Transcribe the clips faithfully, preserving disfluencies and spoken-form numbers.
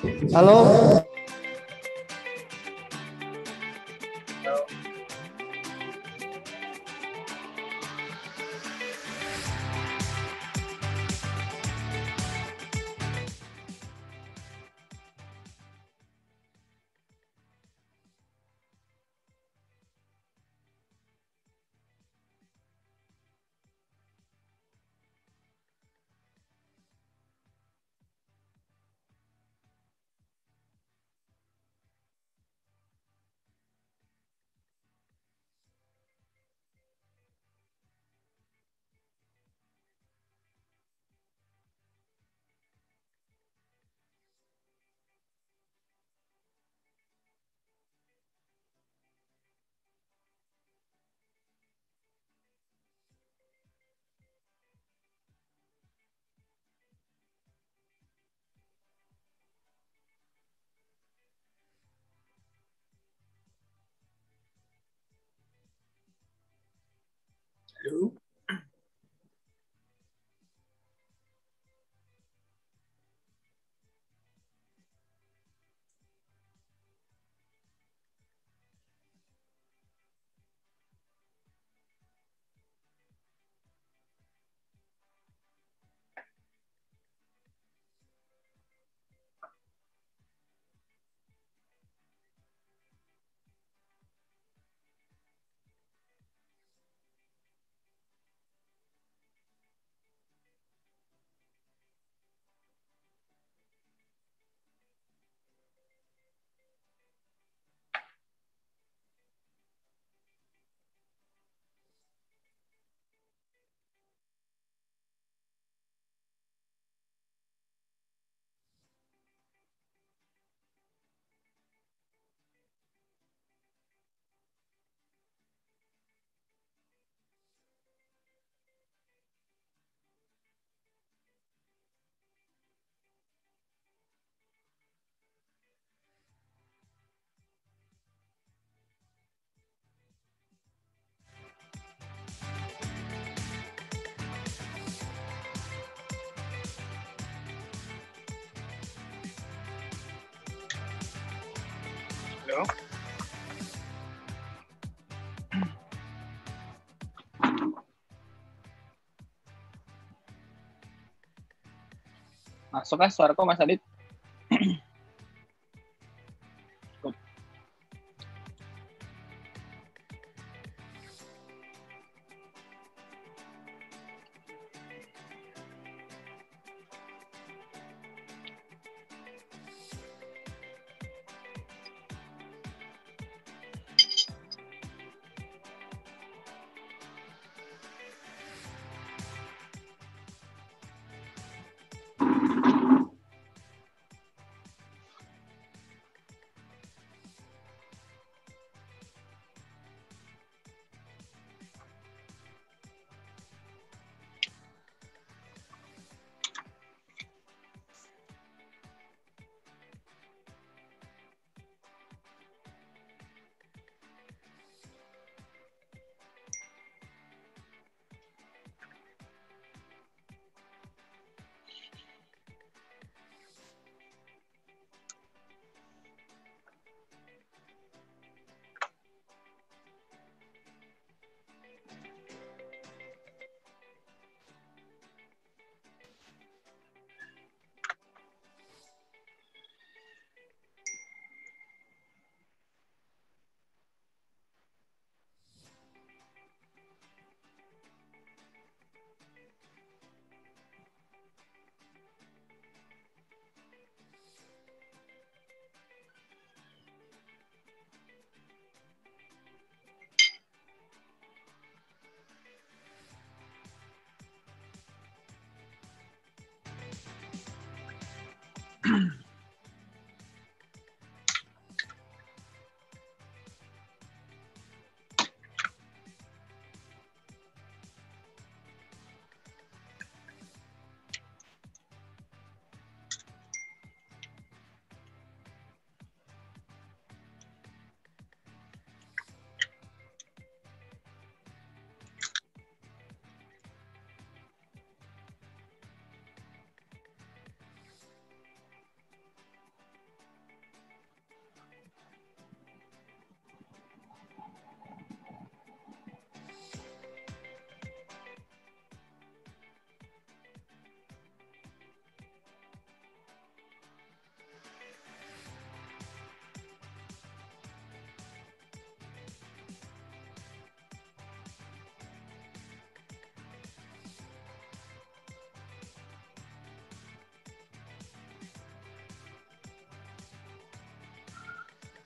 Halo. Halo. Halo. Masuk kan suaraku Mas Adit?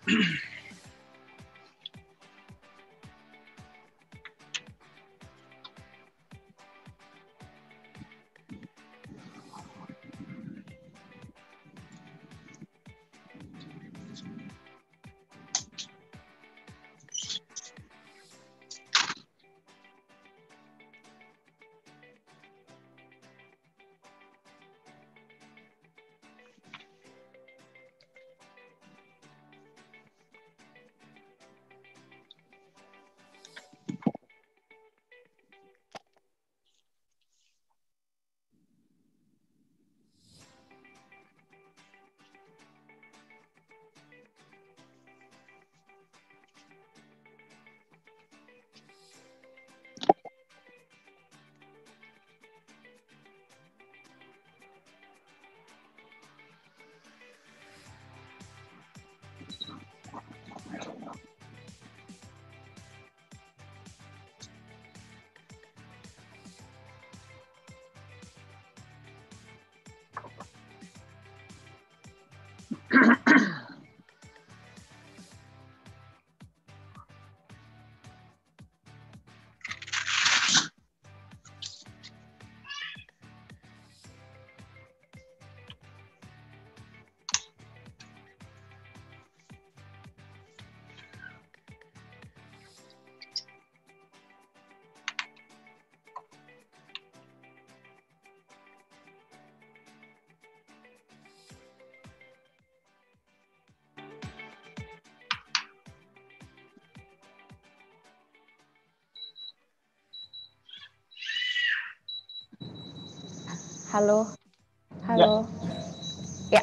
Halo, halo. Ya.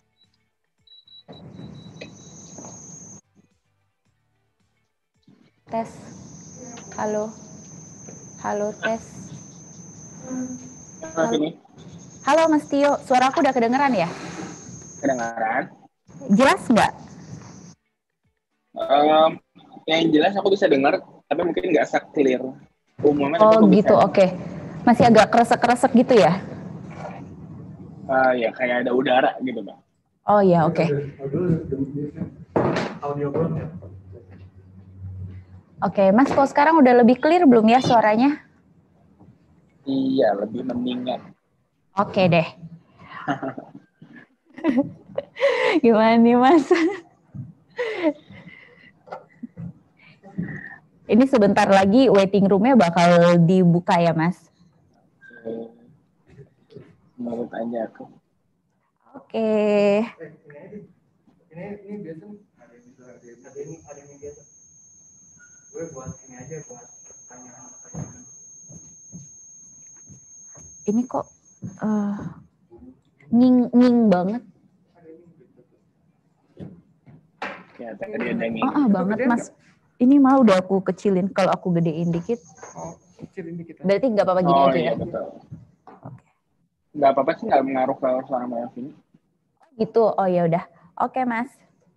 Tes. Halo. Halo, tes. Halo. Halo Mas Tio, suara aku udah kedengeran ya? Kedengaran. Jelas nggak? Um, yang jelas aku bisa dengar, tapi mungkin nggak sak clear. Umumnya Oh aku gitu, bisa. oke. Okay. Masih agak kresek-kresek gitu ya? Uh, ya kayak ada udara gitu, Bang. Oh ya, oke. Okay. Oke, okay, Mas, kalau sekarang udah lebih clear belum ya suaranya? Iya, lebih mendingan. Oke okay deh. Gimana nih, Mas? Ini sebentar lagi waiting room-nya bakal dibuka ya, Mas? Oke. Menurut aja aku. Oke. Okay. Ini ini biasa ada yang bisa ada yang ada yang ada yang biasa. Gue buat ini aja buat pertanyaan-pertanyaan. Ini kok uh, nying nying banget. Ya, tadi ada yang oh, ah, banget Mas. Ini malah udah aku kecilin. Kalau aku gedein dikit. Oh, kecilin dikit. Berarti nggak apa-apa gini oh, aja iya, ya? Betul. Oke. Nggak apa-apa sih, nggak mengaruh ke suara Mbak ini. Gitu. Oh ya udah. Oke, Mas.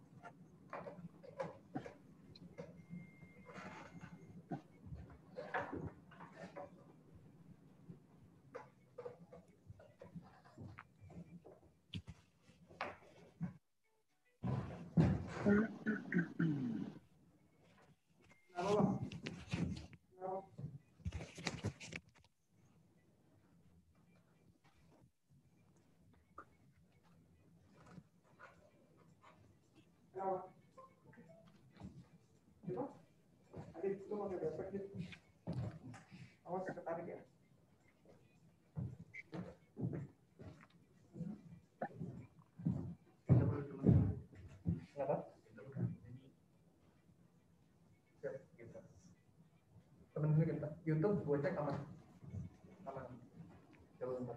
Temen-temen kita YouTube gue cek aman aman coba bentar.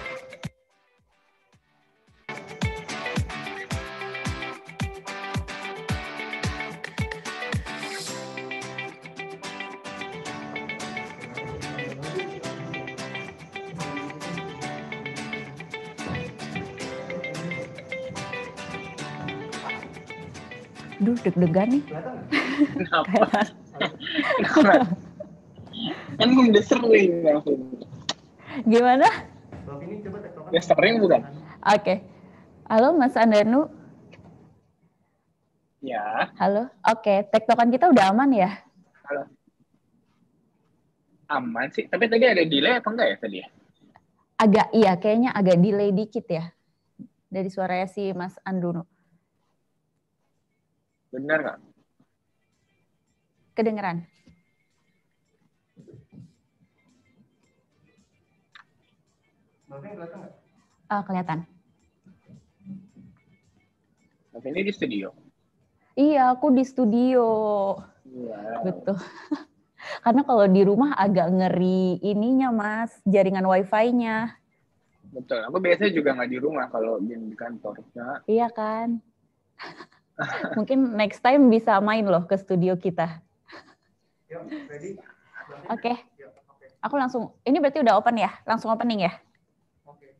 Duh, deg-degan nih. Kenapa? Kenapa? Kan udah sering langsung. Gimana? Udah sering bukan? Oke. Okay. Halo Mas Andanu. Ya, Halo? Oke, tektokan kita udah aman ya? halo. Aman sih. Tapi tadi ada delay apa enggak ya tadi ya? Agak, iya kayaknya agak delay dikit ya. Dari suaranya si Mas Andruno. Benar nggak? Kedengeran? Maksudnya kelihatan nggak? Ah, kelihatan. Tapi ini di studio. Iya, aku di studio. Wow. Betul. Karena kalau di rumah agak ngeri ininya, Mas, jaringan wifi-nya. Betul. Aku biasanya juga nggak di rumah kalau di di kantor. Nah, Iya kan? Mungkin next time bisa main loh ke studio kita. Yuk, ready? Oke. Yuk, oke. Aku langsung, ini berarti udah open ya? Langsung opening ya? Oke.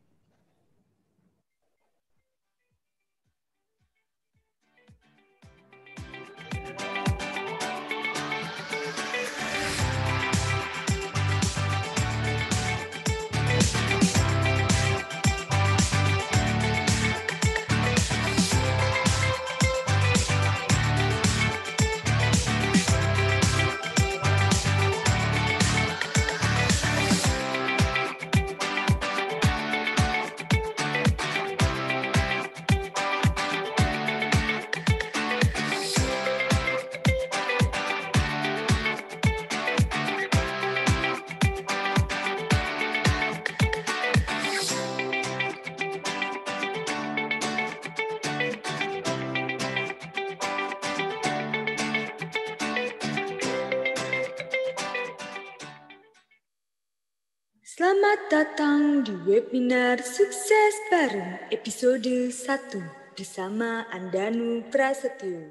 Selamat datang di webinar Sukses Bareng episode satu bersama Andanu Prasetyo.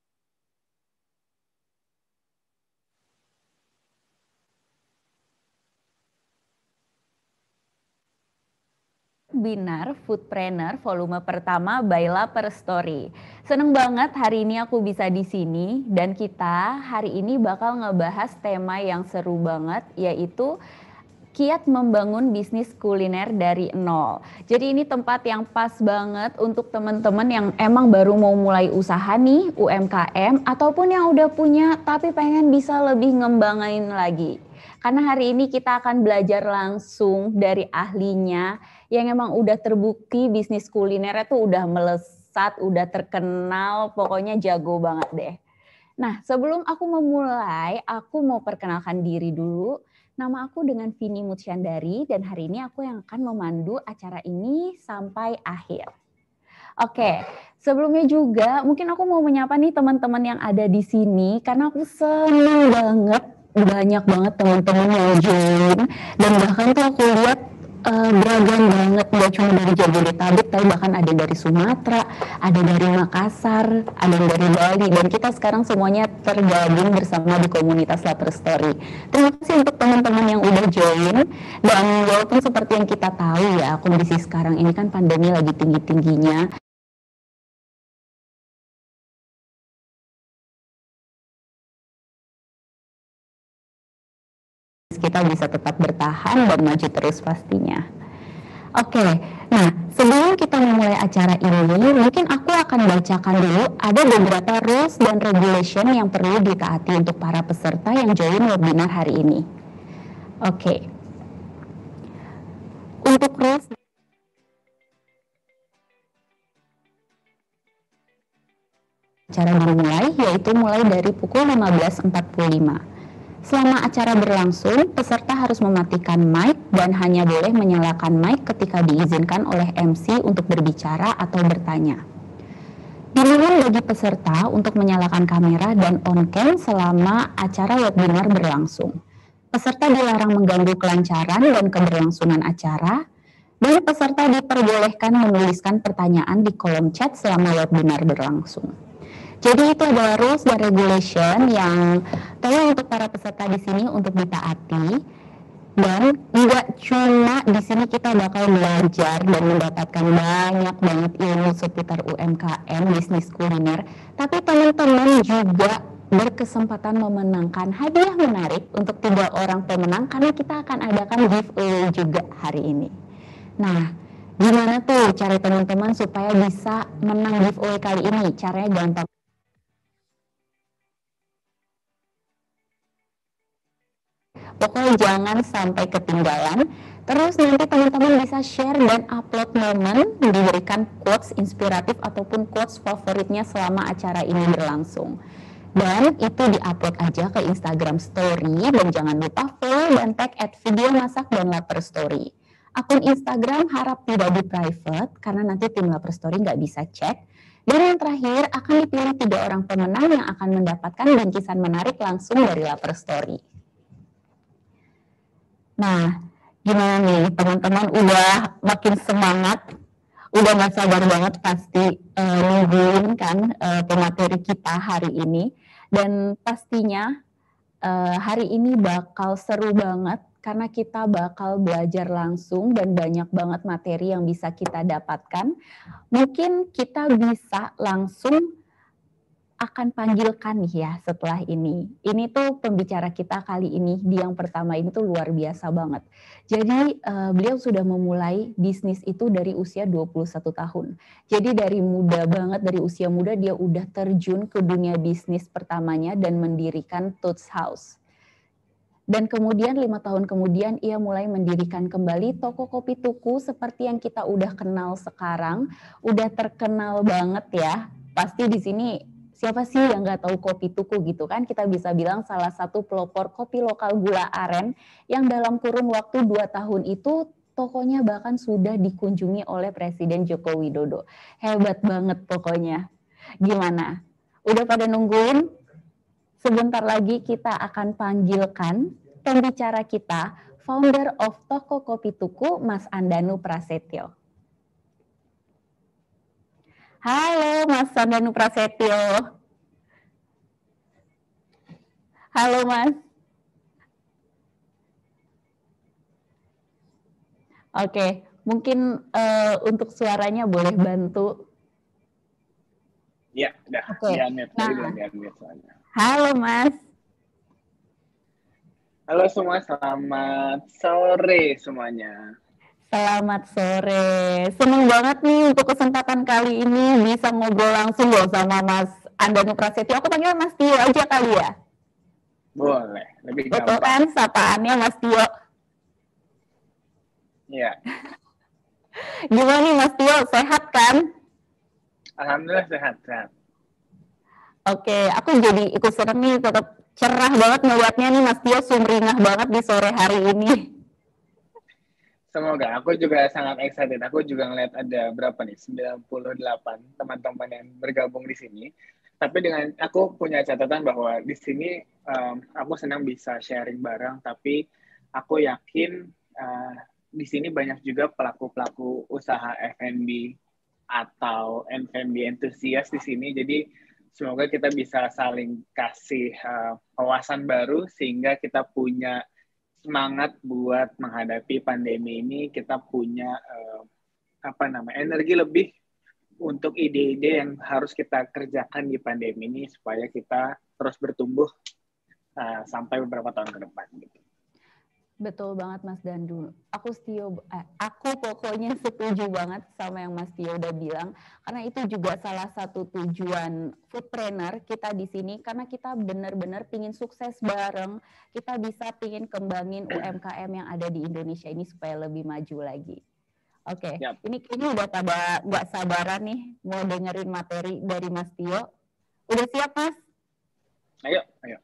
Webinar Foodpreneur volume pertama by Lapar Story. Seneng banget hari ini aku bisa di sini dan kita hari ini bakal ngebahas tema yang seru banget, yaitu kiat membangun bisnis kuliner dari nol. Jadi ini tempat yang pas banget untuk teman-teman yang emang baru mau mulai usaha nih, U M K M, ataupun yang udah punya tapi pengen bisa lebih ngembangin lagi. Karena hari ini kita akan belajar langsung dari ahlinya yang emang udah terbukti bisnis kulinernya tuh udah melesat, udah terkenal, pokoknya jago banget deh. Nah, sebelum aku memulai, aku mau perkenalkan diri dulu. Nama aku dengan Vini Mutsyandari dan hari ini aku yang akan memandu acara ini sampai akhir. Oke, sebelumnya juga mungkin aku mau menyapa nih teman-teman yang ada di sini karena aku senang banget, banyak banget teman-teman yang join dan bahkan tuh aku lihat uh, beragam banget, gak cuma dari Jabodetabek tapi bahkan ada dari Sumatera, ada dari Makassar, ada dari Bali dan kita sekarang semuanya tergabung bersama di komunitas Lapar Story. Terima kasih untuk teman-teman yang udah join dan walaupun seperti yang kita tahu ya kondisi sekarang ini kan pandemi lagi tinggi-tingginya. Kita bisa tetap bertahan dan maju terus pastinya. Oke, nah sebelum kita memulai acara ini, mungkin aku akan bacakan dulu ada beberapa rules dan regulation yang perlu ditaati untuk para peserta yang join webinar hari ini. Oke, untuk rules acara dimulai yaitu mulai dari pukul lima belas empat puluh lima. Selama acara berlangsung, peserta harus mematikan mic dan hanya boleh menyalakan mic ketika diizinkan oleh M C untuk berbicara atau bertanya. Dilarang bagi peserta untuk menyalakan kamera dan on-cam selama acara webinar berlangsung. Peserta dilarang mengganggu kelancaran dan keberlangsungan acara, dan peserta diperbolehkan menuliskan pertanyaan di kolom chat selama webinar berlangsung. Jadi itu adalah rules dan regulation yang tolong untuk para peserta di sini untuk ditaati. Dan nggak cuma di sini kita bakal belajar dan mendapatkan banyak banget ilmu seputar U M K M, bisnis kuliner, tapi teman-teman juga berkesempatan memenangkan hadiah menarik untuk tiga orang pemenang karena kita akan adakan giveaway juga hari ini. Nah, gimana tuh cara teman-teman supaya bisa menang giveaway kali ini? Caranya gampang. Pokoknya jangan sampai ketinggalan. Terus nanti teman-teman bisa share dan upload momen, diberikan quotes inspiratif ataupun quotes favoritnya selama acara ini berlangsung. Dan itu diupload aja ke Instagram Story, dan jangan lupa follow dan tag at video masak dan lapar story. Akun Instagram harap tidak di private karena nanti tim lapar story nggak bisa cek. Dan yang terakhir akan dipilih tiga orang pemenang yang akan mendapatkan bingkisan menarik langsung dari lapar story. Nah, gimana nih teman-teman, udah makin semangat, udah gak sabar banget pasti uh, nungguin kan uh, pemateri kita hari ini. Dan pastinya uh, hari ini bakal seru banget karena kita bakal belajar langsung dan banyak banget materi yang bisa kita dapatkan. Mungkin kita bisa langsung akan panggilkan nih ya setelah ini. Ini tuh pembicara kita kali ini di yang pertama ini tuh luar biasa banget. Jadi uh, beliau sudah memulai bisnis itu dari usia dua puluh satu tahun. Jadi dari muda banget, dari usia muda dia udah terjun ke dunia bisnis pertamanya dan mendirikan Toots House. Dan kemudian lima tahun kemudian ia mulai mendirikan kembali toko kopi tuku seperti yang kita udah kenal sekarang. Udah terkenal banget ya. Pasti di sini siapa sih yang nggak tahu kopi tuku gitu kan? Kita bisa bilang salah satu pelopor kopi lokal gula aren yang dalam kurun waktu dua tahun itu tokonya bahkan sudah dikunjungi oleh Presiden Joko Widodo. Hebat banget pokoknya. Gimana? Udah pada nungguin? Sebentar lagi kita akan panggilkan pembicara kita, founder of Toko Kopi Tuku, Mas Andanu Prasetyo. Halo Mas Andanu Prasetyo. Halo Mas. Oke, mungkin uh, untuk suaranya boleh bantu. Ya, udah. Oke. Di-unmute. Nah. Tadi bilang di-unmute soalnya. Halo Mas. Halo semua, selamat sore semuanya. Selamat sore. Senang banget nih untuk kesempatan kali ini bisa ngobrol langsung loh sama Mas Andanu Prasetyo. Aku panggil Mas Tio aja kali ya? Boleh, lebih Betul gampang. kan sapaannya Mas Tio? Iya. Gimana nih Mas Tio, sehat kan? Alhamdulillah sehat-sehat. Oke, aku jadi ikut seneng nih, tetap cerah banget ngeliatnya nih Mas Tio, sumringah banget di sore hari ini. Semoga, aku juga sangat excited. Aku juga ngeliat ada berapa nih, sembilan puluh delapan teman-teman yang bergabung di sini. Tapi dengan, aku punya catatan bahwa di sini um, aku senang bisa sharing bareng, tapi aku yakin uh, di sini banyak juga pelaku-pelaku usaha F and B atau F and B entusias di sini. Jadi semoga kita bisa saling kasih uh, wawasan baru sehingga kita punya semangat buat menghadapi pandemi ini. Kita punya uh, apa namanya energi lebih untuk ide-ide yang harus kita kerjakan di pandemi ini supaya kita terus bertumbuh uh, sampai beberapa tahun ke depan gitu. Betul banget Mas Dandu. Aku Tio, eh, aku pokoknya setuju banget sama yang Mas Tio udah bilang, karena itu juga salah satu tujuan Foodpreneur kita di sini, karena kita benar-benar pingin sukses bareng, kita bisa pingin kembangin U M K M yang ada di Indonesia ini supaya lebih maju lagi. Oke, okay. Yep. ini ini udah pada nggak sabaran nih mau dengerin materi dari Mas Tio. Udah siap Mas? Ayo, ayo.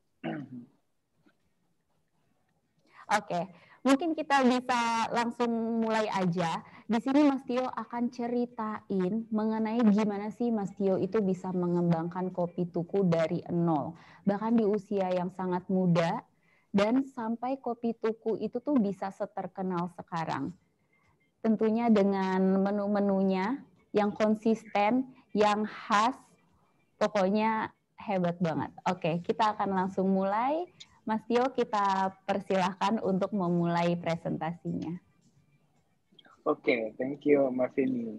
Oke, mungkin kita bisa langsung mulai aja. Di sini Mas Tio akan ceritain mengenai gimana sih Mas Tio itu bisa mengembangkan kopi tuku dari nol. Bahkan di usia yang sangat muda, dan sampai kopi tuku itu tuh bisa seterkenal sekarang. Tentunya dengan menu-menunya yang konsisten, yang khas, pokoknya hebat banget. Oke, kita akan langsung mulai. Mas Tio, kita persilahkan untuk memulai presentasinya. Oke, okay, thank you Mbak Vini.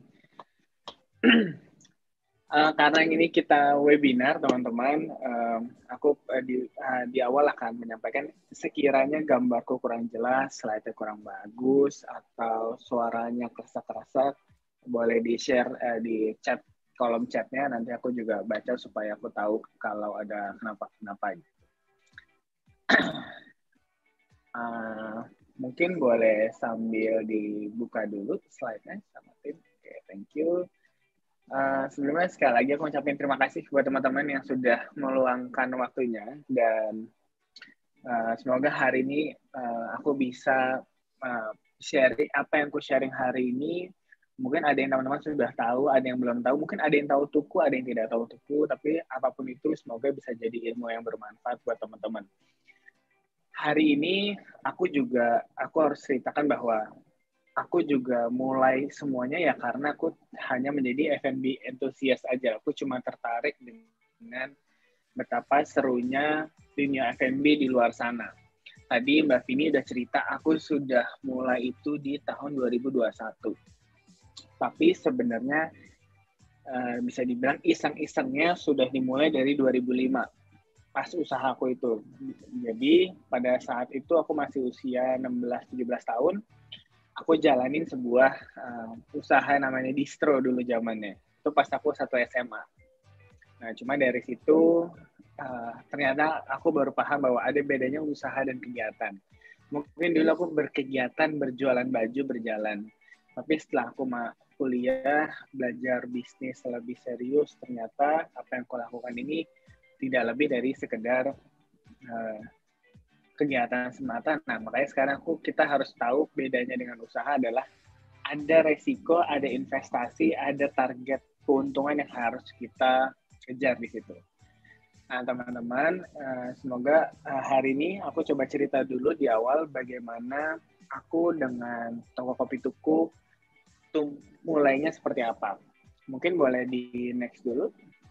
uh, karena ini kita webinar, teman-teman, uh, aku uh, di, uh, di awal akan menyampaikan sekiranya gambarku kurang jelas, slide-nya kurang bagus, atau suaranya kerasa-kerasa, boleh di-share uh, di chat, kolom chatnya, nanti aku juga baca supaya aku tahu kalau ada kenapa-kenapa. Uh, mungkin boleh sambil dibuka dulu slide-nya sama tim. Oke, okay, thank you. Uh, sebelumnya sekali lagi aku ucapin terima kasih buat teman-teman yang sudah meluangkan waktunya, dan uh, semoga hari ini uh, aku bisa uh, sharing apa yang aku sharing hari ini. Mungkin ada yang teman-teman sudah tahu, ada yang belum tahu, mungkin ada yang tahu tuku, ada yang tidak tahu tuku, tapi apapun itu semoga bisa jadi ilmu yang bermanfaat buat teman-teman. Hari ini aku juga, aku harus ceritakan bahwa aku juga mulai semuanya ya karena aku hanya menjadi F and B enthusiast aja. Aku cuma tertarik dengan betapa serunya dunia F and B di luar sana. Tadi Mbak Vini udah cerita, aku sudah mulai itu di tahun dua ribu dua puluh satu. Tapi sebenarnya uh, bisa dibilang iseng-isengnya sudah dimulai dari dua ribu lima. Pas usahaku itu. Jadi pada saat itu aku masih usia enam belas tujuh belas tahun, aku jalanin sebuah uh, usaha namanya distro dulu zamannya. Itu pas aku satu S M A. Nah, cuma dari situ uh, ternyata aku baru paham bahwa ada bedanya usaha dan kegiatan. Mungkin dulu aku berkegiatan, berjualan baju, berjalan. Tapi setelah aku kuliah, belajar bisnis lebih serius, ternyata apa yang aku lakukan ini tidak lebih dari sekedar uh, kegiatan semata. Nah, makanya sekarang aku kita harus tahu bedanya dengan usaha adalah ada resiko, ada investasi, ada target keuntungan yang harus kita kejar di situ. Nah, teman-teman, uh, semoga uh, hari ini aku coba cerita dulu di awal bagaimana aku dengan toko kopi tuku tuh mulainya seperti apa. Mungkin boleh di next dulu.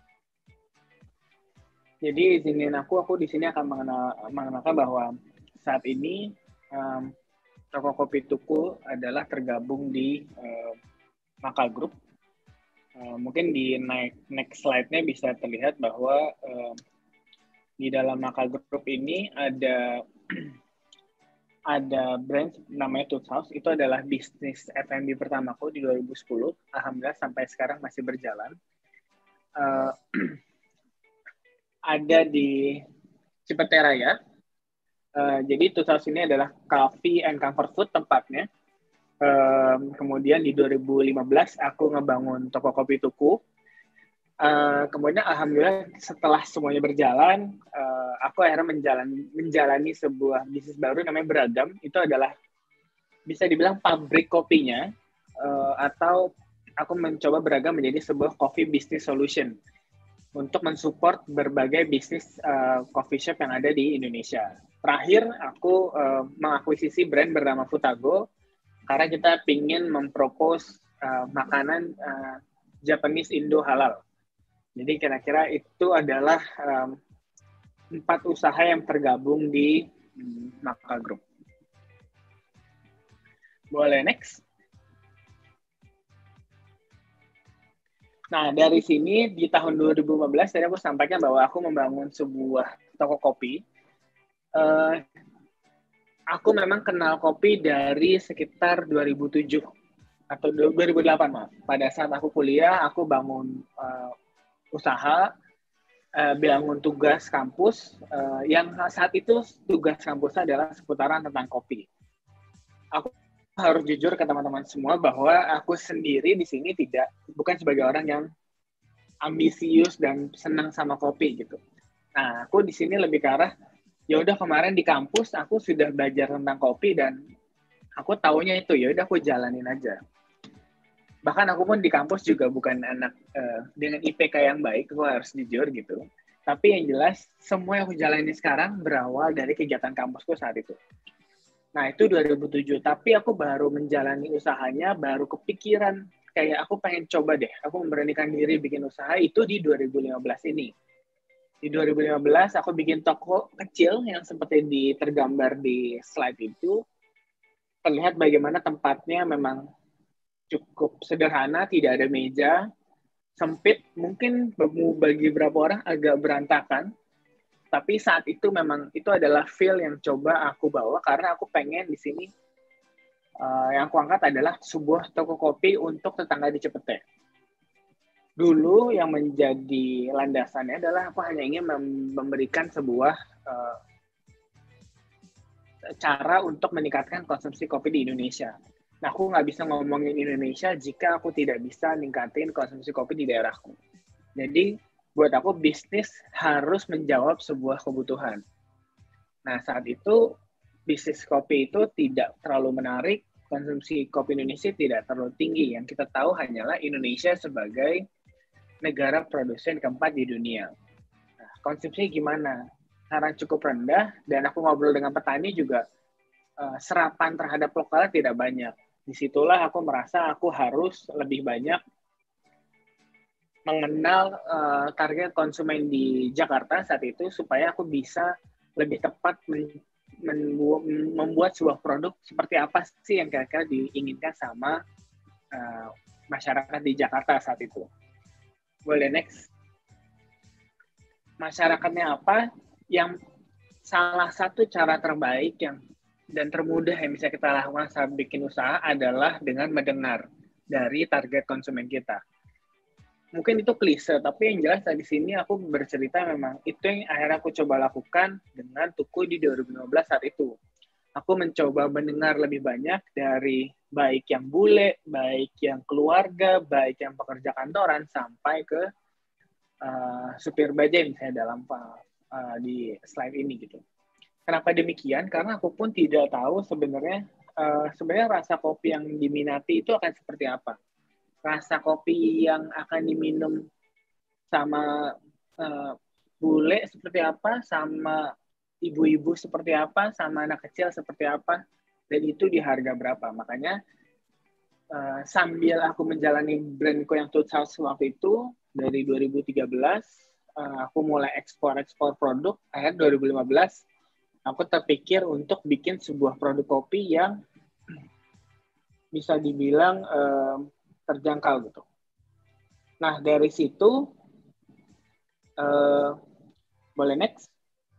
Jadi izinin aku, aku di sini akan mengenal, mengenalkan bahwa saat ini um, toko kopi tuku adalah tergabung di uh, Maka Group. Uh, mungkin di next, next slide-nya bisa terlihat bahwa uh, di dalam Maka Group ini ada ada brand namanya Toots House. Itu adalah bisnis F and B pertamaku di dua ribu sepuluh. Alhamdulillah sampai sekarang masih berjalan. Uh, ada di Cipete Raya. Uh, jadi Toots House ini adalah coffee and comfort food tempatnya. Um, kemudian di dua ribu lima belas aku ngebangun toko kopi tuku. Uh, kemudian alhamdulillah setelah semuanya berjalan, uh, aku akhirnya menjalani, menjalani sebuah bisnis baru namanya Beragam. Itu adalah bisa dibilang pabrik kopinya, uh, atau aku mencoba Beragam menjadi sebuah coffee business solution untuk mensupport berbagai bisnis uh, coffee shop yang ada di Indonesia. Terakhir, aku uh, mengakuisisi brand bernama Futago, karena kita ingin mempropose uh, makanan uh, Japanese Indo halal. Jadi kira-kira itu adalah um, empat usaha yang tergabung di um, Maka Group. Boleh next? Nah, dari sini di tahun dua ribu lima belas tadi aku sampaikan bahwa aku membangun sebuah toko kopi. Uh, aku memang kenal kopi dari sekitar dua ribu tujuh atau dua ribu delapan, maaf. Pada saat aku kuliah, aku bangun uh, usaha, uh, bangun tugas kampus, uh, yang saat itu tugas kampusnya adalah seputaran tentang kopi. Aku harus jujur ke teman-teman semua bahwa aku sendiri di sini tidak bukan sebagai orang yang ambisius dan senang sama kopi gitu. Nah, aku di sini lebih ke arah ya udah kemarin di kampus aku sudah belajar tentang kopi dan aku taunya itu ya udah aku jalanin aja. Bahkan aku pun di kampus juga bukan anak uh, dengan I P K yang baik, aku harus jujur gitu. Tapi yang jelas semua yang aku jalani sekarang berawal dari kegiatan kampusku saat itu. Nah, itu dua ribu tujuh, tapi aku baru menjalani usahanya, baru kepikiran, kayak aku pengen coba deh, aku memberanikan diri bikin usaha itu di dua ribu lima belas ini. Di dua ribu lima belas, aku bikin toko kecil yang seperti di, tergambar di slide itu. Terlihat bagaimana tempatnya memang cukup sederhana, tidak ada meja, sempit, mungkin bagi beberapa orang agak berantakan. Tapi saat itu memang itu adalah feel yang coba aku bawa karena aku pengen di sini uh, yang aku angkat adalah sebuah toko kopi untuk tetangga di Cipete. Dulu yang menjadi landasannya adalah aku hanya ingin mem- memberikan sebuah uh, cara untuk meningkatkan konsumsi kopi di Indonesia. Nah, aku nggak bisa ngomongin Indonesia jika aku tidak bisa ningkatin konsumsi kopi di daerahku. Jadi, buat aku bisnis harus menjawab sebuah kebutuhan. Nah, saat itu bisnis kopi itu tidak terlalu menarik, konsumsi kopi Indonesia tidak terlalu tinggi. Yang kita tahu hanyalah Indonesia sebagai negara produsen keempat di dunia. Nah, konsumsinya gimana? Karena cukup rendah, dan aku ngobrol dengan petani juga, uh, serapan terhadap lokal tidak banyak. Disitulah aku merasa aku harus lebih banyak mengenal uh, target konsumen di Jakarta saat itu, supaya aku bisa lebih tepat men- men- membuat sebuah produk seperti apa sih yang kira-kira diinginkan sama uh, masyarakat di Jakarta saat itu. Boleh next. Masyarakatnya apa? Yang salah satu cara terbaik yang dan termudah yang bisa kita lakukan saat bikin usaha adalah dengan mendengar dari target konsumen kita. Mungkin itu klise, tapi yang jelas di sini aku bercerita memang itu yang akhirnya aku coba lakukan dengan Tuku di dua ribu lima belas saat itu. Aku mencoba mendengar lebih banyak dari baik yang bule, baik yang keluarga, baik yang pekerja kantoran, sampai ke uh, supir bajai misalnya dalam uh, di slide ini gitu. Kenapa demikian? Karena aku pun tidak tahu sebenarnya uh, sebenarnya rasa kopi yang diminati itu akan seperti apa. Rasa kopi yang akan diminum sama uh, bule seperti apa, sama ibu-ibu seperti apa, sama anak kecil seperti apa, dan itu di harga berapa. Makanya uh, sambil aku menjalani brandku yang Toots House waktu itu, dari dua ribu tiga belas, uh, aku mulai ekspor-ekspor produk, akhir dua ribu lima belas, aku terpikir untuk bikin sebuah produk kopi yang bisa dibilang um, terjangkau gitu. Nah, dari situ, uh, boleh next?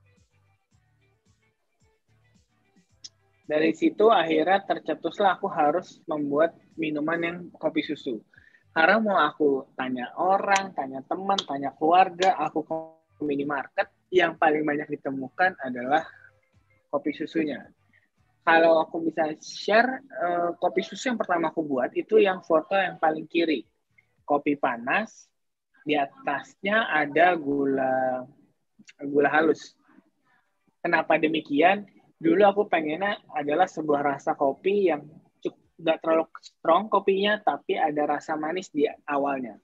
Dari situ akhirnya tercetuslah aku harus membuat minuman yang kopi susu. Karena mau aku tanya orang, tanya teman, tanya keluarga, aku ke minimarket, yang paling banyak ditemukan adalah kopi susunya. Kalau aku bisa share, uh, kopi susu yang pertama aku buat itu yang foto yang paling kiri. Kopi panas, di atasnya ada gula gula halus. Kenapa demikian? Dulu aku pengennya adalah sebuah rasa kopi yang nggak terlalu strong kopinya, tapi ada rasa manis di awalnya.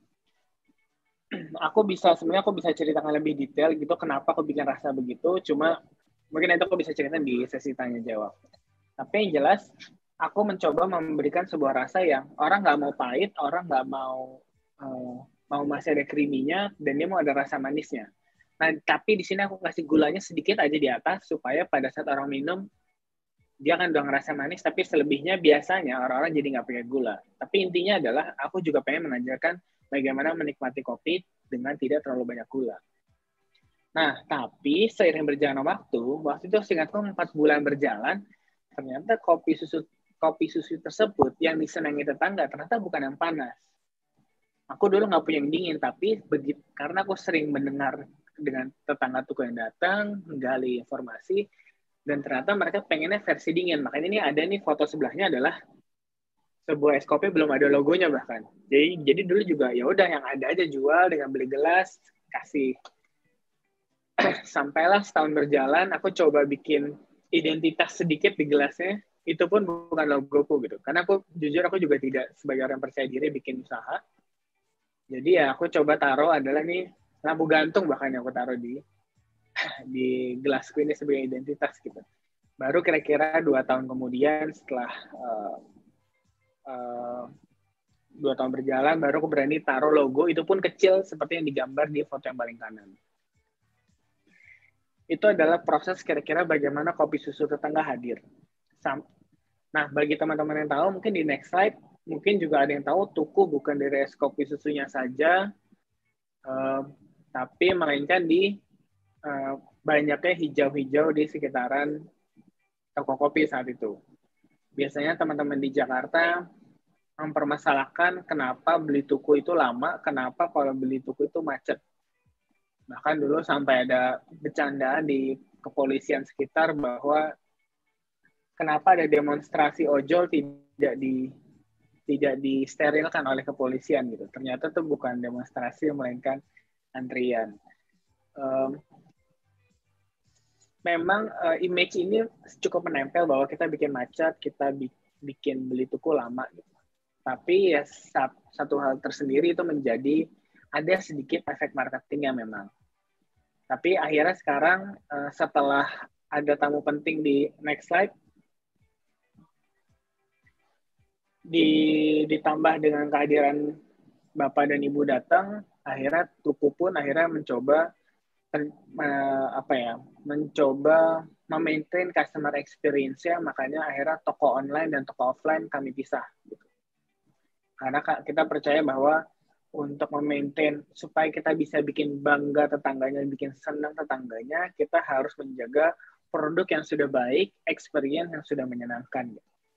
Aku bisa, sebenarnya aku bisa ceritakan lebih detail gitu kenapa aku bikin rasa begitu, cuma mungkin nanti aku bisa ceritakan di sesi tanya jawab. Tapi yang jelas, aku mencoba memberikan sebuah rasa yang orang nggak mau pahit, orang nggak mau uh, mau masih ada creamy-nya, dan dia mau ada rasa manisnya. Nah, tapi di sini aku kasih gulanya sedikit aja di atas, supaya pada saat orang minum, dia kan udah ngerasa manis, tapi selebihnya biasanya orang-orang jadi nggak pakai gula. Tapi intinya adalah, aku juga pengen mengajarkan bagaimana menikmati kopi dengan tidak terlalu banyak gula. Nah, tapi seiring berjalannya waktu, waktu itu seingatku empat bulan berjalan, ternyata kopi susu kopi susu tersebut yang disenangi tetangga ternyata bukan yang panas. Aku dulu nggak punya yang dingin, tapi begitu karena aku sering mendengar dengan tetangga tuku yang datang, menggali informasi, dan ternyata mereka pengennya versi dingin. Makanya ini ada nih foto sebelahnya adalah sebuah es kopi belum ada logonya bahkan. Jadi jadi dulu juga ya udah yang ada aja jual dengan beli gelas kasih. Sampailah setahun berjalan, aku coba bikin identitas sedikit di gelasnya, itu pun bukan logoku gitu. Karena aku jujur aku juga tidak sebagai orang percaya diri bikin usaha. Jadi ya aku coba taruh adalah nih lampu gantung bahkan yang aku taruh di di gelasku ini sebagai identitas gitu. Baru kira-kira dua tahun kemudian setelah uh, uh, dua tahun berjalan, baru aku berani taruh logo, itu pun kecil seperti yang digambar di foto yang paling kanan. Itu adalah proses kira-kira bagaimana kopi susu tetangga hadir. Nah, bagi teman-teman yang tahu, mungkin di next slide, mungkin juga ada yang tahu Tuku bukan dari es kopi susunya saja, uh, tapi melainkan di uh, banyaknya hijau-hijau di sekitaran toko kopi saat itu. Biasanya teman-teman di Jakarta mempermasalahkan kenapa beli Tuku itu lama, kenapa kalau beli Tuku itu macet. Bahkan dulu sampai ada bercandaan di kepolisian sekitar bahwa kenapa ada demonstrasi ojol tidak di tidak disterilkan oleh kepolisian gitu. Ternyata itu bukan demonstrasi, melainkan antrian. Um, memang uh, image ini cukup menempel bahwa kita bikin macet, kita bi- bikin beli tuku lama gitu. Tapi ya satu hal tersendiri itu menjadi ada sedikit efek marketingnya memang. Tapi akhirnya sekarang uh, setelah ada tamu penting di next slide, di, ditambah dengan kehadiran Bapak dan Ibu datang, akhirnya tuku pun akhirnya mencoba uh, apa ya, mencoba memaintain customer experience-nya, makanya akhirnya toko online dan toko offline kami pisah. Gitu. Karena kita percaya bahwa untuk memaintain supaya kita bisa bikin bangga tetangganya, bikin senang tetangganya, kita harus menjaga produk yang sudah baik, experience yang sudah menyenangkan.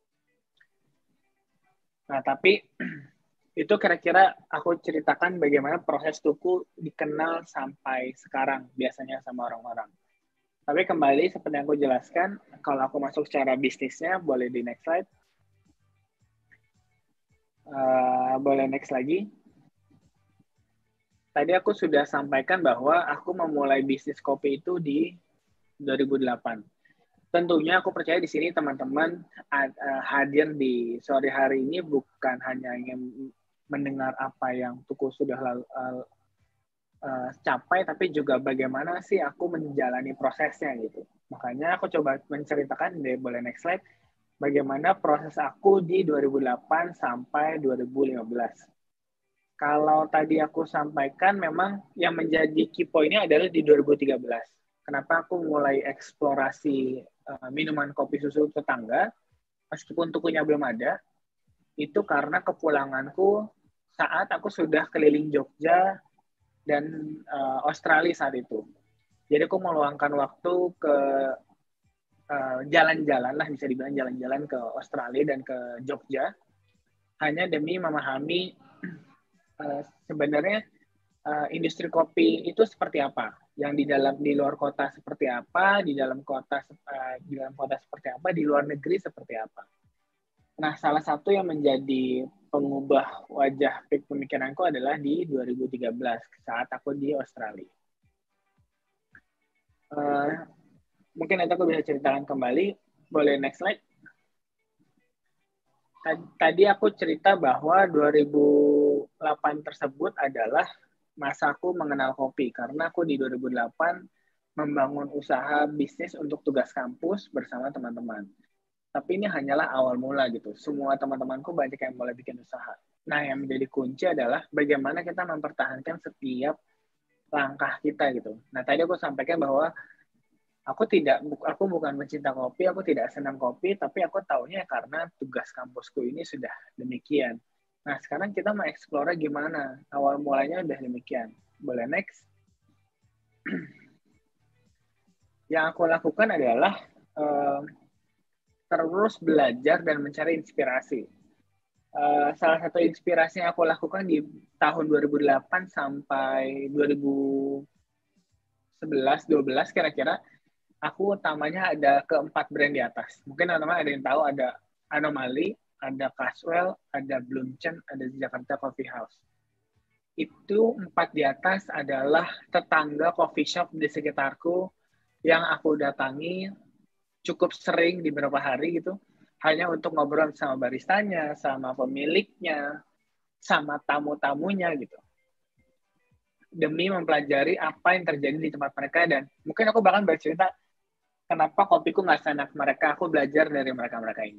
Nah, tapi itu kira-kira aku ceritakan bagaimana proses tuku dikenal sampai sekarang biasanya sama orang-orang. Tapi kembali seperti yang aku jelaskan, kalau aku masuk secara bisnisnya, boleh di next slide. Uh, boleh next lagi. Tadi aku sudah sampaikan bahwa aku memulai bisnis kopi itu di dua ribu delapan. Tentunya aku percaya di sini teman-teman uh, hadir di sore hari ini bukan hanya ingin mendengar apa yang Tuku sudah lalu, uh, uh, capai, tapi juga bagaimana sih aku menjalani prosesnya gitu. Makanya aku coba menceritakan, deh, boleh next slide, bagaimana proses aku di dua ribu delapan sampai dua ribu lima belas. Kalau tadi aku sampaikan memang yang menjadi key point-nya adalah di dua ribu tiga belas. Kenapa aku mulai eksplorasi uh, minuman kopi susu tetangga, meskipun tukunya belum ada, itu karena kepulanganku saat aku sudah keliling Jogja dan uh, Australia saat itu. Jadi aku meluangkan waktu ke uh, jalan-jalan lah, bisa dibilang jalan-jalan ke Australia dan ke Jogja, hanya demi memahami uh, sebenarnya uh, industri kopi itu seperti apa. Yang di dalam di luar kota seperti apa, di dalam kota uh, di dalam kota seperti apa, di luar negeri seperti apa. Nah, salah satu yang menjadi pengubah wajah pemikiranku adalah di dua ribu tiga belas saat aku di Australia. Uh, mungkin nanti aku bisa ceritakan kembali. Boleh next slide. Tadi aku cerita bahwa dua ribu delapan tersebut adalah masaku mengenal kopi, karena aku di dua ribu delapan membangun usaha bisnis untuk tugas kampus bersama teman-teman. Tapi ini hanyalah awal mula gitu. Semua teman-temanku banyak yang mulai bikin usaha. Nah, yang menjadi kunci adalah bagaimana kita mempertahankan setiap langkah kita gitu. Nah, tadi aku sampaikan bahwa aku tidak, aku bukan mencinta kopi, aku tidak senang kopi, tapi aku taunya karena tugas kampusku ini sudah demikian. Nah, sekarang kita mau eksplor gimana. Awal mulanya udah demikian. Boleh next. Yang aku lakukan adalah uh, terus belajar dan mencari inspirasi. Uh, salah satu inspirasi yang aku lakukan di tahun dua ribu delapan sampai dua ribu sebelas dua belas kira-kira, aku utamanya ada keempat brand di atas. Mungkin teman-teman ada yang tahu, ada Anomaly, ada Caswell, ada Bloomchen, ada Jakarta Coffee House. Itu empat di atas adalah tetangga coffee shop di sekitarku yang aku datangi cukup sering di beberapa hari gitu, hanya untuk ngobrol sama baristanya, sama pemiliknya, sama tamu-tamunya gitu. Demi mempelajari apa yang terjadi di tempat mereka, dan mungkin aku bahkan bercerita kenapa kopiku nggak seenak mereka, aku belajar dari mereka-mereka ini.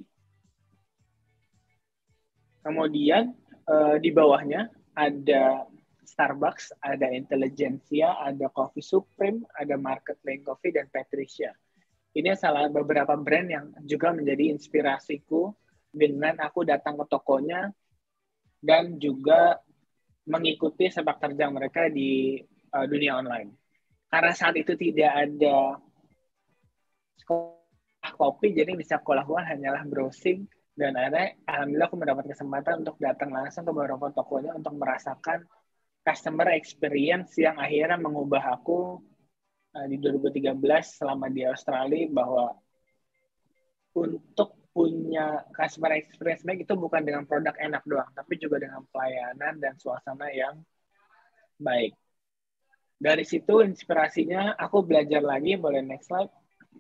Kemudian uh, di bawahnya ada Starbucks, ada Intelligentsia, ada Coffee Supreme, ada Market Lane Coffee, dan Patricia. Ini salah beberapa brand yang juga menjadi inspirasiku dengan aku datang ke tokonya dan juga mengikuti sepak terjang mereka di uh, dunia online. Karena saat itu tidak ada sekolah kopi, jadi bisa aku lakukan hanyalah browsing. Dan akhirnya, alhamdulillah aku mendapat kesempatan untuk datang langsung ke beberapa tokonya untuk merasakan customer experience yang akhirnya mengubah aku uh, di dua ribu tiga belas selama di Australia, bahwa untuk punya customer experience baik itu bukan dengan produk enak doang, tapi juga dengan pelayanan dan suasana yang baik. Dari situ inspirasinya aku belajar lagi, boleh next slide.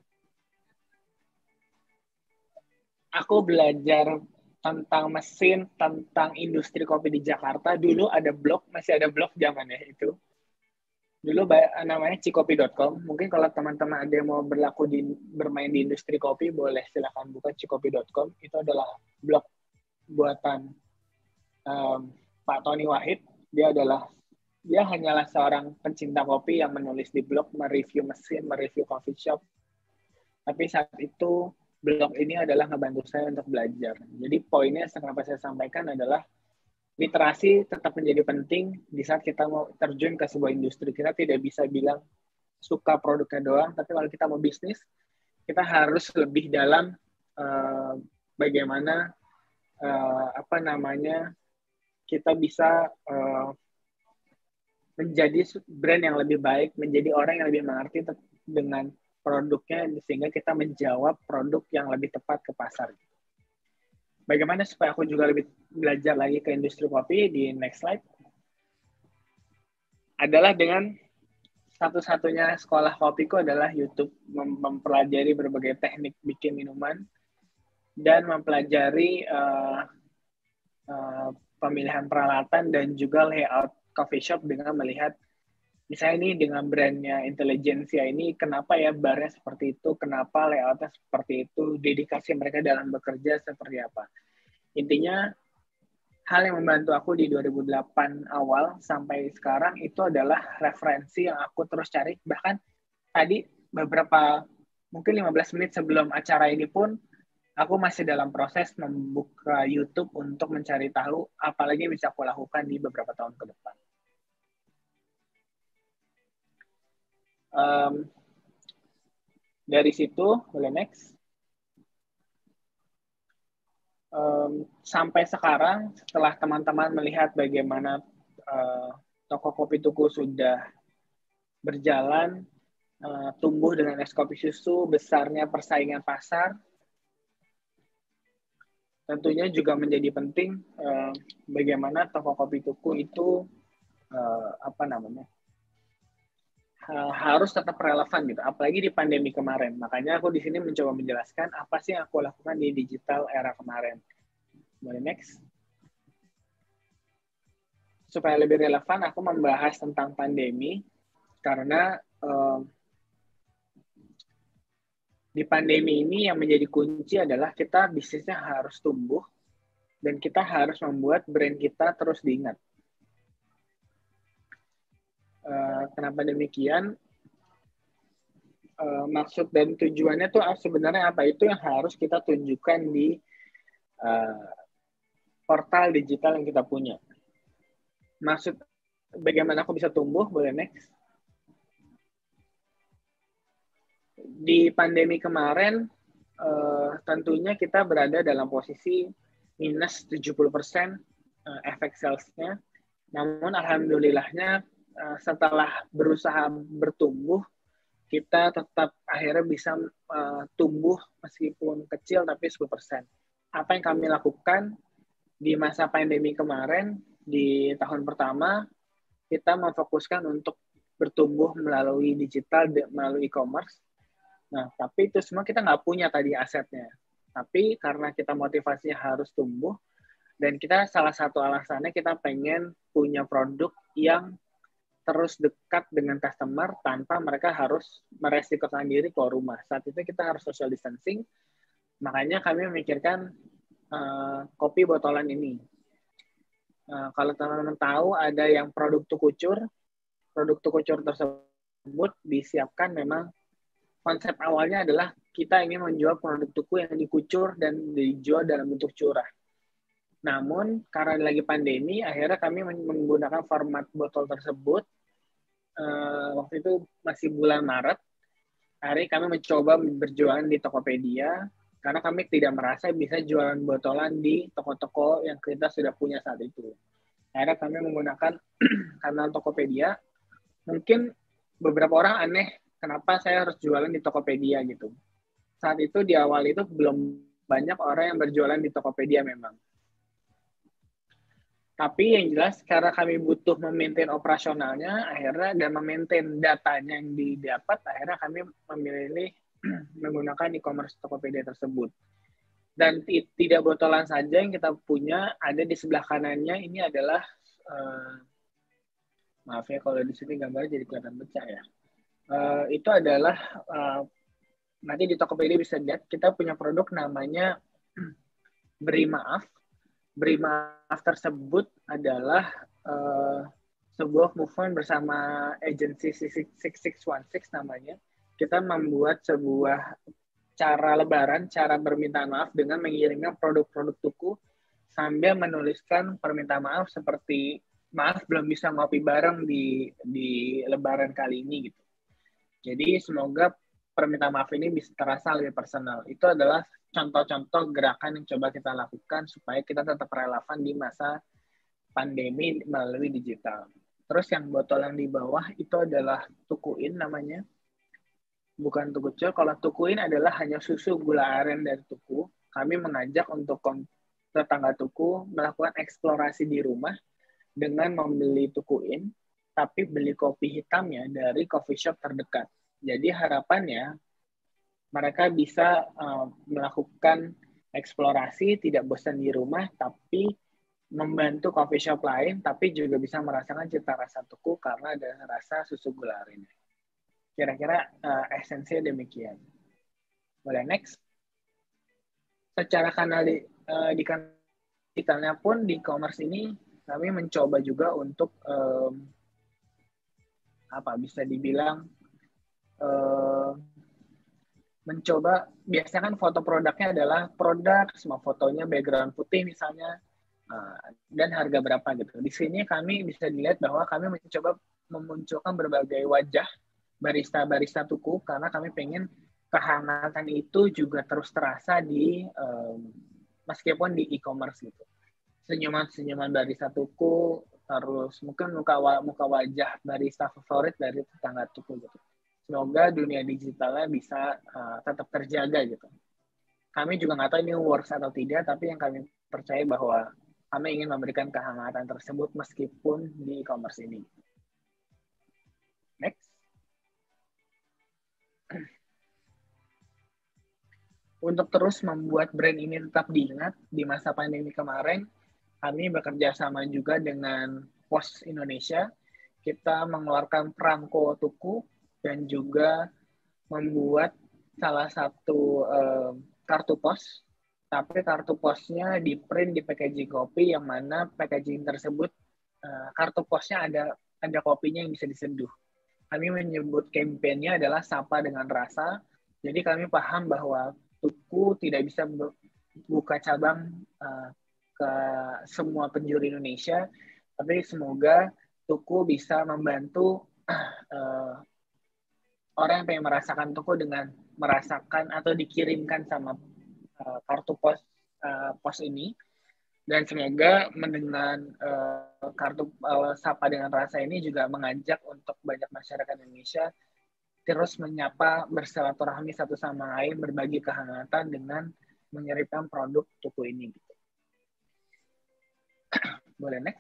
Aku belajar tentang mesin, tentang industri kopi di Jakarta. Dulu ada blog, masih ada blog zamannya itu. Dulu namanya cikopi dot com. Mungkin kalau teman-teman ada yang mau berlaku di bermain di industri kopi, boleh silakan buka cikopi dot com. Itu adalah blog buatan um, Pak Tony Wahid. Dia adalah dia hanyalah seorang pencinta kopi yang menulis di blog, mereview mesin, mereview coffee shop. Tapi saat itu blog ini adalah ngebantu saya untuk belajar. Jadi poinnya kenapa saya sampaikan adalah literasi tetap menjadi penting di saat kita mau terjun ke sebuah industri. Kita tidak bisa bilang suka produknya doang, tapi kalau kita mau bisnis, kita harus lebih dalam uh, bagaimana uh, apa namanya kita bisa uh, menjadi brand yang lebih baik, menjadi orang yang lebih mengerti dengan produknya, sehingga kita menjawab produk yang lebih tepat ke pasar. Bagaimana supaya aku juga lebih belajar lagi ke industri kopi, di next slide, adalah dengan satu-satunya sekolah kopiku adalah YouTube, mem mempelajari berbagai teknik bikin minuman, dan mempelajari uh, uh, pemilihan peralatan dan juga layout coffee shop dengan melihat, misalnya ini dengan brandnya Intelligentsia ini, kenapa ya barnya seperti itu, kenapa layoutnya seperti itu, dedikasi mereka dalam bekerja seperti apa. Intinya, hal yang membantu aku di dua ribu delapan awal sampai sekarang itu adalah referensi yang aku terus cari. Bahkan tadi beberapa, mungkin lima belas menit sebelum acara ini pun, aku masih dalam proses membuka YouTube untuk mencari tahu apalagi bisa aku lakukan di beberapa tahun ke depan. Um, dari situ, boleh next. Um, sampai sekarang, setelah teman-teman melihat bagaimana uh, toko kopi tuku sudah berjalan, uh, tumbuh dengan es kopi susu, besarnya persaingan pasar, tentunya juga menjadi penting uh, bagaimana toko kopi tuku itu uh, apa namanya uh, harus tetap relevan gitu, apalagi di pandemi kemarin. Makanya aku di sini mencoba menjelaskan apa sih yang aku lakukan di digital era kemarin. Boleh next. Supaya lebih relevan, aku membahas tentang pandemi karena uh, di pandemi ini yang menjadi kunci adalah kita bisnisnya harus tumbuh dan kita harus membuat brand kita terus diingat. Uh, kenapa demikian? Uh, maksud dan tujuannya tuh sebenarnya apa? Itu yang harus kita tunjukkan di uh, portal digital yang kita punya. Maksud bagaimana aku bisa tumbuh? Boleh next. Di pandemi kemarin, uh, tentunya kita berada dalam posisi minus tujuh puluh persen uh, efek sales-nya. Namun alhamdulillahnya uh, setelah berusaha bertumbuh, kita tetap akhirnya bisa uh, tumbuh meskipun kecil tapi sepuluh persen. Apa yang kami lakukan di masa pandemi kemarin, di tahun pertama, kita memfokuskan untuk bertumbuh melalui digital, melalui e-commerce. Nah, tapi itu semua kita nggak punya tadi asetnya. Tapi karena kita motivasinya harus tumbuh, dan kita salah satu alasannya kita pengen punya produk yang terus dekat dengan customer tanpa mereka harus meresikokan diri keluar rumah. Saat itu kita harus social distancing, makanya kami memikirkan uh, kopi botolan ini. Uh, kalau teman-teman tahu ada yang produk tukucur, produk tukucur tersebut disiapkan memang konsep awalnya adalah kita ingin menjual produk tuku yang dikucur dan dijual dalam bentuk curah. Namun, karena lagi pandemi, akhirnya kami menggunakan format botol tersebut. Uh, waktu itu masih bulan Maret. Hari kami mencoba berjualan di Tokopedia, karena kami tidak merasa bisa jualan botolan di toko-toko yang kita sudah punya saat itu. Akhirnya kami menggunakan kanal Tokopedia. Mungkin beberapa orang aneh, kenapa saya harus jualan di Tokopedia gitu. saat itu di awal itu belum banyak orang yang berjualan di Tokopedia memang. Tapi yang jelas karena kami butuh memaintain operasionalnya akhirnya dan memaintain datanya yang didapat, akhirnya kami memilih menggunakan e-commerce Tokopedia tersebut. Dan tidak botolan saja yang kita punya, ada di sebelah kanannya ini adalah uh, maaf ya kalau di sini gambarnya jadi kelihatan pecah ya. Uh, itu adalah uh, nanti di Tokopedia bisa lihat kita punya produk namanya Beri Maaf. Beri Maaf tersebut adalah uh, sebuah movement bersama agensi enam enam satu enam namanya. Kita membuat sebuah cara lebaran, cara permintaan maaf dengan mengirimkan produk-produk tuku sambil menuliskan permintaan maaf seperti maaf belum bisa ngopi bareng di di lebaran kali ini gitu. Jadi semoga permintaan maaf ini bisa terasa lebih personal. Itu adalah contoh-contoh gerakan yang coba kita lakukan supaya kita tetap relevan di masa pandemi melalui digital. Terus yang botol yang di bawah itu adalah Tukuin namanya. Bukan Tukucil. Kalau Tukuin adalah hanya susu, gula aren, dan tuku. Kami mengajak untuk tetangga tuku melakukan eksplorasi di rumah dengan membeli Tukuin, tapi beli kopi hitamnya dari coffee shop terdekat. Jadi harapannya mereka bisa uh, melakukan eksplorasi, tidak bosan di rumah, tapi membantu coffee shop lain, tapi juga bisa merasakan cita rasa tuku karena ada rasa susu gula aren. Kira-kira uh, esensinya demikian. Boleh next. Secara kanal di, uh, di kanal digitalnya pun di e-commerce ini kami mencoba juga untuk um, apa bisa dibilang uh, mencoba biasanya kan foto produknya adalah produk semua fotonya background putih misalnya uh, dan harga berapa gitu. Di sini kami bisa dilihat bahwa kami mencoba memunculkan berbagai wajah barista-barista tuku karena kami pengen kehangatan itu juga terus terasa di um, meskipun di e-commerce gitu. Senyuman-senyuman barista tuku, terus mungkin muka muka wajah barista favorit dari tetangga tuku gitu. Semoga dunia digitalnya bisa uh, tetap terjaga gitu. Kami juga nggak tahu ini works atau tidak, tapi yang kami percaya bahwa kami ingin memberikan kehangatan tersebut meskipun di e-commerce ini. Next. Untuk terus membuat brand ini tetap diingat di masa pandemi kemarin, kami bekerja sama juga dengan Pos Indonesia. Kita mengeluarkan perangko tuku dan juga membuat salah satu eh, kartu pos. Tapi kartu posnya di print di packaging kopi yang mana packaging tersebut eh, kartu posnya ada ada kopinya yang bisa diseduh. Kami menyebut kampanye adalah Sapa dengan Rasa. Jadi kami paham bahwa tuku tidak bisa buka cabang uh, ke semua penjuru Indonesia, tapi semoga tuku bisa membantu uh, orang yang pengen merasakan tuku dengan merasakan atau dikirimkan sama uh, kartu pos uh, pos ini. Dan semoga dengan uh, kartu uh, Sapa dengan Rasa ini juga mengajak untuk banyak masyarakat Indonesia terus menyapa bersilaturahmi satu sama lain, berbagi kehangatan dengan mengirimkan produk tuku ini. Gitu. Boleh next?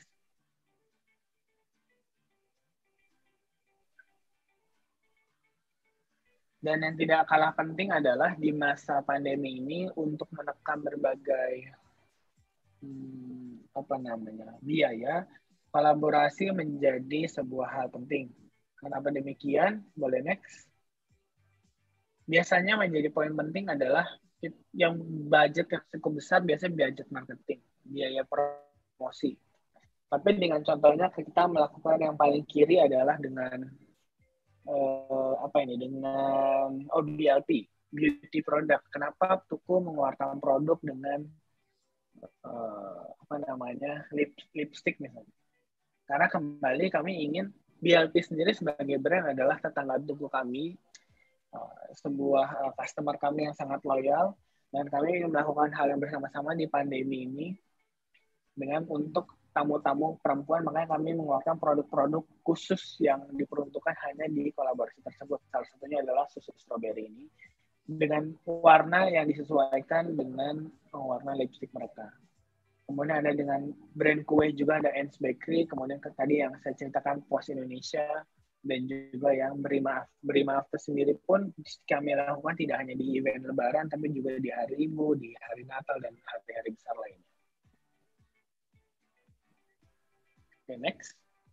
Dan yang tidak kalah penting adalah di masa pandemi ini untuk menekan berbagai hmm, apa namanya biaya, kolaborasi menjadi sebuah hal penting. Kenapa demikian? Boleh next. Biasanya menjadi poin penting adalah yang budget yang cukup besar biasanya budget marketing, biaya promosi. Tapi dengan contohnya kita melakukan yang paling kiri adalah dengan uh, apa ini? Dengan oh, B L P, beauty product. Kenapa tuku mengeluarkan produk dengan uh, apa namanya lip lipstick misalnya? Karena kembali kami ingin B L P sendiri sebagai brand adalah tetangga tuku kami, uh, sebuah uh, customer kami yang sangat loyal, dan kami ingin melakukan hal yang bersama-sama di pandemi ini dengan untuk tamu-tamu perempuan, makanya kami mengeluarkan produk-produk khusus yang diperuntukkan hanya di kolaborasi tersebut. Salah satunya adalah susu strawberry ini. dengan warna yang disesuaikan dengan warna lipstick mereka. Kemudian ada dengan brand kue juga, ada Ens Bakery, kemudian tadi yang saya ceritakan Pos Indonesia, dan juga yang Beri Maaf. Beri Maaf itu sendiri pun kami lakukan tidak hanya di event Lebaran, tapi juga di hari Ibu, di hari Natal, dan hari-hari besar lainnya. Oke, okay, next.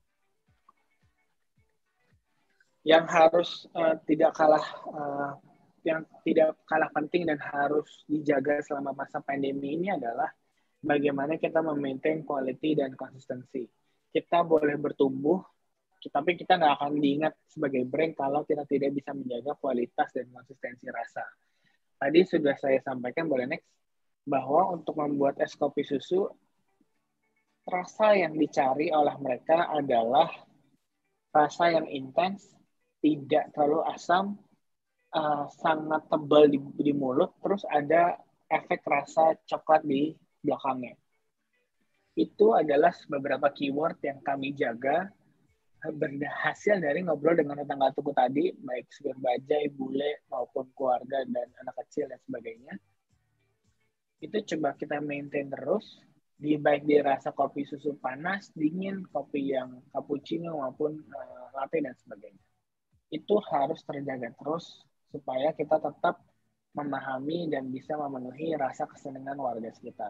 Yang harus uh, tidak kalah uh, yang tidak kalah penting dan harus dijaga selama masa pandemi ini adalah bagaimana kita memaintain quality dan konsistensi. Kita boleh bertumbuh, tapi kita nggak akan diingat sebagai brand kalau kita tidak bisa menjaga kualitas dan konsistensi rasa. Tadi sudah saya sampaikan, boleh next, bahwa untuk membuat es kopi susu, rasa yang dicari oleh mereka adalah rasa yang intens, tidak terlalu asam, uh, sangat tebal di, di mulut, terus ada efek rasa coklat di belakangnya. Itu adalah beberapa keyword yang kami jaga berhasil dari ngobrol dengan tetangga tuku tadi, baik supir bajai, bule, maupun keluarga dan anak kecil dan sebagainya. Itu coba kita maintain terus, di baik di rasa kopi susu panas, dingin, kopi yang cappuccino maupun uh, latte dan sebagainya. Itu harus terjaga terus supaya kita tetap memahami dan bisa memenuhi rasa kesenangan warga sekitar.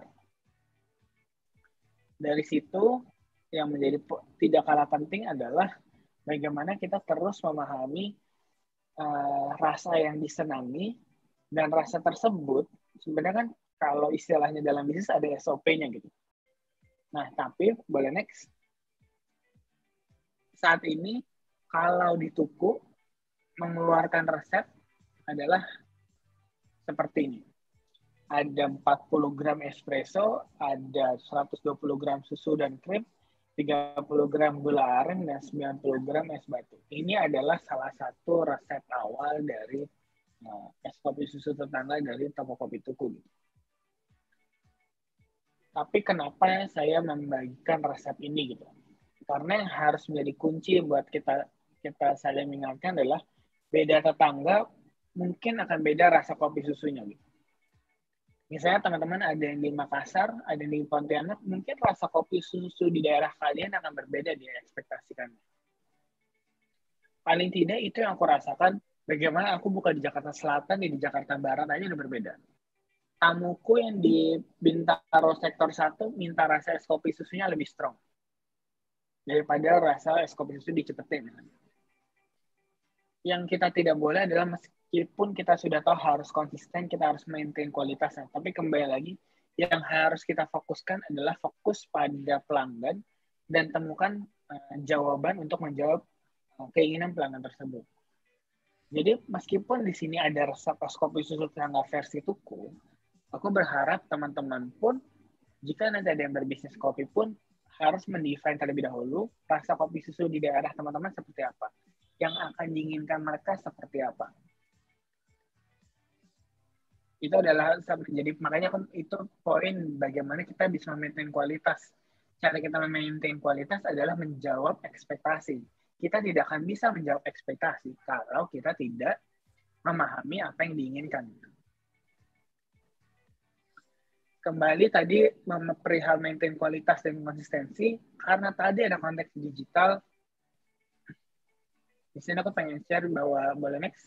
Dari situ, yang menjadi tidak kalah penting adalah bagaimana kita terus memahami uh, rasa yang disenangi, dan rasa tersebut sebenarnya kan kalau istilahnya dalam bisnis ada S O P-nya gitu. Nah, tapi boleh next. Saat ini kalau di Tuku mengeluarkan resep adalah seperti ini. Ada empat puluh gram espresso, ada seratus dua puluh gram susu dan krim, tiga puluh gram gula aren, dan sembilan puluh gram es batu. Ini adalah salah satu resep awal dari uh, es kopi susu tetangga dari toko kopi Tuku. Tapi kenapa saya membagikan resep ini gitu? Karena yang harus menjadi kunci buat kita kita saling mengingatkan adalah beda tetangga mungkin akan beda rasa kopi susunya gitu. Misalnya teman-teman ada yang di Makassar, ada yang di Pontianak, mungkin rasa kopi susu di daerah kalian akan berbeda di ekspektasikan. Paling tidak itu yang aku rasakan, bagaimana aku buka di Jakarta Selatan, di Jakarta Barat aja udah berbeda. Tamuku yang di Bintaro sektor satu minta rasa es kopi susunya lebih strong daripada rasa es kopi susu dicepetin. Yang kita tidak boleh adalah meskipun kita sudah tahu harus konsisten, kita harus maintain kualitasnya. Tapi kembali lagi, yang harus kita fokuskan adalah fokus pada pelanggan dan temukan uh, jawaban untuk menjawab uh, keinginan pelanggan tersebut. Jadi meskipun di sini ada resep es kopi susu tetangga versi Tuku, aku berharap teman-teman pun, jika nanti ada yang berbisnis kopi pun, harus mendefine terlebih dahulu rasa kopi susu di daerah teman-teman seperti apa. Yang akan diinginkan mereka seperti apa. Itu adalah jadi makanya itu poin bagaimana kita bisa maintain kualitas. Cara kita memaintain kualitas adalah menjawab ekspektasi. Kita tidak akan bisa menjawab ekspektasi kalau kita tidak memahami apa yang diinginkan. Kembali tadi perihal maintain kualitas dan konsistensi, karena tadi ada konteks digital. Di sini aku pengen share bahwa boleh next.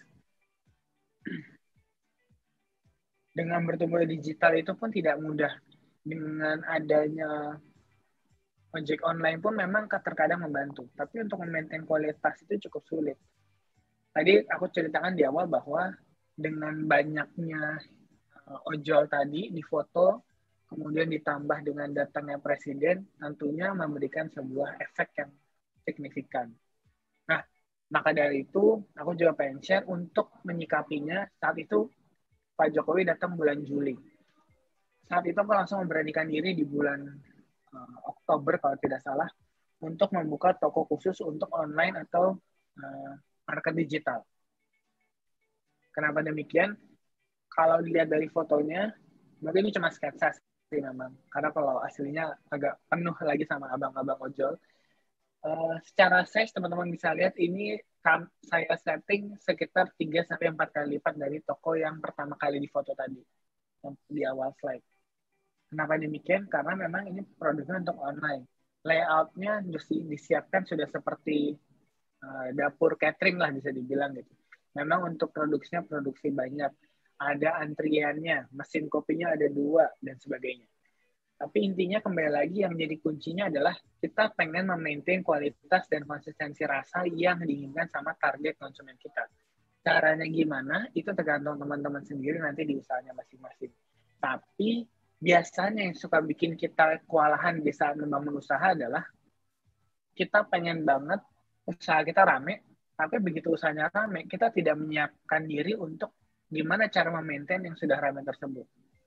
Dengan bertumbuh digital itu pun tidak mudah. Dengan adanya ojek online pun memang terkadang membantu. Tapi untuk memaintain kualitas itu cukup sulit. Tadi aku ceritakan di awal bahwa dengan banyaknya ojol tadi di foto, kemudian ditambah dengan datangnya presiden, tentunya memberikan sebuah efek yang signifikan. Nah, maka dari itu, aku juga pengen share untuk menyikapinya. Saat itu, Pak Jokowi datang bulan Juli. Saat itu aku langsung memberanikan diri di bulan uh, Oktober, kalau tidak salah, untuk membuka toko khusus untuk online atau uh, market digital. Kenapa demikian? Kalau dilihat dari fotonya, mungkin ini cuma sketsa sih memang. Karena kalau aslinya agak penuh lagi sama abang-abang ojol. Uh, secara size teman-teman bisa lihat ini saya setting sekitar tiga sampai empat kali lipat dari toko yang pertama kali di foto tadi, yang di awal slide. Kenapa demikian? Karena memang ini produknya untuk online. Layout-nya disiapkan sudah seperti uh, dapur catering lah bisa dibilang gitu. Memang untuk produksinya produksi banyak. Ada antriannya, mesin kopinya ada dua, dan sebagainya. Tapi intinya kembali lagi yang jadi kuncinya adalah kita pengen memaintain kualitas dan konsistensi rasa yang diinginkan sama target konsumen kita. Caranya gimana, itu tergantung teman-teman sendiri nanti di usahanya masing-masing. Tapi biasanya yang suka bikin kita kewalahan di saat membangun usaha adalah kita pengen banget usaha kita rame, tapi begitu usahanya rame, kita tidak menyiapkan diri untuk gimana cara memaintain yang sudah rame tersebut.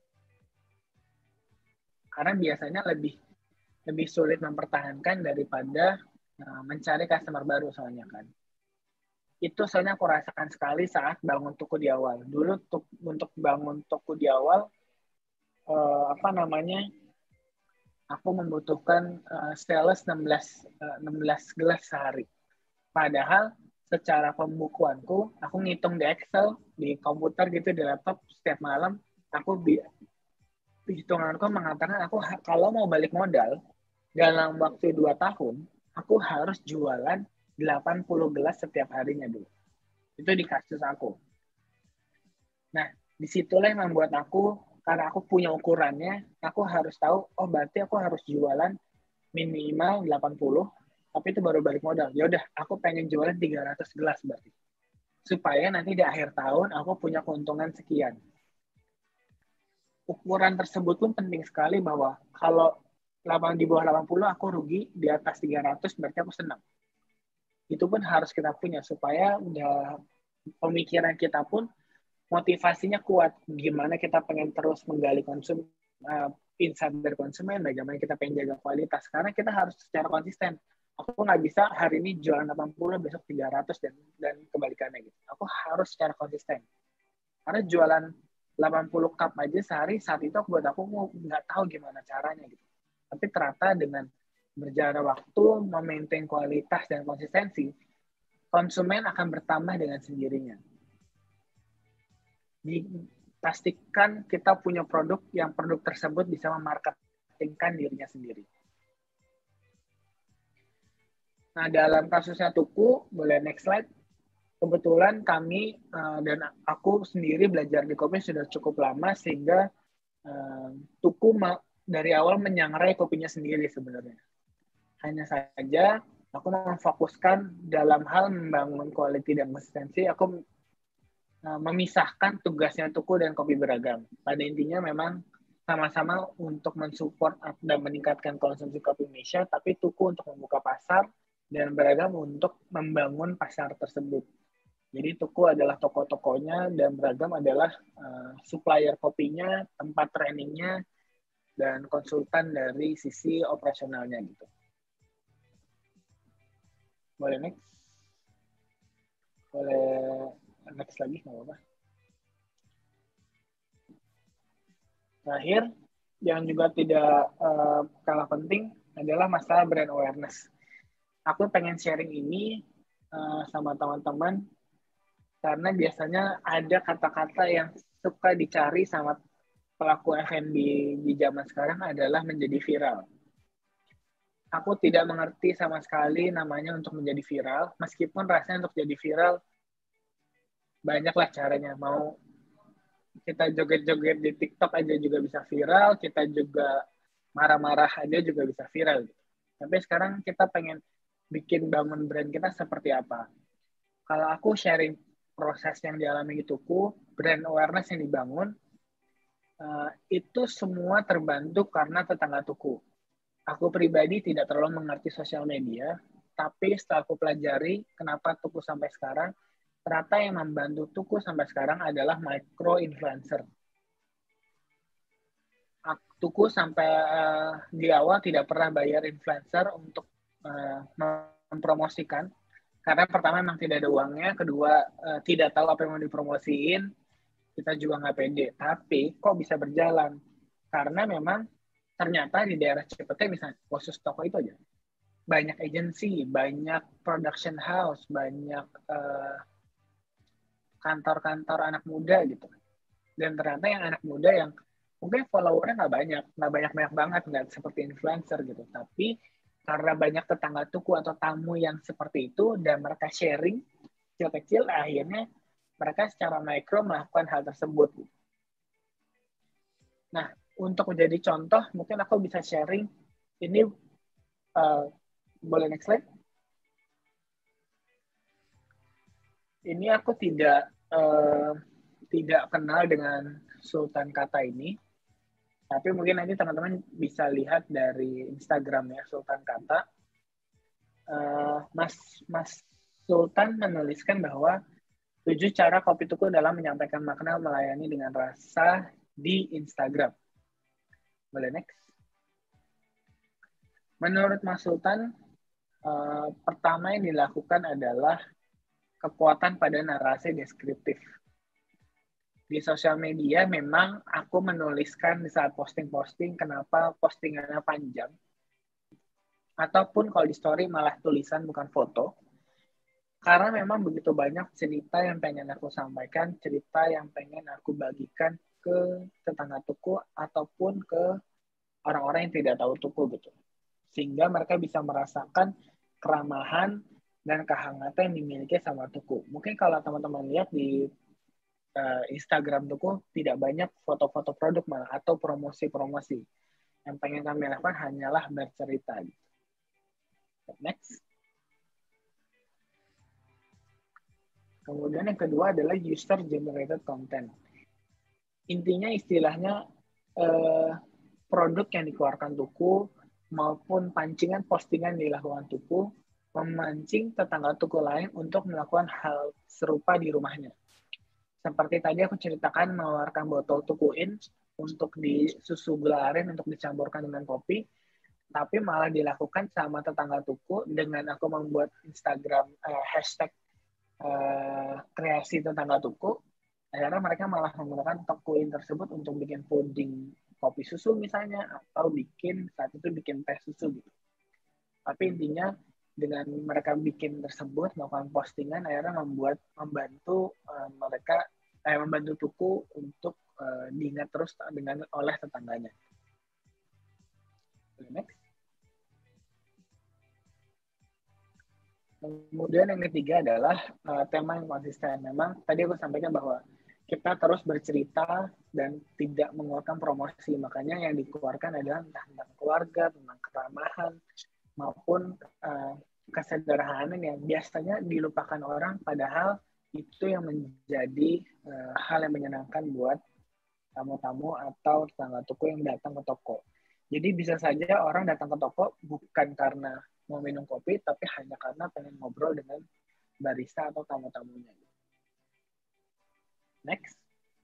Karena biasanya lebih lebih sulit mempertahankan daripada uh, mencari customer baru soalnya kan. Itu soalnya aku rasakan sekali saat bangun toko di awal. Dulu untuk, untuk bangun toko di awal, uh, apa namanya, aku membutuhkan uh, sales enam belas gelas sehari. Padahal secara pembukuanku, aku ngitung di Excel, di komputer gitu, di laptop, setiap malam, aku bi hitunganku mengatakan aku kalau mau balik modal dalam waktu dua tahun, aku harus jualan delapan puluh gelas setiap harinya dulu. Itu di kasus aku. Nah, disitulah yang membuat aku, karena aku punya ukurannya, aku harus tahu, oh berarti aku harus jualan minimal delapan puluh, tapi itu baru balik modal. Ya udah, aku pengen jualan tiga ratus gelas berarti. Supaya nanti di akhir tahun aku punya keuntungan sekian. Ukuran tersebut pun penting sekali bahwa kalau di bawah delapan puluh aku rugi, di atas tiga ratus berarti aku senang. Itu pun harus kita punya supaya udah pemikiran kita pun motivasinya kuat. Gimana kita pengen terus menggali konsum uh, insight dari konsumen, bagaimana kita pengen jaga kualitas. Karena kita harus secara konsisten. Aku nggak bisa hari ini jualan delapan puluh, besok tiga ratus dan dan kebalikannya gitu. Aku harus secara konsisten. Karena jualan delapan puluh cup aja sehari, saat itu buat aku nggak tahu gimana caranya gitu. Tapi ternyata dengan berjalan waktu, memaintain kualitas dan konsistensi, konsumen akan bertambah dengan sendirinya. Dipastikan kita punya produk yang produk tersebut bisa memarketingkan dirinya sendiri. Nah, dalam kasusnya Tuku, boleh next slide. Kebetulan kami uh, dan aku sendiri belajar di kopi sudah cukup lama sehingga uh, Tuku dari awal menyangrai kopinya sendiri sebenarnya. Hanya saja aku memfokuskan dalam hal membangun quality dan konsistensi, aku uh, memisahkan tugasnya Tuku dan Kopi Beragam. Pada intinya memang sama-sama untuk mensupport dan meningkatkan konsumsi kopi Indonesia, tapi Tuku untuk membuka pasar dan Beragam untuk membangun pasar tersebut. Jadi Tuku adalah toko-tokonya dan Beragam adalah uh, supplier kopinya, tempat trainingnya, dan konsultan dari sisi operasionalnya gitu. Boleh next? Boleh next lagi, nggak apa-apa. Terakhir, yang juga tidak uh, kalah penting adalah masalah brand awareness. Aku pengen sharing ini uh, sama teman-teman karena biasanya ada kata-kata yang suka dicari sama pelaku F and B di zaman sekarang adalah menjadi viral. Aku tidak mengerti sama sekali namanya untuk menjadi viral, meskipun rasanya untuk jadi viral banyaklah caranya. Mau kita joget-joget di TikTok aja juga bisa viral, kita juga marah-marah aja juga bisa viral. Tapi sekarang kita pengen bikin bangun brand kita seperti apa. Kalau aku sharing proses yang dialami di Tuku, brand awareness yang dibangun, uh, itu semua terbantu karena tetangga Tuku. Aku pribadi tidak terlalu mengerti sosial media, tapi setelah aku pelajari kenapa Tuku sampai sekarang, ternyata yang membantu Tuku sampai sekarang adalah micro-influencer. Tuku sampai uh, di awal tidak pernah bayar influencer untuk uh, mempromosikan, karena pertama memang tidak ada uangnya, kedua uh, tidak tahu apa yang mau dipromosiin, kita juga nggak pede. Tapi kok bisa berjalan? Karena memang ternyata di daerah Cipete misalnya, khusus toko itu aja, banyak agency, banyak production house, banyak uh, kantor-kantor anak muda gitu. Dan ternyata yang anak muda yang mungkin followernya nggak banyak, nggak banyak-banyak banget, nggak seperti influencer gitu. Tapi karena banyak tetangga tuku atau tamu yang seperti itu, dan mereka sharing kecil-kecil, akhirnya mereka secara mikro melakukan hal tersebut. Nah, untuk menjadi contoh, mungkin aku bisa sharing, ini uh, boleh next slide? Ini aku tidak uh, tidak kenal dengan Sultan Kata ini, tapi mungkin nanti teman-teman bisa lihat dari Instagramnya Sultan Kata. Uh, Mas Mas Sultan menuliskan bahwa tujuh cara kopi tuku dalam menyampaikan makna melayani dengan rasa di Instagram. Boleh next? Menurut Mas Sultan, uh, pertama yang dilakukan adalah kekuatan pada narasi deskriptif. Di sosial media memang aku menuliskan di saat posting-posting kenapa postingannya panjang. Ataupun kalau di story malah tulisan bukan foto. Karena memang begitu banyak cerita yang pengen aku sampaikan, cerita yang pengen aku bagikan ke tetangga tuku ataupun ke orang-orang yang tidak tahu tuku gitu. Sehingga mereka bisa merasakan keramahan dan kehangatan yang dimiliki sama tuku. Mungkin kalau teman-teman lihat di uh, Instagram tuku tidak banyak foto-foto produk malah atau promosi-promosi. Yang pengen kami lakukan hanyalah bercerita. Next. Kemudian yang kedua adalah user generated content. Intinya istilahnya uh, produk yang dikeluarkan tuku maupun pancingan postingan dilakukan tuku memancing tetangga tuku lain untuk melakukan hal serupa di rumahnya. Seperti tadi aku ceritakan mengeluarkan botol tukuin untuk disusu gula aren untuk dicampurkan dengan kopi, tapi malah dilakukan sama tetangga tuku dengan aku membuat Instagram uh, hashtag uh, kreasi tetangga tuku. Akhirnya mereka malah menggunakan tukuin tersebut untuk bikin puding kopi susu misalnya, atau bikin saat itu bikin teh susu gitu. Tapi intinya dengan mereka bikin tersebut, melakukan postingan, akhirnya membuat membantu uh, mereka, eh, membantu tuku untuk uh, diingat terus dengan oleh tetangganya. Next. Kemudian yang ketiga adalah uh, tema yang konsisten. Memang tadi aku sampaikan bahwa kita terus bercerita dan tidak mengeluarkan promosi. Makanya yang dikeluarkan adalah tentang keluarga, tentang keramahan, maupun uh, kesederhanaan yang biasanya dilupakan orang, padahal itu yang menjadi uh, hal yang menyenangkan buat tamu-tamu atau tetangga toko yang datang ke toko. Jadi bisa saja orang datang ke toko bukan karena mau minum kopi, tapi hanya karena pengen ngobrol dengan barista atau tamu-tamunya. Next.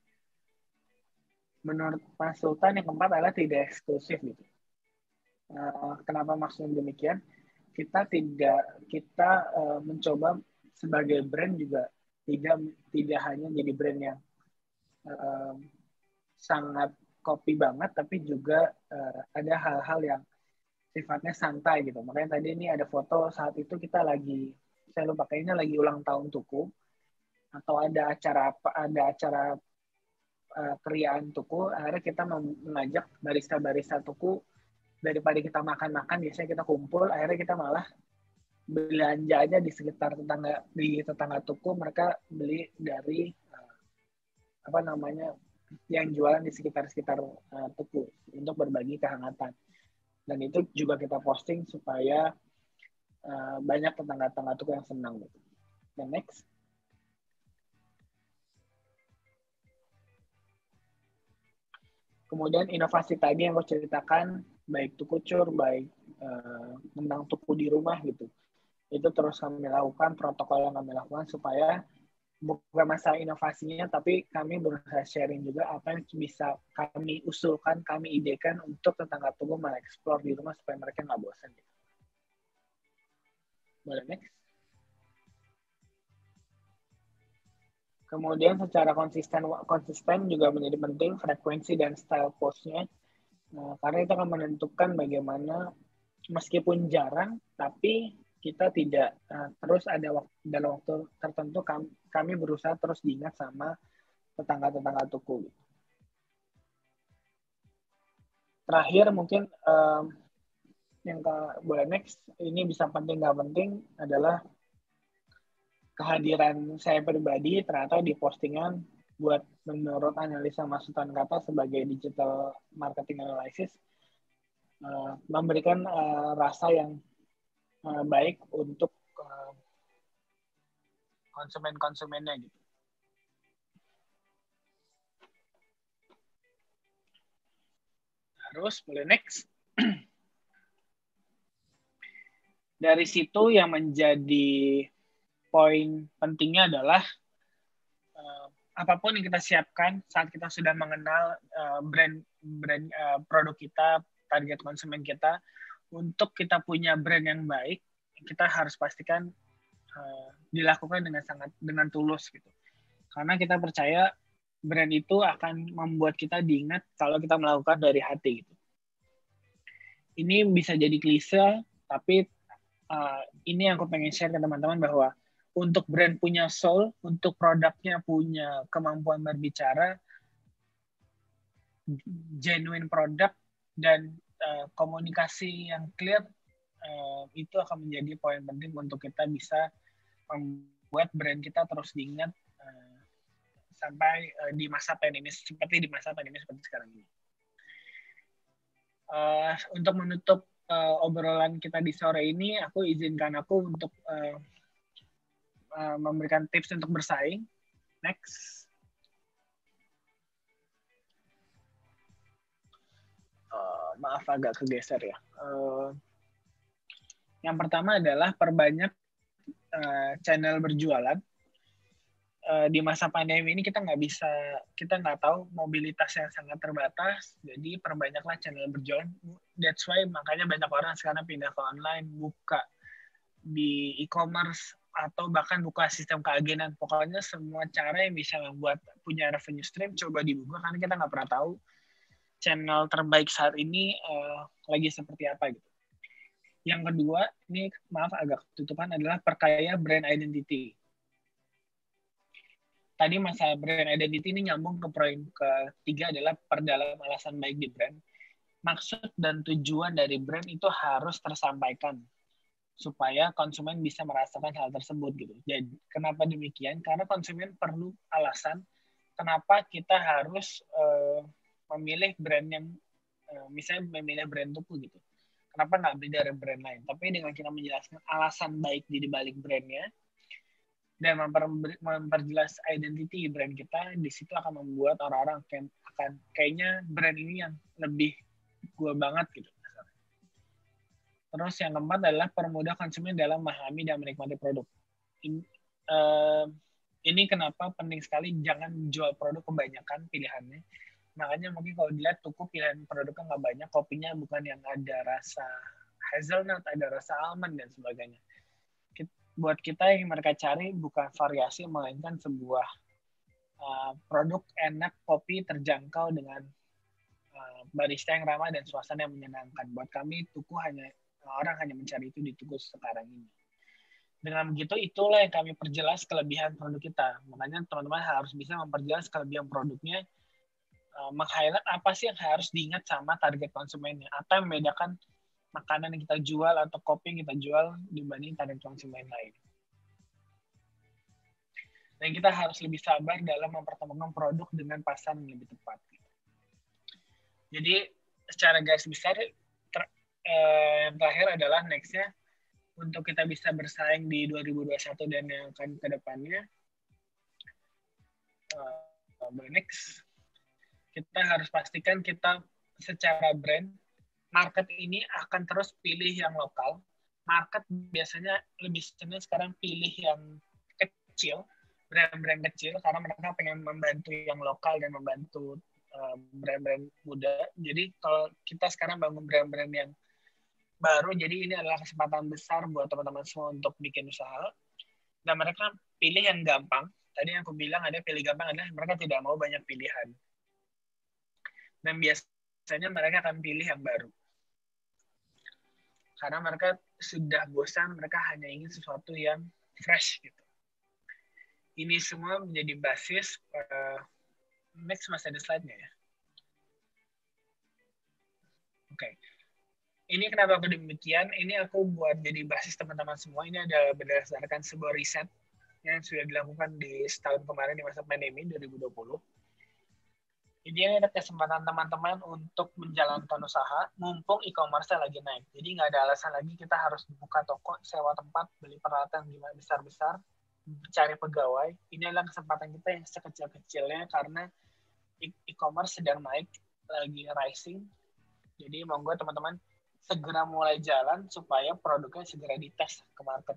Menurut Pak Sultan yang keempat adalah tidak eksklusif gitu. Uh, kenapa maksudnya demikian? Kita tidak kita uh, mencoba sebagai brand juga tidak tidak hanya jadi brand yang uh, sangat kopi banget, tapi juga uh, ada hal-hal yang sifatnya santai gitu. Makanya tadi ini ada foto saat itu kita lagi, saya lupa kayaknya lagi ulang tahun tuku atau ada acara apa ada acara uh, keriaan tuku. Akhirnya kita mengajak barista-barista tuku. Daripada kita makan-makan, biasanya kita kumpul, akhirnya kita malah belanja aja di sekitar tetangga di tetangga toko, mereka beli dari uh, apa namanya yang jualan di sekitar-sekitar uh, toko untuk berbagi kehangatan. Dan itu juga kita posting supaya uh, banyak tetangga-tetangga toko yang senang gitu. Dan next. Kemudian inovasi tadi yang aku ceritakan, baik tuku cur, baik uh, tentang tuku di rumah gitu. Itu terus kami lakukan, protokol yang kami lakukan supaya bukan masalah inovasinya, tapi kami berusaha sharing juga apa yang bisa kami usulkan, kami idekan untuk tetangga tuku mengeksplor di rumah supaya mereka nggak bosan. Gitu. Boleh next. Kemudian secara konsisten konsisten juga menjadi penting frekuensi dan style post-nya. Nah, karena itu akan menentukan bagaimana meskipun jarang, tapi kita tidak uh, terus ada waktu, dalam waktu tertentu kami, kami berusaha terus diingat sama tetangga-tetangga tuku. Terakhir mungkin um, yang ke, boleh next, ini bisa penting nggak penting adalah kehadiran saya pribadi ternyata di postingan buat menurut analisa masukan kata sebagai digital marketing analysis uh, memberikan uh, rasa yang uh, baik untuk uh, konsumen-konsumennya gitu. Terus boleh next. Dari situ yang menjadi poin pentingnya adalah uh, apapun yang kita siapkan saat kita sudah mengenal uh, brand brand uh, produk kita, target konsumen kita, untuk kita punya brand yang baik, kita harus pastikan uh, dilakukan dengan sangat dengan tulus gitu. Karena kita percaya brand itu akan membuat kita diingat kalau kita melakukan dari hati gitu. Ini bisa jadi klise, tapi uh, ini yang aku pengen share ke teman-teman bahwa untuk brand punya soul, untuk produknya punya kemampuan berbicara, genuine produk, dan uh, komunikasi yang clear, uh, itu akan menjadi poin penting untuk kita bisa membuat brand kita terus diingat uh, sampai uh, di masa pandemi, seperti di masa pandemi seperti sekarang ini. Uh, untuk menutup uh, obrolan kita di sore ini, aku izinkan aku untuk uh, uh, memberikan tips untuk bersaing. Next. Uh, maaf agak kegeser ya. Uh, yang pertama adalah perbanyak uh, channel berjualan. Uh, di masa pandemi ini kita nggak bisa, kita nggak tahu mobilitas yang sangat terbatas, jadi perbanyaklah channel berjualan. That's why makanya banyak orang sekarang pindah ke online, buka di e-commerce, atau bahkan buka sistem keagenan. Pokoknya semua cara yang bisa membuat punya revenue stream coba dibuka, karena kita nggak pernah tahu channel terbaik saat ini uh, lagi seperti apa gitu. Yang kedua, ini maaf agak tutupan, adalah perkaya brand identity. Tadi masalah brand identity ini nyambung ke poin ketiga, adalah perdalam alasan baik di brand. Maksud dan tujuan dari brand itu harus tersampaikan supaya konsumen bisa merasakan hal tersebut gitu. Jadi kenapa demikian? Karena konsumen perlu alasan kenapa kita harus uh, memilih brand yang uh, misalnya memilih brand tuku gitu. Kenapa nggak beli dari brand lain? Tapi dengan kita menjelaskan alasan baik di balik brandnya dan memper, memperjelas identity brand kita, di situ akan membuat orang-orang akan kayaknya brand ini yang lebih gue banget gitu. Terus yang keempat adalah permudah konsumen dalam memahami dan menikmati produk. Ini, uh, ini kenapa penting sekali jangan jual produk kebanyakan pilihannya. Makanya mungkin kalau dilihat tuku pilihan produknya nggak banyak, kopinya bukan yang ada rasa hazelnut, ada rasa almond dan sebagainya. Buat kita yang mereka cari bukan variasi, melainkan sebuah uh, produk enak, kopi terjangkau dengan uh, barista yang ramah dan suasana yang menyenangkan. Buat kami, tuku hanya orang hanya mencari itu di tuku sekarang ini. Dengan begitu, itulah yang kami perjelas kelebihan produk kita. Makanya teman-teman harus bisa memperjelas kelebihan produknya, uh, meng-highlight apa sih yang harus diingat sama target konsumennya, atau yang membedakan makanan yang kita jual atau kopi yang kita jual dibanding target konsumen lain. Dan kita harus lebih sabar dalam mempertemukan produk dengan pasar yang lebih tepat. Jadi secara garis besar, ter, eh, yang terakhir adalah next-nya, untuk kita bisa bersaing di dua ribu dua puluh satu dan yang akan ke depannya, uh, next, kita harus pastikan kita secara brand, market ini akan terus pilih yang lokal. Market biasanya lebih senang sekarang pilih yang kecil, brand-brand kecil, karena mereka pengen membantu yang lokal dan membantu uh, brand-brand muda. Jadi kalau kita sekarang bangun brand-brand yang baru, jadi ini adalah kesempatan besar buat teman-teman semua untuk bikin usaha. Dan mereka pilih yang gampang. Tadi yang aku bilang ada pilih gampang adalah mereka tidak mau banyak pilihan. Dan biasanya mereka akan pilih yang baru. karena mereka sudah bosan, mereka hanya ingin sesuatu yang fresh gitu. Ini semua menjadi basis, uh, next masih ada slide-nya ya. Oke, okay. Ini kenapa aku demikian, ini aku buat jadi basis teman-teman semua, ini adalah berdasarkan sebuah riset yang sudah dilakukan di setahun kemarin di masa pandemi dua ribu dua puluh. Jadi ini ada kesempatan teman-teman untuk menjalankan usaha, mumpung e-commerce lagi naik. Jadi nggak ada alasan lagi kita harus buka toko, sewa tempat, beli peralatan gimana besar-besar, cari pegawai. Ini adalah kesempatan kita yang sekecil-kecilnya karena e-commerce sedang naik, lagi rising. Jadi monggo teman-teman segera mulai jalan supaya produknya segera dites ke market.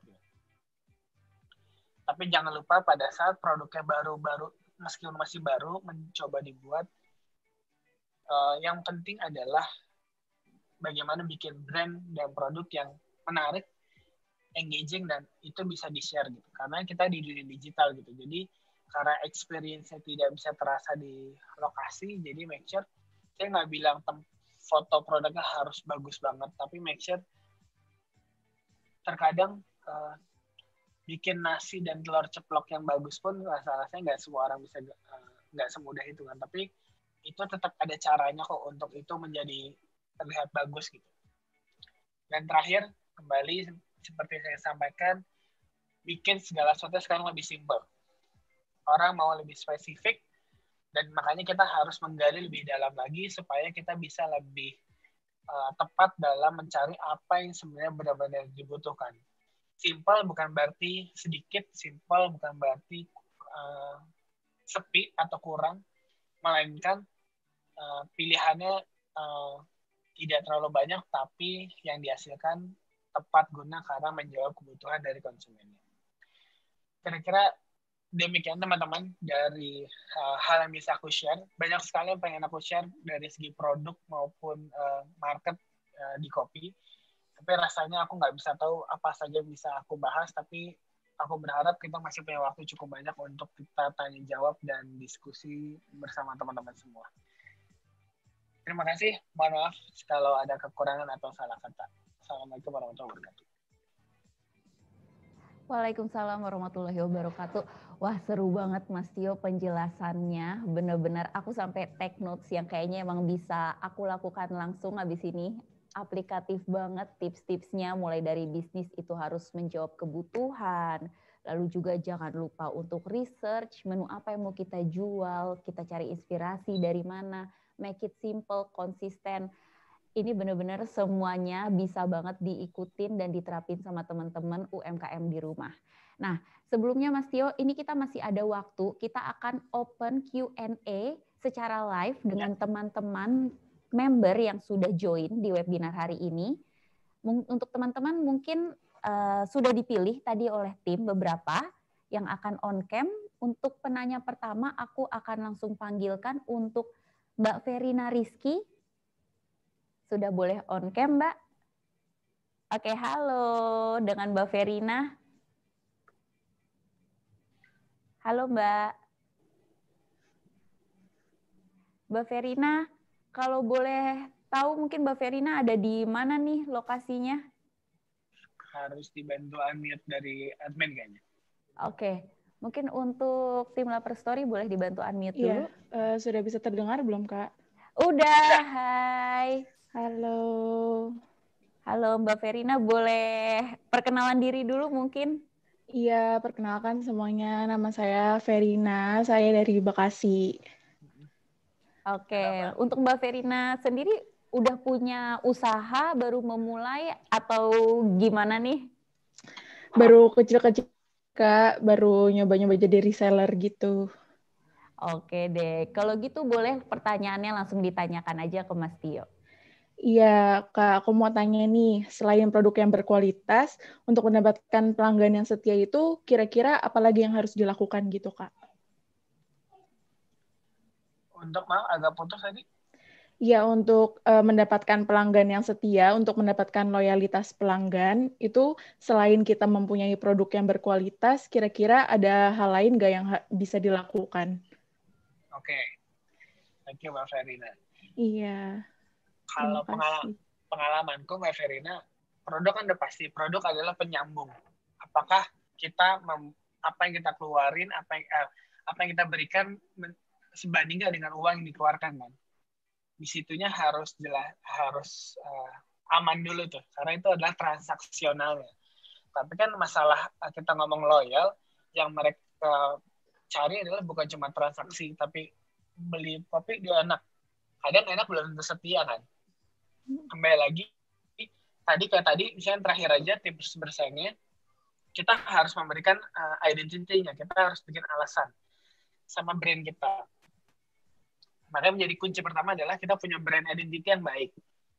Tapi jangan lupa pada saat produknya baru-baru, meskipun masih baru, mencoba dibuat, Uh, yang penting adalah bagaimana bikin brand dan produk yang menarik, engaging, dan itu bisa di-share gitu. Karena kita di dunia digital gitu. Jadi karena experience-nya tidak bisa terasa di lokasi, jadi make sure, saya nggak bilang tem- foto produknya harus bagus banget, tapi make sure terkadang uh, bikin nasi dan telur ceplok yang bagus pun rasa-rasanya nggak semua orang bisa, uh, nggak semudah itu kan. Tapi itu tetap ada caranya kok untuk itu menjadi terlihat bagus gitu. Dan terakhir, kembali seperti saya sampaikan, bikin segala sesuatu sekarang lebih simpel. Orang mau lebih spesifik, dan makanya kita harus menggali lebih dalam lagi supaya kita bisa lebih uh, tepat dalam mencari apa yang sebenarnya benar-benar dibutuhkan. Simpel bukan berarti sedikit, simpel bukan berarti uh, sepi atau kurang, melainkan uh, pilihannya uh, tidak terlalu banyak, tapi yang dihasilkan tepat guna karena menjawab kebutuhan dari konsumennya. Kira-kira demikian teman-teman dari uh, hal yang bisa aku share. Banyak sekali yang pengen aku share dari segi produk maupun uh, market uh, di kopi. Tapi rasanya aku nggak bisa tahu apa saja bisa aku bahas, tapi aku berharap kita masih punya waktu cukup banyak untuk kita tanya jawab dan diskusi bersama teman-teman semua. Terima kasih. Mohon maaf kalau ada kekurangan atau salah kata. Assalamualaikum warahmatullahi wabarakatuh. Waalaikumsalam warahmatullahi wabarakatuh. Wah, seru banget Mas Tio penjelasannya. Bener-bener aku sampai take notes yang kayaknya emang bisa aku lakukan langsung habis ini. Aplikatif banget tips-tipsnya, mulai dari bisnis itu harus menjawab kebutuhan, lalu juga jangan lupa untuk research menu apa yang mau kita jual, kita cari inspirasi dari mana, make it simple, konsisten. Ini benar-benar semuanya bisa banget diikutin dan diterapin sama teman-teman U M K M di rumah. Nah, sebelumnya Mas Tio, ini kita masih ada waktu, kita akan open Q and A secara live dengan teman-teman member yang sudah join di webinar hari ini. Untuk teman-teman mungkin uh, sudah dipilih tadi oleh tim beberapa yang akan on cam. Untuk penanya pertama aku akan langsung panggilkan untuk Mbak Verina Rizky. Sudah boleh on cam, Mbak? Oke, halo dengan Mbak Verina. Halo, Mbak. Mbak Verina, kalau boleh tahu mungkin Mbak Verina ada di mana nih lokasinya? Harus dibantu unmute dari admin kayaknya. Oke, mungkin untuk tim Lapar Story boleh dibantu unmute dulu? Iya, uh, sudah bisa terdengar belum, Kak? Udah, hai. Halo. Halo Mbak Verina, boleh perkenalan diri dulu mungkin? Iya, perkenalkan semuanya. Nama saya Verina, saya dari Bekasi. Oke, untuk Mbak Verina sendiri udah punya usaha, baru memulai atau gimana nih? Baru kecil-kecil, Kak, baru nyoba-nyoba jadi reseller gitu. Oke deh, kalau gitu boleh pertanyaannya langsung ditanyakan aja ke Mas Tio. Iya, Kak, aku mau tanya nih, selain produk yang berkualitas, untuk mendapatkan pelanggan yang setia itu, kira-kira apa lagi yang harus dilakukan gitu, Kak? Untuk maaf agak putus tadi. Iya, untuk uh, mendapatkan pelanggan yang setia, untuk mendapatkan loyalitas pelanggan, itu selain kita mempunyai produk yang berkualitas, kira-kira ada hal lain nggak yang ha- bisa dilakukan? Oke, okay. Thank you Mbak Verina. Iya. Kalau pengalaman, pengalamanku Mbak Verina, produk kan udah pasti. Produk adalah penyambung. Apakah kita mem, apa yang kita keluarin, apa yang eh, apa yang kita berikan men, sebanding nggak dengan uang yang dikeluarkan kan? Di situnya harus jelas, harus uh, aman dulu tuh, karena itu adalah transaksionalnya. Tapi kan masalah kita ngomong loyal, yang mereka cari adalah bukan cuma transaksi, tapi beli kopi dia enak. Kadang enak belum tentu setia kan. Kembali lagi, tadi kayak tadi, misalnya terakhir aja tips bersaingnya, kita harus memberikan uh, identity-nya, kita harus bikin alasan sama brand kita. Makanya menjadi kunci pertama adalah kita punya brand identity yang baik.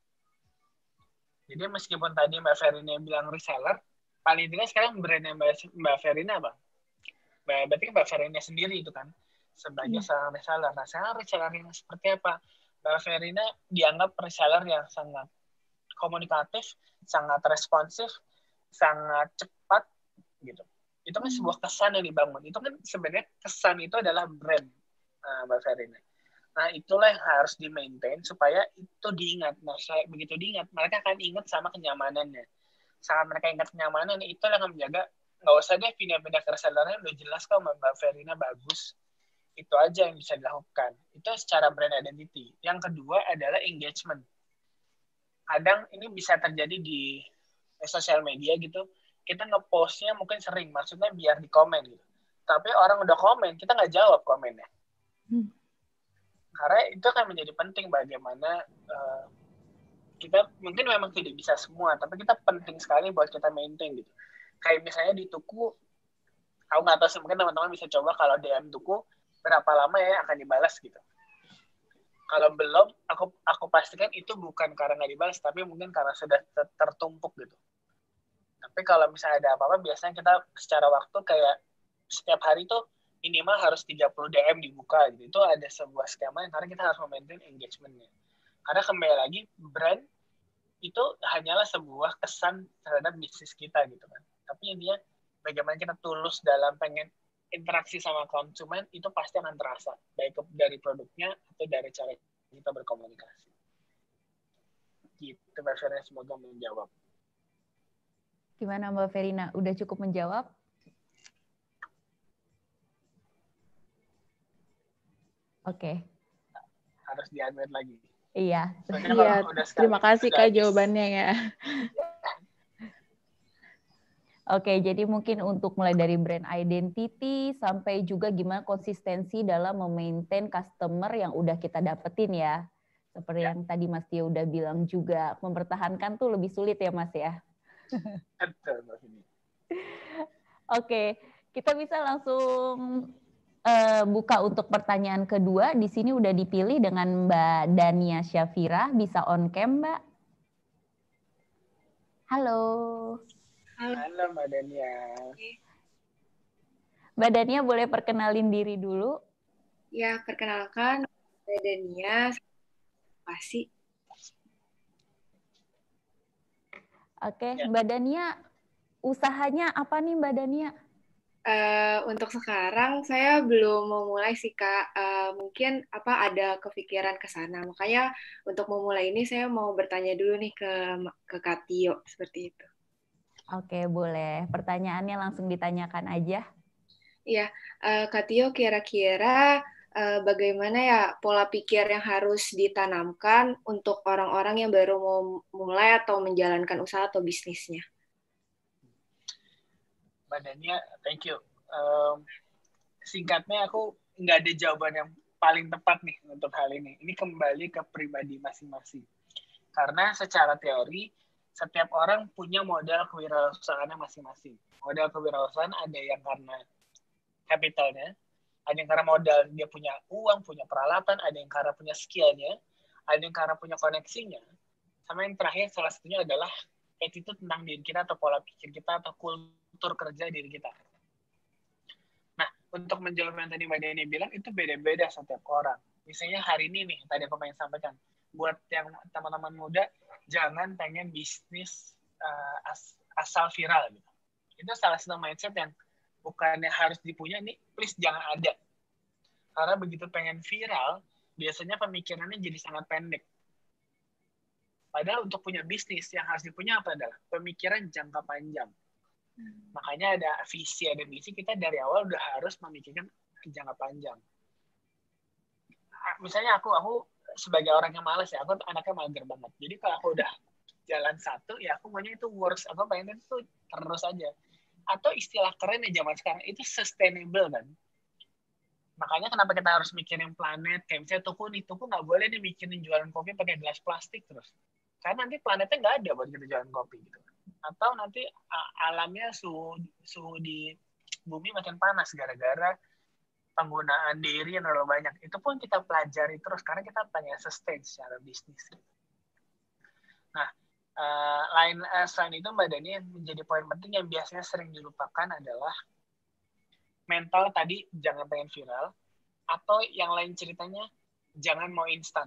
Jadi meskipun tadi Mbak Verina bilang reseller, paling tidak sekarang brandnya Mbak Verina apa? Berarti Mbak Verina sendiri itu kan, sebagai hmm. seorang reseller. Nah, sekarang reseller yang seperti apa? Mbak Verina dianggap reseller yang sangat komunikatif, sangat responsif, sangat cepat, gitu. Itu kan hmm. sebuah kesan yang dibangun. Itu kan sebenarnya kesan itu adalah brand uh, Mbak Verina. Nah, itulah yang harus di-maintain supaya itu diingat. Nah, saya begitu diingat, mereka akan ingat sama kenyamanannya. Saat mereka ingat kenyamanan, itu yang akan menjaga, nggak usah deh pindah-pindah ke resellernya, udah jelas kok Mbak Verina bagus. Itu aja yang bisa dilakukan. Itu secara brand identity. Yang kedua adalah engagement. Kadang ini bisa terjadi di sosial media gitu, kita nge-postnya mungkin sering, maksudnya biar di komen gitu. Tapi orang udah komen, kita nggak jawab komennya. Hmm. Karena itu akan menjadi penting bagaimana uh, kita mungkin memang tidak bisa semua, tapi kita penting sekali buat kita maintain gitu. Kayak misalnya di Tuku, aku nggak tahu sih, mungkin teman-teman bisa coba kalau D M Tuku berapa lama ya akan dibalas gitu. Kalau belum, aku aku pastikan itu bukan karena nggak dibalas, tapi mungkin karena sudah tertumpuk gitu. Tapi kalau misalnya ada apa-apa, biasanya kita secara waktu kayak setiap hari tuh minimal harus tiga puluh D M dibuka gitu. Itu ada sebuah skema yang karena kita harus memaintain engagement-nya. Karena kembali lagi, brand itu hanyalah sebuah kesan terhadap bisnis kita gitu kan. Tapi intinya bagaimana kita tulus dalam pengen interaksi sama konsumen, itu pasti akan terasa. Baik dari produknya atau dari cara kita berkomunikasi. Gitu Mbak Verina, semoga menjawab. Gimana Mbak Verina? Udah cukup menjawab? Oke. Okay. Harus di-unmute lagi. Iya. Iya. Terima kasih Kak jawabannya ya. Oke, jadi mungkin untuk mulai dari brand identity sampai juga gimana konsistensi dalam memaintain customer yang udah kita dapetin ya. Seperti ya. Yang tadi Mas Tio udah bilang juga, mempertahankan tuh lebih sulit ya Mas ya. Betul, Mbak Vini. Oke, kita bisa langsung uh, buka untuk pertanyaan kedua. Di sini udah dipilih dengan Mbak Dania Syafira. Bisa on cam, Mbak? Halo. Halo Mbak Dania. Mbak Dania boleh perkenalin diri dulu? Ya, perkenalkan Mbak Dania. Terima kasih. Oke, ya. Mbak Dania, usahanya apa nih Mbak Dania? Uh, untuk sekarang saya belum memulai sih Kak. Uh, mungkin apa ada kepikiran ke sana. Makanya untuk memulai ini saya mau bertanya dulu nih ke ke Kak Tio seperti itu. Oke, boleh. Pertanyaannya langsung ditanyakan aja. Iya, uh, Kak Tio kira-kira Uh, bagaimana ya pola pikir yang harus ditanamkan untuk orang-orang yang baru mau mulai atau menjalankan usaha atau bisnisnya? Mbak Dania, thank you. Um, singkatnya aku nggak ada jawaban yang paling tepat nih untuk hal ini. Ini kembali ke pribadi masing-masing. Karena secara teori, setiap orang punya modal kewirausahaannya masing-masing. Modal kewirausahaan ada yang karena kapitalnya, ada yang karena modal, dia punya uang, punya peralatan, ada yang karena punya skill-nya, ada yang karena punya koneksinya. Sama yang terakhir, salah satunya adalah attitude tentang diri kita atau pola pikir kita atau kultur kerja diri kita. Nah, untuk menjawab yang tadi Mbak Deni bilang, itu beda-beda setiap orang. Misalnya hari ini nih, tadi aku pengen sampaikan, buat yang teman-teman muda, jangan pengen bisnis uh, as, asal viral. Gitu. Itu salah satu mindset yang bukannya harus dipunya nih, please jangan ada. Karena begitu pengen viral, biasanya pemikirannya jadi sangat pendek. Padahal untuk punya bisnis yang harus dipunya apa adalah pemikiran jangka panjang. Hmm. Makanya ada visi, ada misi, kita dari awal udah harus memikirkan jangka panjang. Misalnya aku, aku sebagai orang yang malas ya, aku anaknya mager banget. Jadi kalau aku udah jalan satu, ya aku maunya itu works. Aku pengen itu terus aja. Atau istilah keren ya zaman sekarang, itu sustainable kan. Makanya kenapa kita harus mikirin planet, kayak misalnya tuku nih, tuku nggak boleh nih mikirin jualan kopi pakai gelas plastik terus. Karena nanti planetnya nggak ada buat kita jualan kopi gitu. Atau nanti alamnya suhu, suhu di bumi makin panas gara-gara penggunaan dairy yang terlalu banyak. Itu pun kita pelajari terus karena kita pengen sustain secara bisnis. Nah, uh, lain uh, selain itu Mbak Dani, yang menjadi poin penting yang biasanya sering dilupakan adalah mental tadi, jangan pengen viral, atau yang lain ceritanya jangan mau instan.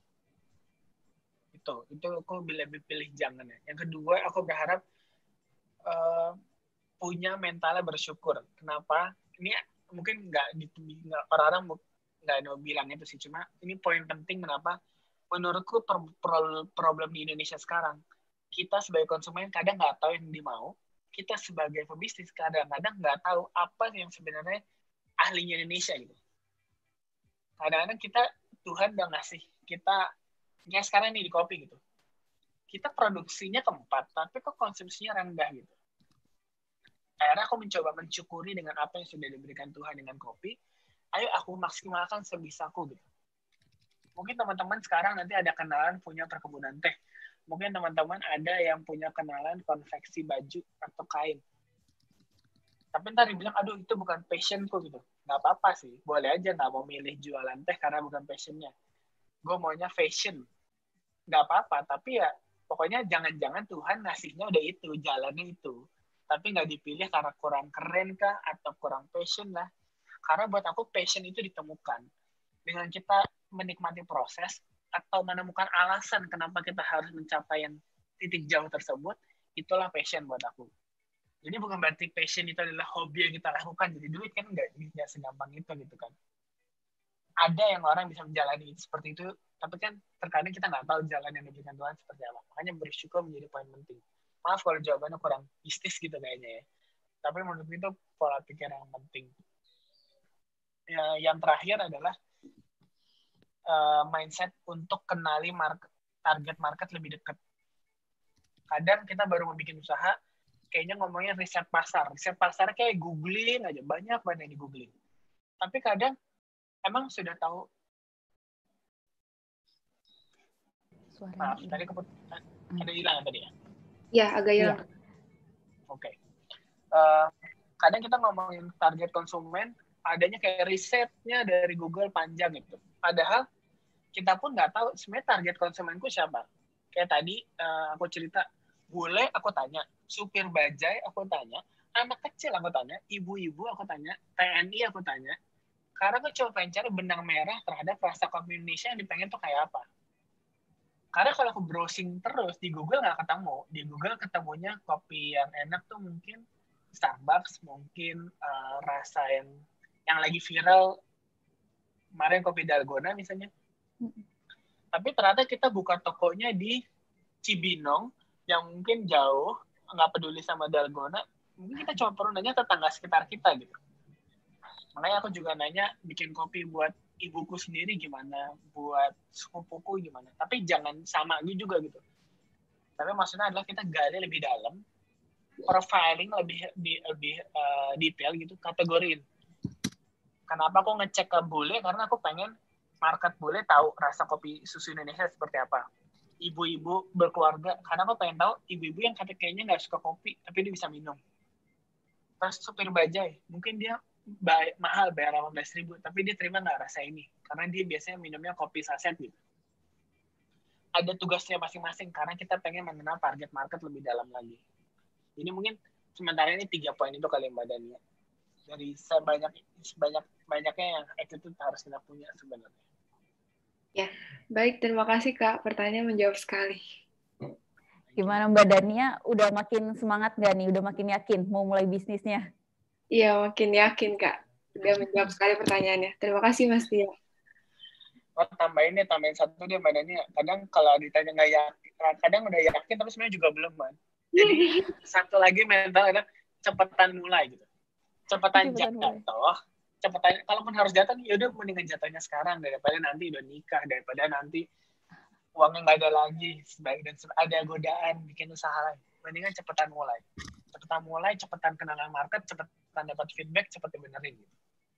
Itu, itu aku lebih pilih jangan ya. Yang kedua, aku berharap uh, punya mentalnya bersyukur. Kenapa? Ini mungkin nggak, nggak orang-orang nggak mau bilang itu sih, cuma ini poin penting kenapa menurutku problem di Indonesia sekarang. Kita sebagai konsumen kadang nggak tahu yang dimau, kita sebagai pebisnis kadang-kadang nggak tahu apa yang sebenarnya ahlinya Indonesia gitu. Kadang-kadang kita, Tuhan udah ngasih kita, kayak sekarang nih di kopi gitu, kita produksinya keempat, tapi kok konsumsinya rendah gitu. Akhirnya aku mencoba mensyukuri dengan apa yang sudah diberikan Tuhan dengan kopi, ayo aku maksimalkan sebisaku gitu. Mungkin teman-teman sekarang nanti ada kenalan punya perkebunan teh, mungkin teman-teman ada yang punya kenalan konveksi baju atau kain. Tapi ntar dibilang, aduh itu bukan passionku gitu. Nggak apa-apa sih, boleh aja nggak mau milih jualan teh karena bukan passionnya. Gue maunya fashion. Nggak apa-apa, tapi ya pokoknya jangan-jangan Tuhan ngasihnya udah itu, jalannya itu. Tapi nggak dipilih karena kurang keren kah, atau kurang passion lah. Karena buat aku passion itu ditemukan. Dengan kita menikmati proses, atau menemukan alasan kenapa kita harus mencapai yang titik jauh tersebut, itulah passion buat aku. Jadi bukan berarti passion itu adalah hobi yang kita lakukan jadi duit, kan nggak, nggak segampang itu gitu kan. Ada yang orang bisa menjalani seperti itu, tapi kan terkadang kita nggak tahu jalan yang diberikan Tuhan seperti apa. Makanya bersyukur menjadi poin penting. Maaf kalau jawabannya kurang mistis gitu kayaknya ya. Tapi menurut itu pola pikir yang penting. Ya, yang terakhir adalah uh, mindset untuk kenali market, target market lebih dekat. Kadang kita baru mau bikin usaha, kayaknya ngomongnya riset pasar. Riset pasar kayak googling aja, banyak banget yang di googling. Tapi kadang emang sudah tahu. Suaranya Maaf, tadi keput ada hilang tadi ya? Ya, agak hilang. Ya. Oke. Okay. Uh, kadang kita ngomongin target konsumen, adanya kayak risetnya dari Google panjang gitu. Padahal kita pun nggak tahu sebenarnya target konsumenku siapa. Kayak tadi uh, aku cerita, bule aku tanya, supir bajai aku tanya, anak kecil aku tanya, ibu-ibu aku tanya, T N I aku tanya. Karena aku coba pengen cari benang merah terhadap rasa kopi Indonesia yang dipengen tuh kayak apa. Karena kalau aku browsing terus, di Google nggak ketemu. Di Google ketemunya kopi yang enak tuh mungkin Starbucks, mungkin uh, rasa yang yang lagi viral, kemarin kopi Dalgona misalnya. Mm-hmm. Tapi ternyata kita buka tokonya di Cibinong, yang mungkin jauh, nggak peduli sama Dalgona, mungkin kita coba perlu nanya tetangga sekitar kita gitu. Makanya aku juga nanya bikin kopi buat ibuku sendiri gimana, buat sepupuku gimana. Tapi jangan sama juga gitu. Tapi maksudnya adalah kita gali lebih dalam, profiling lebih di, lebih uh, detail gitu, kategoriin. Kenapa aku ngecek ke bule? Karena aku pengen market bule tahu rasa kopi susu Indonesia seperti apa. Ibu-ibu berkeluarga, karena aku pengen tahu ibu-ibu yang kayaknya nggak suka kopi, tapi dia bisa minum. Terus supir bajai, mungkin dia bay- mahal bayar delapan belas ribu, tapi dia terima nggak rasa ini, karena dia biasanya minumnya kopi saset gitu. Ada tugasnya masing-masing, karena kita pengen mengenal target market lebih dalam lagi. Jadi mungkin sementara ini tiga poin itu kali Mbak Dania. Dari sebanyak sebanyak banyaknya yang attitude harus kita punya sebenarnya. Ya, baik. Terima kasih Kak. Pertanyaan menjawab sekali. Gimana Mbak Dania? Udah makin semangat nggak nih? Udah makin yakin mau mulai bisnisnya? Iya, makin yakin Kak. Udah menjawab sekali pertanyaannya. Terima kasih Mas Tio. oh tambahin deh, tambahin satu deh badannya. Kadang kalau ditanya nggak yakin, kadang udah yakin tapi sebenarnya juga belum kan. Jadi satu lagi mental adalah cepetan mulai gitu. Cepetan Cepetan mulai. jatuh, cepetan, kalaupun harus jatuh, ya udah mendingan jatuhnya sekarang daripada nanti udah nikah, daripada nanti uangnya nggak ada lagi, sebaik dan ada godaan bikin usaha lain. Mendingan cepetan mulai. Cepetan mulai, cepetan kenalan market, cepetan dapat feedback, cepetan benerin gitu.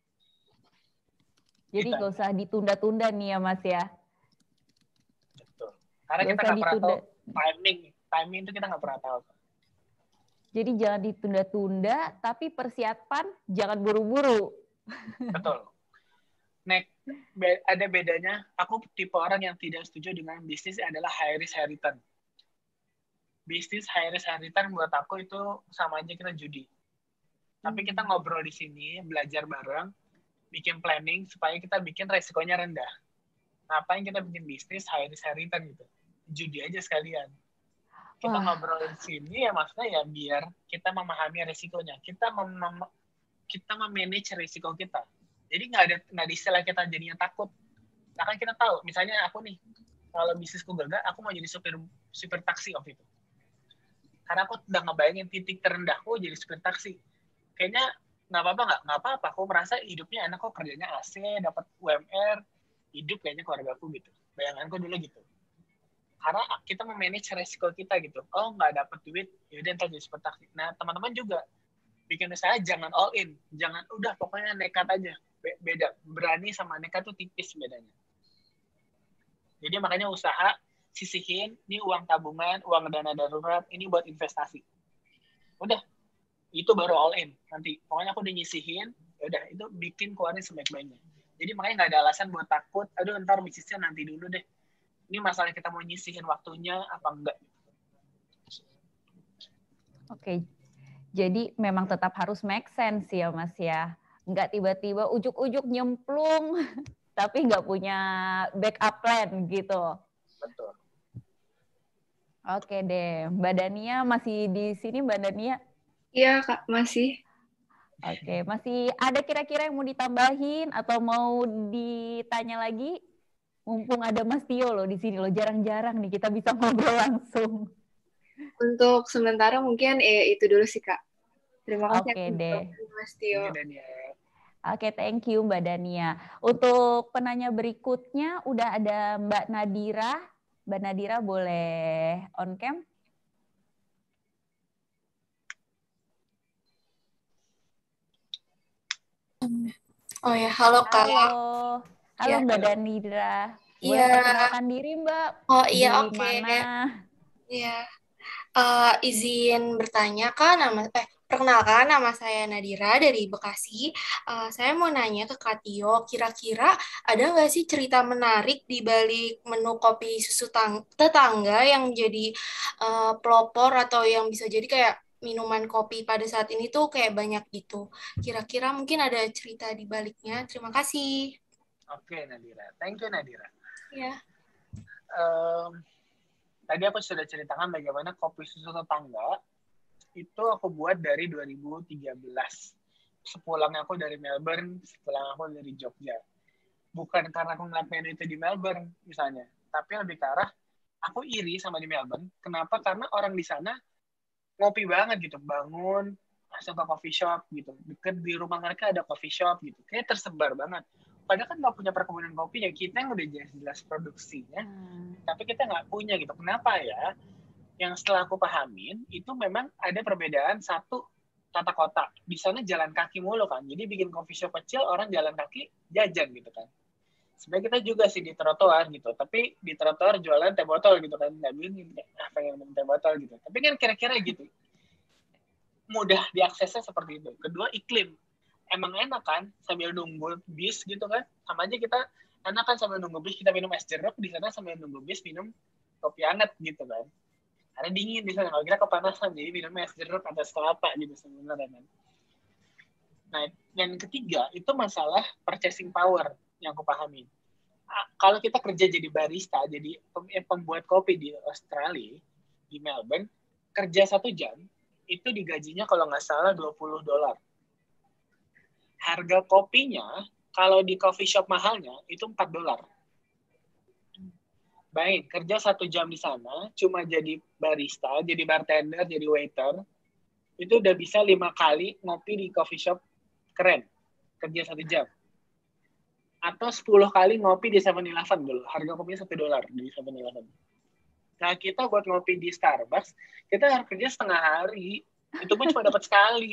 Jadi Gitu gak aja. usah ditunda-tunda nih ya Mas ya. Betul. Karena Gak kita usah nggak pernah tahu ditunda. timing. Timing itu kita nggak pernah tahu. Jadi jangan ditunda-tunda, tapi persiapan jangan buru-buru. Betul. Nek, be- ada bedanya. Aku tipe orang yang tidak setuju dengan bisnis adalah high risk high return. Bisnis high risk high return buat aku itu sama aja kita judi. Tapi kita ngobrol di sini, belajar bareng, bikin planning supaya kita bikin resikonya rendah. Ngapain kita bikin bisnis high risk high return gitu? Judi aja sekalian. Kita Wah. ngobrol di sini ya maksudnya ya biar kita memahami resikonya. Kita mem kita memanage resiko kita. Jadi nggak ada nggak ada istilah kita jadinya takut. Nah kan kita tahu, misalnya aku nih, kalau bisnisku gagal, aku mau jadi supir supir taksi waktu itu. Karena aku udah ngebayangin titik terendahku jadi supir taksi. Kayaknya nggak apa-apa nggak nggak apa-apa. Aku merasa hidupnya enak kok, kerjanya A C, dapat U M R, hidup kayaknya keluarga aku gitu. Bayanganku dulu gitu. Karena kita memanage resiko kita gitu. Oh nggak dapat duit, yaudah ntar jadi supir taksi. Nah teman-teman juga bikin usaha jangan all in, jangan udah pokoknya nekat aja. Be- beda berani sama nekat tuh tipis bedanya. Jadi makanya usaha sisihin, ini uang tabungan, uang dana darurat, ini buat investasi. Udah, itu baru all in nanti. Pokoknya aku udah nyisihin, ya udah itu bikin keluarin sebaik-baiknya. Jadi makanya nggak ada alasan buat takut. Aduh ntar bisnisnya nanti dulu deh. Ini masalah kita mau nyisihin waktunya apa enggak. Oke, jadi memang tetap harus make sense ya Mas ya. Nggak tiba-tiba ujuk-ujuk nyemplung, tapi nggak punya backup plan gitu. Betul. Oke deh, Mbak Dania masih di sini Mbak Dania? Iya, Kak, masih. Oke, masih ada kira-kira yang mau ditambahin atau mau ditanya lagi? Mumpung ada Mas Tio loh di sini loh, jarang-jarang nih kita bisa ngobrol langsung. Untuk sementara mungkin eh, itu dulu sih, Kak. Terima kasih Oke deh. Mas Tio. Ini Daniel. Oke, thank you Mbak Dania. Untuk penanya berikutnya udah ada Mbak Nadira. Mbak Nadira boleh on cam? Oh ya, halo Kak. Halo. Halo Ya. Mbak Danira. Boleh Iya. perkenalkan diri Mbak? Oh iya, Di oke. mana? Iya. Eh, izin bertanya Kak, nama eh perkenalkan nama saya Nadira dari Bekasi. Eh, saya mau nanya ke Kak Tio, kira-kira ada nggak sih cerita menarik di balik menu kopi susu tang- tetangga yang jadi eh, pelopor atau yang bisa jadi kayak minuman kopi pada saat ini tuh kayak banyak gitu. Kira-kira mungkin ada cerita di baliknya. Terima kasih. Oke Nadira, thank you Nadira. Iya. Um, tadi aku sudah ceritakan bagaimana kopi susu tetangga itu aku buat dari dua ribu tiga belas. Sepulang aku dari Melbourne, sepulang aku dari Jogja. Bukan karena aku ngeliat menu itu di Melbourne misalnya, tapi lebih ke arah aku iri sama di Melbourne. Kenapa? Karena orang di sana ngopi banget gitu, bangun langsung ke coffee shop gitu, deket di rumah mereka ada coffee shop gitu, kayak tersebar banget. Padahal kan nggak punya perkebunan kopi ya, kita yang udah jelas-jelas produksinya, hmm. tapi kita nggak punya gitu. Kenapa ya? Yang setelah aku pahamin itu memang ada perbedaan. Satu, tata kota di sana jalan kaki mulu kan, jadi bikin coffee shop kecil orang jalan kaki jajan gitu kan. Sebenarnya kita juga sih di trotoar gitu, tapi di trotoar jualan teh botol gitu kan, nggak bingung ah pengen minum teh botol gitu. Tapi kan kira-kira gitu, mudah diaksesnya seperti itu. Kedua, iklim, emang enak kan sambil nunggu bis gitu kan, sama aja kita enak kan sambil nunggu bis kita minum es jeruk, di sana sambil nunggu bis minum kopi hangat gitu kan, karena dingin di sana. Kalau kita kepanasan jadi minum es jeruk atau es kelapa gitu sebenarnya kan. Nah, yang ketiga itu masalah purchasing power yang aku pahami. Kalau kita kerja jadi barista, jadi pembuat kopi di Australia, di Melbourne, kerja satu jam, itu digajinya kalau nggak salah dua puluh dolar. Harga kopinya, kalau di coffee shop mahalnya, itu empat dolar. Bayangin, kerja satu jam di sana, cuma jadi barista, jadi bartender, jadi waiter, itu udah bisa lima kali ngopi di coffee shop keren. Kerja satu jam. Atau sepuluh kali ngopi di seven eleven dulu. Harga kopinya satu dolar di seven eleven. Nah, kita buat ngopi di Starbucks, kita harus kerja setengah hari. Itu pun cuma dapat sekali.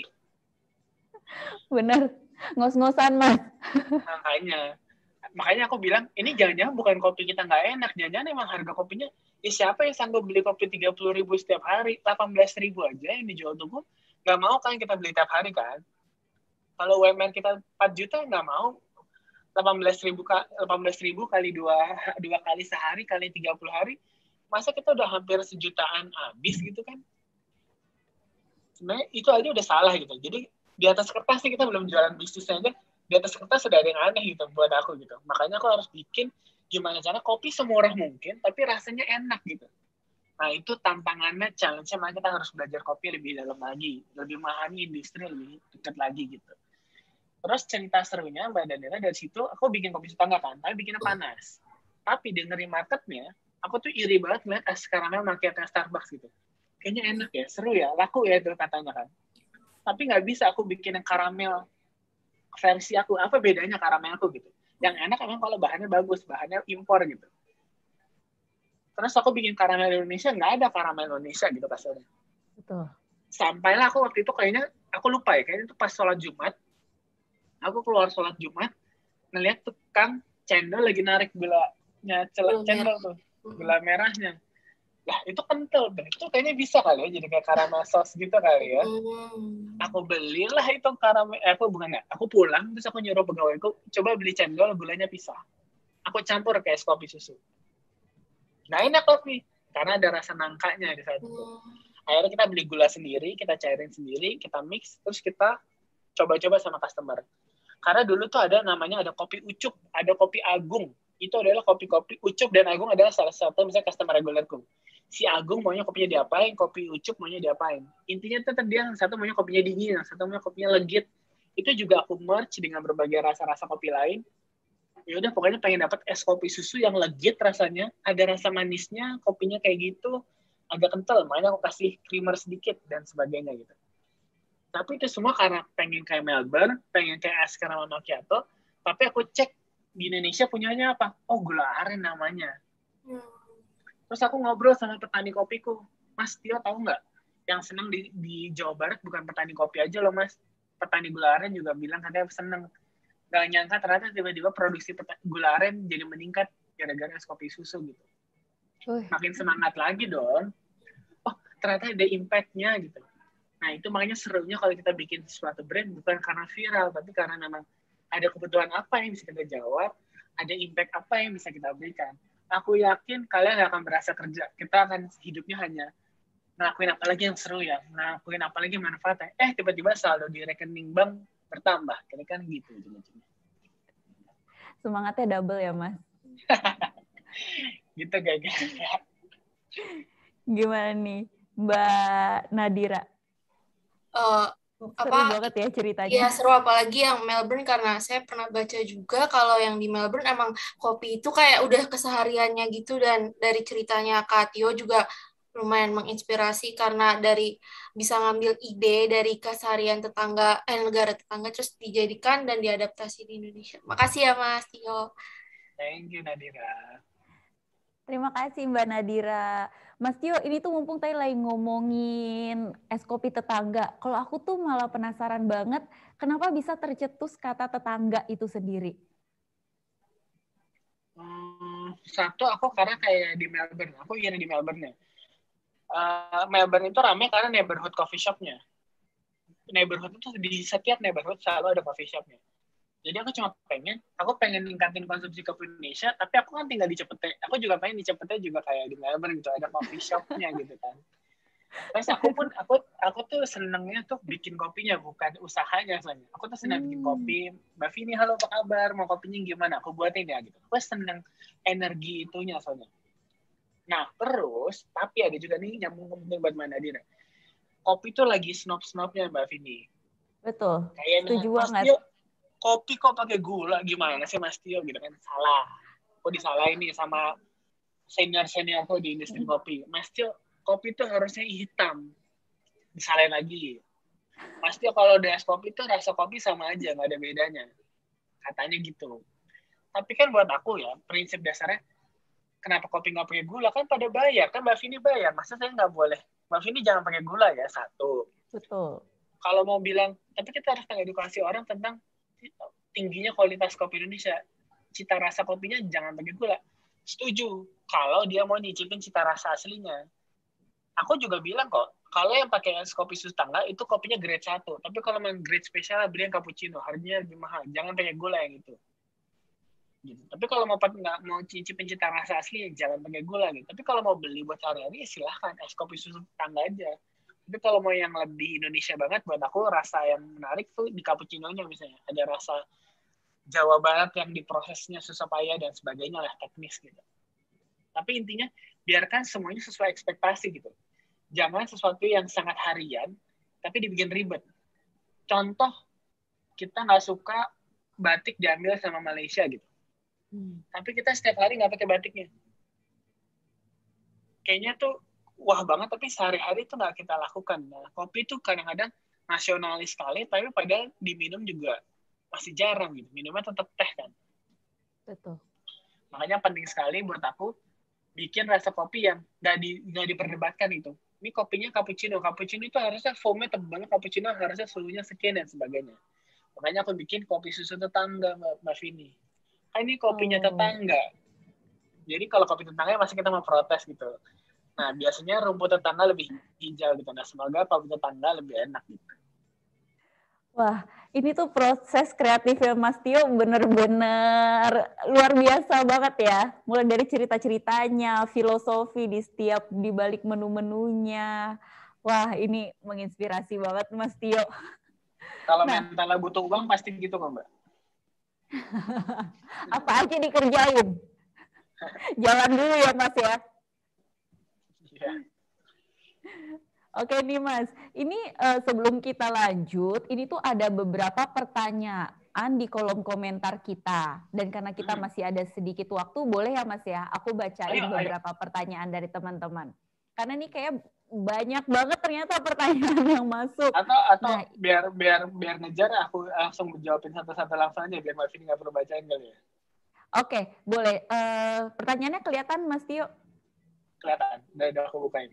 Bener, ngos-ngosan Mas. Makanya, makanya aku bilang, ini jangan-jangan bukan kopi kita nggak enak. Jangan-jangan emang harga kopinya, ya siapa yang sanggup beli kopi tiga puluh ribu setiap hari, delapan belas ribu aja yang dijual tuh, nggak mau kan kita beli tiap hari kan. Kalau U M R kita empat juta, nggak mau. delapan belas ribu, delapan belas ribu kali dua, dua kali sehari, kali tiga puluh hari, masa kita udah hampir sejutaan habis gitu kan. Sebenarnya itu aja udah salah gitu. Jadi di atas kertas sih kita belum jualan bisnisnya aja, di atas kertas sudah ada yang aneh gitu buat aku gitu. Makanya aku harus bikin gimana cara kopi semurah mungkin, tapi rasanya enak gitu. Nah itu tantangannya, challenge-nya, makanya kita harus belajar kopi lebih dalam lagi, lebih memahami industri lebih dekat lagi gitu. Terus cerita serunya Mbak Nadira, dari situ aku bikin kopi tetangga kan, tapi bikinnya panas. Tapi dengerin marketnya, aku tuh iri banget ngeliat es karamel macchiato Starbucks gitu. Kayaknya enak ya, seru ya, laku ya itu katanya kan. Tapi nggak bisa aku bikin yang karamel versi aku. Apa bedanya karamel aku gitu? Yang enak emang kalau bahannya bagus, bahannya impor gitu. Terus aku bikin karamel Indonesia, nggak ada karamel Indonesia gitu kasarnya. Betul. Sampailah aku waktu itu kayaknya, aku lupa ya, kayaknya itu pas sholat Jumat, aku keluar sholat Jumat, ngeliat tukang cendol lagi narik gulanya, celak cendol tuh, gula merahnya. Lah, itu kental, dan itu kayaknya bisa kali ya, jadi kayak karamel sauce gitu kali ya. Aku belilah itu karamel, eh, aku bukan ya, aku pulang, terus aku nyuruh pegawaiku, coba beli cendol, gulanya pisah. Aku campur kayak es kopi susu. Nah, enak kopi, karena ada rasa nangkanya di saat itu. Akhirnya kita beli gula sendiri, kita cairin sendiri, kita mix, terus kita coba-coba sama customer. Karena dulu tuh ada namanya ada kopi ucup, ada kopi agung. Itu adalah kopi-kopi ucup dan agung adalah salah satu misalnya customer regulerku. Si agung maunya kopinya diapain, kopi ucup maunya diapain. Intinya tetap dia yang satu maunya kopinya dingin, yang satu maunya kopinya legit. Itu juga aku merge dengan berbagai rasa-rasa kopi lain. Ya udah pokoknya pengen dapat es kopi susu yang legit rasanya, ada rasa manisnya, kopinya kayak gitu, agak kental, makanya aku kasih creamer sedikit dan sebagainya gitu. Tapi itu semua karena pengen kayak Melbourne, pengen kayak es caramel macchiato, tapi aku cek di Indonesia punyanya apa? Oh, gula aren namanya. Hmm. Terus aku ngobrol sama petani kopiku, Mas Tio tahu nggak? Yang senang di, di Jawa Barat bukan petani kopi aja loh Mas, petani gula aren juga bilang katanya senang. Gak nyangka ternyata tiba-tiba produksi gula aren jadi meningkat gara-gara es kopi susu gitu. Uh. Makin semangat lagi dong. Oh, ternyata ada impact-nya gitu. Nah, itu makanya serunya kalau kita bikin suatu brand bukan karena viral, tapi karena memang ada kebutuhan apa yang bisa kita jawab, ada impact apa yang bisa kita berikan. Aku yakin kalian gak akan merasa kerja. Kita akan hidupnya hanya ngelakuin apa lagi yang seru ya, ngelakuin apa lagi manfaatnya. Eh, tiba-tiba saldo di rekening bank bertambah. Kira-kira gitu. Semangatnya double ya, Mas? Gitu, guys. Gimana nih, Mbak Nadira? Uh, seru apa, banget ya ceritanya. Iya seru, apalagi yang Melbourne, karena saya pernah baca juga kalau yang di Melbourne emang kopi itu kayak udah kesehariannya gitu, dan dari ceritanya Kak Tio juga lumayan menginspirasi karena dari bisa ngambil ide dari keseharian tetangga, eh negara tetangga terus dijadikan dan diadaptasi di Indonesia. Makasih ya Mas Tio. Thank you Nadira. Terima kasih Mbak Nadira. Mas Tio, ini tuh mumpung tadi lagi ngomongin es kopi tetangga. Kalau aku tuh malah penasaran banget, kenapa bisa tercetus kata tetangga itu sendiri? Hmm, satu, aku karena kayak di Melbourne. Aku ingin di Melbourne ya. Uh, Melbourne itu ramai karena neighborhood coffee shop-nya. Neighborhood itu di setiap neighborhood selalu ada coffee shop-nya. Jadi aku cuma pengen, aku pengen ningkatin konsumsi kopi Indonesia, tapi aku kan tinggal di Cepete. Aku juga pengen di Cepete juga kayak di Melbourne gitu, ada coffee shop-nya gitu kan. Terus aku pun, aku aku tuh senengnya tuh bikin kopinya, bukan usahanya soalnya. Aku tuh seneng hmm. bikin kopi. Mbak Vini, halo apa kabar? Mau kopinya gimana? Aku buatin ya gitu. Aku seneng energi itunya soalnya. Nah terus, tapi ada juga nih nyambung penting buat Mbak Nadira. Kopi tuh lagi snob-snobnya Mbak Vini. Betul, kayak setuju banget. Kopi kok pakai gula, gimana sih Mas Tio gitu kan, salah. Kok disalahin nih sama senior-seniorku di industri kopi, Mas Tio, kopi itu harusnya hitam. Disalahin lagi. Mas Tio, kalau udah es kopi itu rasa kopi sama aja, nggak ada bedanya. Katanya gitu. Tapi kan buat aku ya, prinsip dasarnya, kenapa kopi nggak pakai gula? Kan pada bayar, kan Mbak Vini bayar. Masa saya nggak boleh? Mbak Vini jangan pakai gula ya, satu. Betul. Kalau mau bilang, tapi kita harus mengedukasi orang tentang tingginya kualitas kopi Indonesia. Cita rasa kopinya jangan pakai gula. Setuju, kalau dia mau nyicipin cita rasa aslinya. Aku juga bilang kok, kalau yang pakai es kopi susu tangga, itu kopinya grade satu. Tapi kalau yang grade spesial, beli yang cappuccino. Harganya lebih mahal. Jangan pakai gula yang itu. Gitu. Tapi kalau mau nggak mau nyicipin cita rasa asli, jangan pakai gula. Gitu. Tapi kalau mau beli buat sehari-hari, silahkan. Es kopi susu tangga aja. Tapi kalau mau yang lebih Indonesia banget, buat aku rasa yang menarik tuh di cappuccino-nya misalnya. Ada rasa Jawa Barat yang diprosesnya susah payah dan sebagainya lah, teknis gitu. Tapi intinya biarkan semuanya sesuai ekspektasi gitu. Jangan sesuatu yang sangat harian tapi dibikin ribet. Contoh, kita nggak suka batik diambil sama Malaysia gitu. Hmm. Tapi kita setiap hari nggak pakai batiknya. Kayaknya tuh wah banget, tapi sehari-hari tuh nggak kita lakukan. Nah, kopi tuh kadang-kadang nasionalis sekali, tapi padahal diminum juga masih jarang gitu. Minumnya tetap teh kan. Betul. Makanya penting sekali buat aku bikin rasa kopi yang nggak di, nggak diperdebatkan itu. Ini kopinya cappuccino. Cappuccino itu harusnya foamnya tebal, cappuccino harusnya suhunya sekian dan sebagainya. Makanya aku bikin kopi susu tetangga, Mbak Vini. Kan ini kopinya oh. tetangga. Jadi kalau kopi tetangga masih kita mau protes gitu. Nah, biasanya rumput tetangga lebih hijau gitu. Nah, semoga kopi tetangga lebih enak gitu. Wah, ini tuh proses kreatifnya Mas Tio bener-bener luar biasa banget ya. Mulai dari cerita-ceritanya, filosofi di setiap di balik menu-menunya. Wah, ini menginspirasi banget Mas Tio. Kalau nah, mentalnya butuh uang pasti gitu kok, Mbak. Apa aja dikerjain. Jalan dulu ya Mas ya. Iya. Oke nih Mas, ini uh, sebelum kita lanjut, ini tuh ada beberapa pertanyaan di kolom komentar kita. Dan karena kita masih ada sedikit waktu, boleh ya Mas ya, aku bacain ayo, beberapa ayo. pertanyaan dari teman-teman. Karena ini kayak banyak banget ternyata pertanyaan yang masuk. Atau atau nah, biar biar biar ngejar, aku langsung menjawabin satu-satu langsung aja, biar Mbak Vini nggak perlu bacain kali ya. Oke, boleh. Uh, pertanyaannya kelihatan Mas Tio? Kelihatan, udah aku bukain.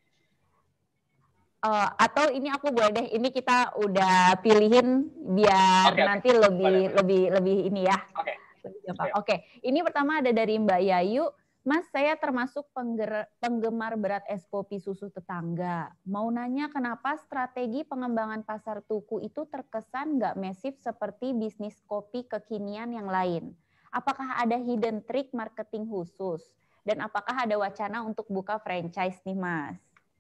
Uh, atau ini aku boleh deh, ini kita udah pilihin biar okay, nanti okay. lebih boleh, lebih boleh. lebih ini ya. Oke. Okay. Oke, okay. Ini pertama ada dari Mbak Yayu. Mas, saya termasuk pengger, penggemar berat es kopi susu tetangga. Mau nanya kenapa strategi pengembangan pasar tuku itu terkesan nggak masif seperti bisnis kopi kekinian yang lain? Apakah ada hidden trick marketing khusus? Dan apakah ada wacana untuk buka franchise nih, Mas?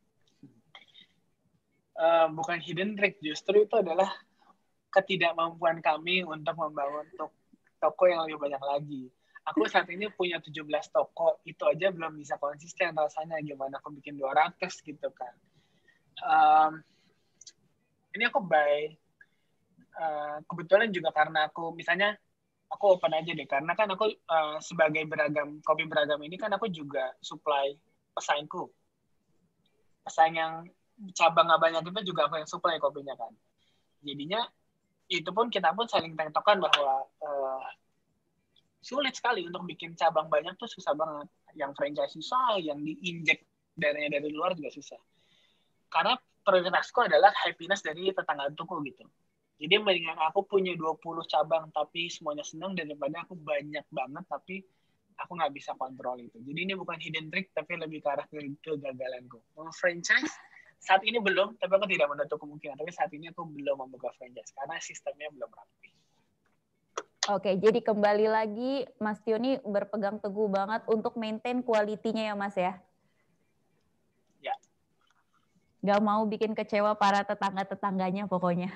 Uh, bukan hidden trick, justru itu adalah ketidakmampuan kami untuk membangun toko yang lebih banyak lagi. Aku saat ini punya tujuh belas toko, itu aja belum bisa konsisten rasanya, gimana aku bikin dua ratus gitu kan. Um, ini aku buy, uh, kebetulan juga karena aku, misalnya aku open aja deh, karena kan aku uh, sebagai beragam, kopi beragam ini kan aku juga supply pesaingku. Pesaing yang cabang nggak banyak itu juga aku yang supply kopinya kan. Jadinya itu pun kita pun saling tektokan bahwa uh, sulit sekali untuk bikin cabang banyak tuh susah banget. Yang franchise susah, yang diinjek dananya dari luar juga susah. Karena prioritasku adalah happiness dari tetangga tuku gitu. Jadi mendingan aku punya dua puluh cabang tapi semuanya senang daripada aku banyak banget tapi aku nggak bisa kontrol itu. Jadi ini bukan hidden trick tapi lebih ke arah kegagalanku. Mau franchise saat ini belum, tapi aku tidak menutup kemungkinan. Tapi saat ini aku belum membuka franchise karena sistemnya belum rapi. Oke, jadi kembali lagi Mas Tio ini berpegang teguh banget untuk maintain kualitinya ya Mas ya? Ya. Gak mau bikin kecewa para tetangga-tetangganya pokoknya.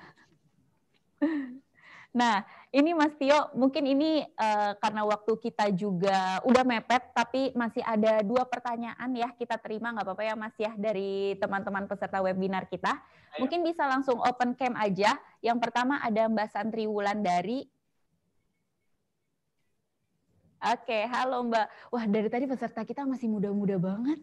Nah, ini Mas Tio, mungkin ini uh, karena waktu kita juga udah mepet, tapi masih ada dua pertanyaan ya kita terima, nggak apa-apa ya Mas ya, dari teman-teman peserta webinar kita. Ayo. Mungkin bisa langsung open cam aja. Yang pertama ada Mbak Santri Wulandari. Oke, halo Mbak. Wah, dari tadi peserta kita masih muda-muda banget.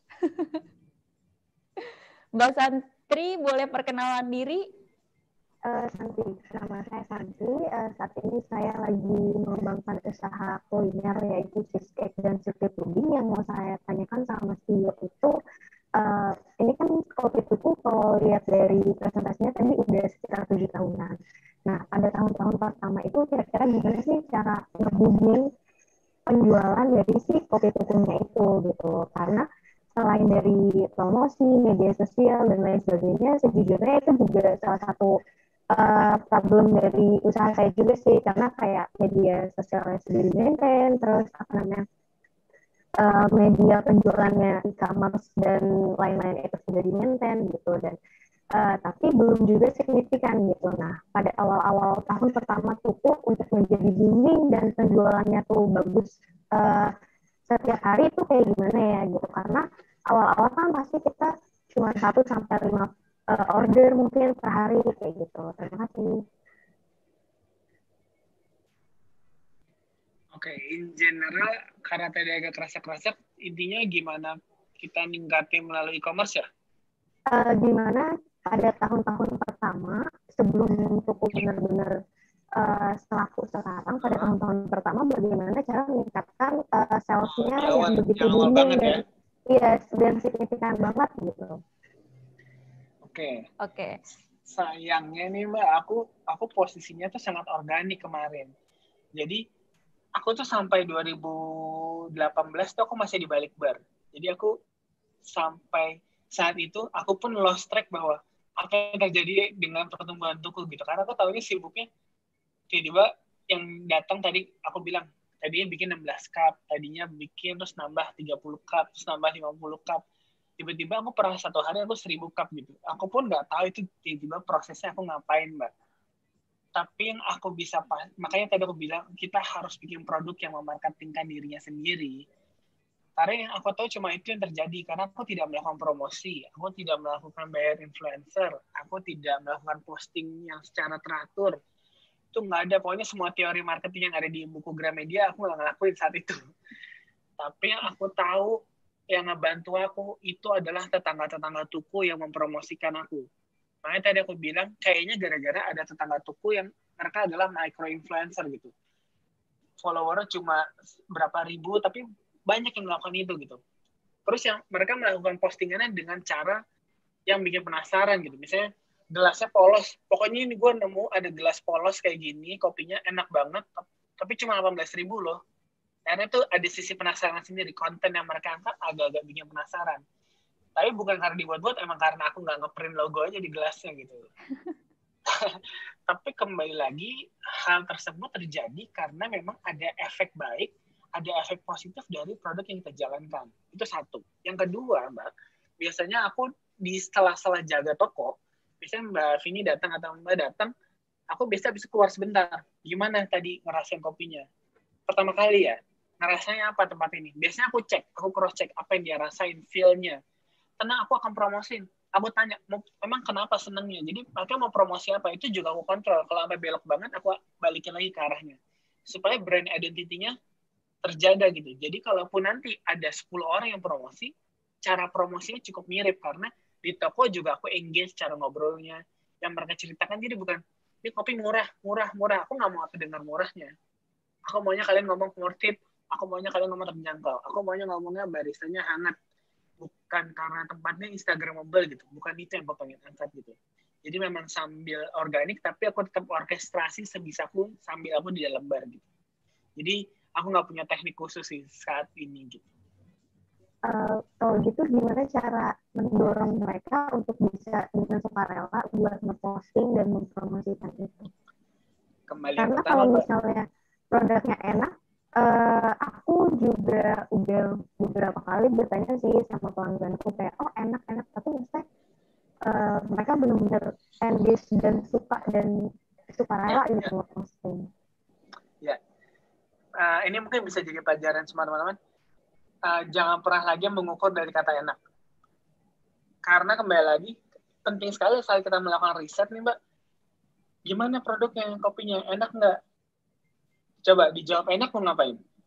Mbak Santri, boleh perkenalan diri? Uh, Santi, nama saya Santi. Uh, saat ini saya lagi mengembangkan usaha kuliner yaitu cheesecake dan sirkuit puding. Yang mau saya tanyakan sama C E O itu, uh, ini kan Kopi Tuku kalau lihat dari presentasinya tadi udah sekitar tujuh tahunan. Nah, pada tahun-tahun pertama itu kira-kira gimana sih cara nge-booming penjualan dari si Kopi Tukunya itu gitu? Karena selain dari promosi, media sosial, dan lain sebagainya, sejujurnya itu juga salah satu uh, problem dari usaha saya juga sih, karena kayak media sosialnya sudah di-maintain, terus apa namanya, uh, media penjualannya e-commerce dan lain-lain itu sudah di-maintain gitu, dan uh, tapi belum juga signifikan gitu. Nah, pada awal-awal tahun pertama Tuku untuk menjadi booming dan penjualannya tuh bagus uh, setiap hari itu kayak gimana ya gitu, karena awal-awal kan pasti kita cuma satu sampai lima uh, order mungkin per hari kayak gitu. Terima kasih. Oke, okay, in general karena tadi agak kerasa-kerasa, intinya gimana kita ningkatin melalui e-commerce ya? Uh, gimana pada tahun-tahun pertama sebelum Tuku benar-benar uh, selaku sekarang, pada tahun-tahun pertama bagaimana cara meningkatkan uh, sales-nya oh, yang begitu booming dan ya? Iya, dan signifikan banget gitu. Oke. Okay. Oke. Okay. Sayangnya nih Mbak, aku aku posisinya tuh sangat organik kemarin. Jadi aku tuh sampai dua ribu delapan belas tuh aku masih di balik bar. Jadi aku sampai saat itu aku pun lost track bahwa apa yang terjadi dengan pertumbuhan Tuku gitu. Karena aku tahunya sibuknya tiba-tiba yang datang tadi aku bilang tadinya bikin enam belas cup, tadinya bikin terus nambah tiga puluh cup, terus nambah lima puluh cup. Tiba-tiba aku pernah satu hari aku seribu cup gitu. Aku pun nggak tahu itu tiba-tiba prosesnya aku ngapain, Mbak. Tapi yang aku bisa, makanya tadi aku bilang kita harus bikin produk yang memarketingkan dirinya sendiri. Karena yang aku tahu cuma itu yang terjadi, karena aku tidak melakukan promosi, aku tidak melakukan bayar influencer, aku tidak melakukan posting yang secara teratur. Itu nggak ada, pokoknya semua teori marketing yang ada di buku Gramedia aku nggak ngelakuin saat itu. Tapi yang aku tahu yang ngebantu aku itu adalah tetangga-tetangga Tuku yang mempromosikan aku. Makanya tadi aku bilang kayaknya gara-gara ada tetangga Tuku yang mereka adalah micro influencer gitu, followernya cuma berapa ribu tapi banyak yang melakukan itu gitu. Terus yang mereka melakukan postingannya dengan cara yang bikin penasaran gitu. Misalnya gelasnya polos. Pokoknya ini gue nemu ada gelas polos kayak gini, kopinya enak banget, tapi cuma delapan belas ribu loh. Karena itu ada sisi penasaran sendiri. Konten yang mereka angkat agak-agak bikin penasaran. Tapi bukan karena dibuat-buat, emang karena aku nggak ngeprint logo aja di gelasnya gitu. Tapi kembali lagi, hal tersebut terjadi karena memang ada efek baik, ada efek positif dari produk yang kita jalankan. Itu satu. Yang kedua, Mbak, biasanya aku di setelah-setelah jaga toko, biasanya Mbak Vini datang atau Mbak datang, aku biasa bisa keluar sebentar. Gimana tadi ngerasain kopinya? Pertama kali ya, ngerasanya apa tempat ini? Biasanya aku cek, aku cross-check apa yang dia rasain, feel-nya. Tenang, aku akan promosin. Aku tanya, memang kenapa senengnya? Jadi, mereka mau promosi apa? Itu juga aku kontrol. Kalau sampai belok banget, aku balikin lagi ke arahnya. Supaya brand identity-nya terjaga gitu. Jadi, kalaupun nanti ada sepuluh orang yang promosi, cara promosinya cukup mirip. Karena di toko juga aku engage cara ngobrolnya. Yang mereka ceritakan, jadi bukan, ini kopi murah, murah, murah. Aku nggak mau apa dengar murahnya. Aku maunya kalian ngomong worth it. Aku maunya kalian ngomong terjangkau. Aku maunya ngomongnya baristanya hangat. Bukan karena tempatnya Instagramable gitu. Bukan itu yang aku pengen angkat gitu. Jadi memang sambil organik, tapi aku tetap orkestrasi sebisaku sambil aku di dalam bar gitu. Jadi aku nggak punya teknik khusus sih saat ini gitu. Uh, kalau gitu gimana cara mendorong mereka untuk bisa dengan sukarela buat ngeposting dan mempromosikan itu? Kembali Karena pertama, kalau misalnya produknya enak, Uh, aku juga udah beberapa kali bertanya sih sama pelangganku kayak oh enak-enak tapi maksudnya uh, mereka benar-benar engage dan suka dan suka rela ya, gitu ya. Posting. Ya, uh, ini mungkin bisa jadi pelajaran semua teman-teman. Uh, jangan pernah lagi mengukur dari kata enak. Karena kembali lagi penting sekali saat kita melakukan riset nih Mbak. Gimana produknya, kopinya enak nggak? Coba dijawab enak mau ngapain?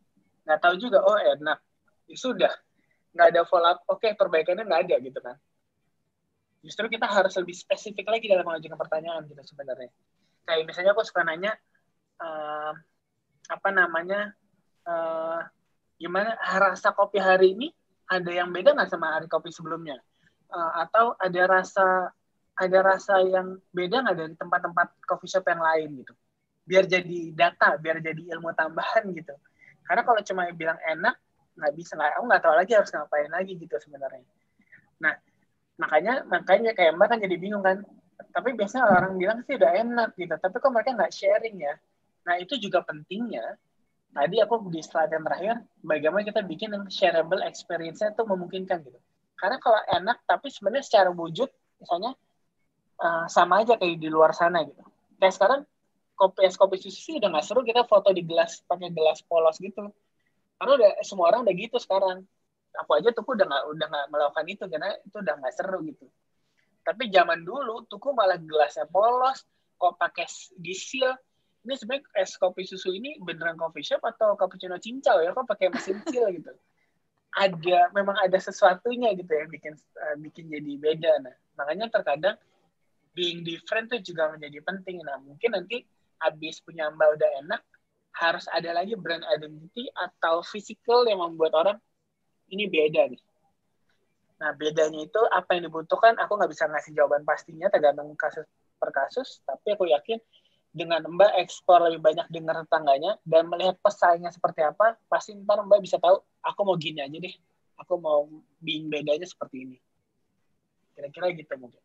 nggak tahu juga, oh enak, ya sudah, nggak ada follow up, oke perbaikannya nggak ada gitu kan. Justru kita harus lebih spesifik lagi dalam mengajukan pertanyaan gitu sebenarnya. Kayak misalnya aku suka nanya, uh, apa namanya, uh, gimana rasa kopi hari ini, ada yang beda nggak sama hari kopi sebelumnya? Uh, atau ada rasa ada rasa yang beda nggak dari tempat-tempat coffee shop yang lain gitu? Biar jadi data, biar jadi ilmu tambahan gitu. Karena kalau cuma bilang enak, nggak bisa, nggak, aku nggak tahu lagi harus ngapain lagi gitu sebenarnya. Nah, makanya makanya kayak Mbak kan jadi bingung kan. Tapi biasanya orang bilang sih udah enak gitu, tapi kok mereka nggak sharing ya? Nah, itu juga pentingnya. Tadi aku di slide yang terakhir, bagaimana kita bikin yang shareable experience-nya itu memungkinkan gitu. Karena kalau enak, tapi sebenarnya secara wujud, misalnya uh, sama aja kayak di luar sana gitu. Kayak sekarang, kopi es kopi susu udah nggak seru kita foto di gelas pakai gelas polos gitu, karena udah semua orang udah gitu sekarang. Aku aja tuku udah nggak udah nggak melakukan itu karena itu udah nggak seru gitu. Tapi zaman dulu tuku malah gelasnya polos, kok pakai di seal. Ini sebenarnya es kopi susu ini beneran coffee shop atau cappuccino cincau ya, kok pakai mesin seal gitu. Ada memang ada sesuatunya gitu ya bikin uh, bikin jadi beda. Nah makanya terkadang being different tuh juga menjadi penting. Nah mungkin nanti habis punya Mbak udah enak, harus ada lagi brand identity atau physical yang membuat orang ini beda nih. Nah, bedanya itu apa yang dibutuhkan, aku nggak bisa ngasih jawaban pastinya, tergantung kasus per kasus, tapi aku yakin dengan Mbak ekspor lebih banyak dengar tetangganya, dan melihat pesaingnya seperti apa, pasti ntar Mbak bisa tahu, aku mau gini aja deh, aku mau being bedanya seperti ini. Kira-kira gitu mungkin.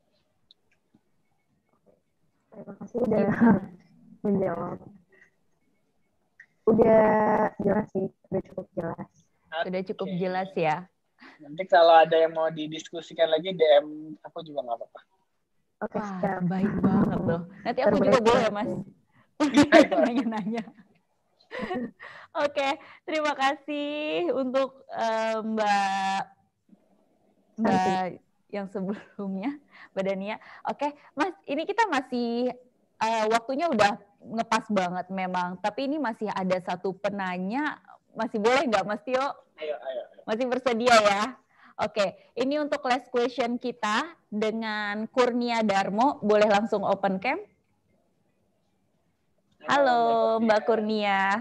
Terima kasih udah menjawab. Udah jelas sih, udah cukup jelas. Sudah cukup jelas ya. Nanti kalau ada yang mau didiskusikan lagi, D M aku juga nggak apa-apa. Oke, Wah, siap. baik banget loh. Nanti aku juga boleh ya, Mas. Nanya-nanya. Oke, terima kasih untuk uh, Mbak Mbak yang sebelumnya, Mbak Dania. Oke, Mas, ini kita masih uh, waktunya udah ngepas banget memang, tapi ini masih ada satu penanya, masih boleh nggak Mas Tio? Ayo, ayo, ayo. Masih bersedia ya? Oke, ini untuk last question kita dengan Kurnia Darmo, boleh langsung open cam? Halo Mbak Kurnia.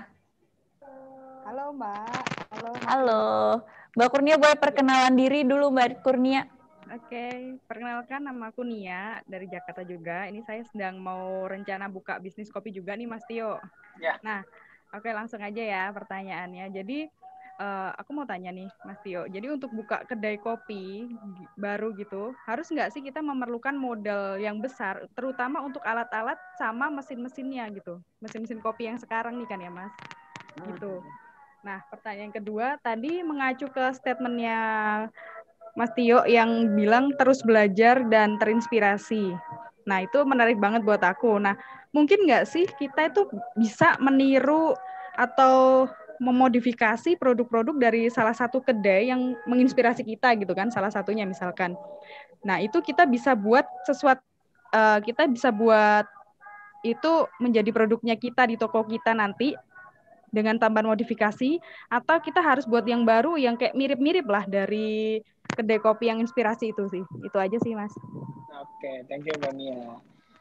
Halo Mbak. Halo. Halo. Mbak Kurnia boleh perkenalan diri dulu Mbak Kurnia. Oke, perkenalkan nama aku Nia dari Jakarta juga. Ini saya sedang mau rencana buka bisnis kopi juga nih Mas Tio. Ya. Nah, oke langsung aja ya pertanyaannya. Jadi uh, aku mau tanya nih Mas Tio. Jadi untuk buka kedai kopi baru gitu, harus nggak sih kita memerlukan modal yang besar, terutama untuk alat-alat sama mesin-mesinnya gitu, mesin-mesin kopi yang sekarang nih kan ya Mas? Gitu. Nah, pertanyaan kedua tadi mengacu ke statementnya Mas Tio yang bilang terus belajar dan terinspirasi. Nah, itu menarik banget buat aku. Nah, mungkin nggak sih kita itu bisa meniru atau memodifikasi produk-produk dari salah satu kedai yang menginspirasi kita gitu kan, salah satunya misalkan. Nah, itu kita bisa buat sesuatu, uh, kita bisa buat itu menjadi produknya kita di toko kita nanti, dengan tambahan modifikasi, atau kita harus buat yang baru yang kayak mirip-mirip lah dari kedai kopi yang inspirasi itu sih. Itu aja sih Mas. Oke, thank you Mbak Nia.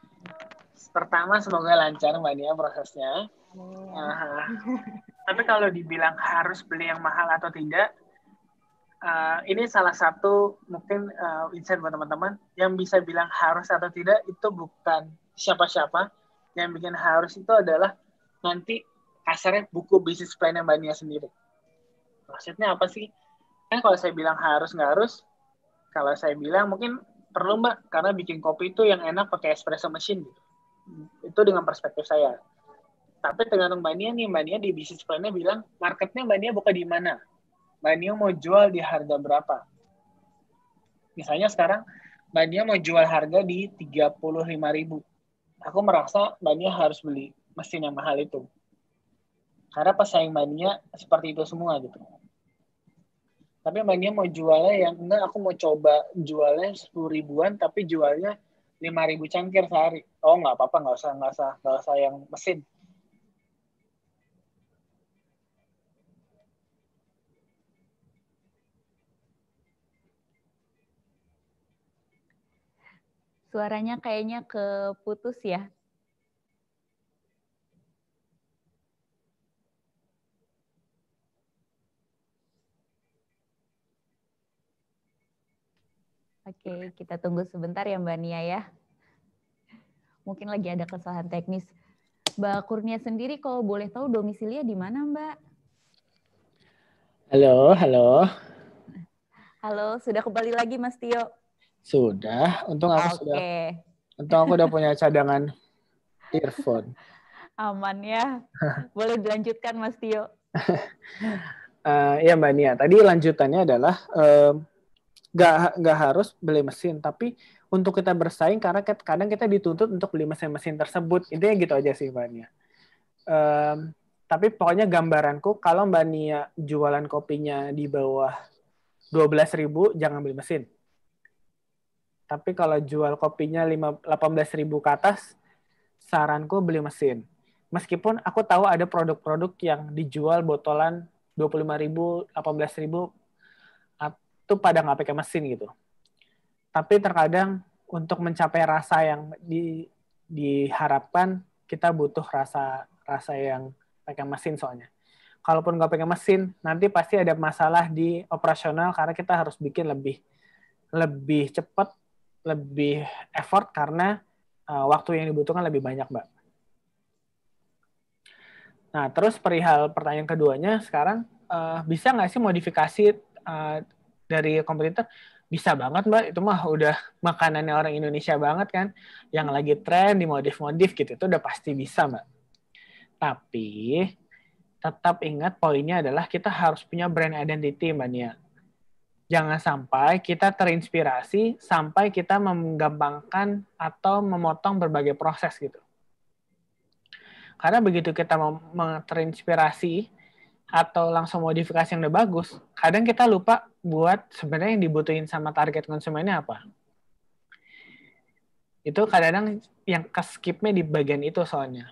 Pertama semoga lancar Mbak Nia prosesnya. Uh, tapi kalau dibilang harus beli yang mahal atau tidak, uh, ini salah satu mungkin uh, insight buat teman-teman yang bisa bilang harus atau tidak itu bukan siapa-siapa. Yang bikin harus itu adalah nanti kasarnya buku bisnis plan-nya Mbak Nia sendiri. Maksudnya apa sih? Kan kalau saya bilang harus nggak harus, kalau saya bilang mungkin perlu Mbak, karena bikin kopi itu yang enak pakai espresso machine gitu. Itu dengan perspektif saya. Tapi tergantung Mbak Nia nih, Mbak Nia di bisnis plan-nya bilang marketnya Mbak Nia buka di mana? Mbak Nia mau jual di harga berapa? Misalnya sekarang Mbak Nia mau jual harga di tiga puluh lima ribu. Aku merasa Mbak Nia harus beli mesin yang mahal itu. Karena pesaing Mbak Nia seperti itu semua gitu. Tapi Mbak Nia mau jualnya yang enggak, aku mau coba jualnya sepuluh ribuan tapi jualnya lima ribu cangkir sehari. Oh nggak apa-apa, nggak usah, nggak usah, nggak usah yang mesin. Suaranya kayaknya keputus ya. Oke, kita tunggu sebentar ya Mbak Nia ya. Mungkin lagi ada kesalahan teknis. Mbak Kurnia sendiri kalau boleh tahu domisilinya di mana Mbak? Halo, halo. Halo, sudah kembali lagi Mas Tio? Sudah, untung aku Oke. sudah, untung aku udah punya cadangan earphone. Aman ya. Boleh dilanjutkan Mas Tio. uh, ya Mbak Nia, tadi lanjutannya adalah um, Gak, gak harus beli mesin, tapi untuk kita bersaing karena kadang kita dituntut untuk beli mesin-mesin tersebut. Intinya gitu aja sih Mbak Nia. Um, tapi pokoknya gambaranku, kalau Mbak Nia jualan kopinya di bawah dua belas ribu, jangan beli mesin. Tapi kalau jual kopinya delapan belas ribu ke atas, saranku beli mesin. Meskipun aku tahu ada produk-produk yang dijual botolan dua puluh lima ribu, delapan belas ribu, itu pada nggak pakai mesin gitu. Tapi terkadang untuk mencapai rasa yang di, diharapkan, kita butuh rasa rasa yang pakai mesin soalnya. Kalaupun nggak pakai mesin, nanti pasti ada masalah di operasional karena kita harus bikin lebih lebih cepat, lebih effort karena uh, waktu yang dibutuhkan lebih banyak, Mbak. Nah, terus perihal pertanyaan keduanya, sekarang uh, bisa nggak sih modifikasi uh, dari kompetitor? Bisa banget Mbak, itu mah udah makanannya orang Indonesia banget kan, yang lagi tren dimodif-modif gitu, itu udah pasti bisa Mbak. Tapi tetap ingat poinnya adalah kita harus punya brand identity Mbak Nia. Jangan sampai kita terinspirasi sampai kita menggampangkan atau memotong berbagai proses gitu. Karena begitu kita terinspirasi atau langsung modifikasi yang udah bagus, kadang kita lupa buat sebenarnya yang dibutuhin sama target konsumennya apa. Itu kadang-kadang yang ke-skip-nya di bagian itu soalnya.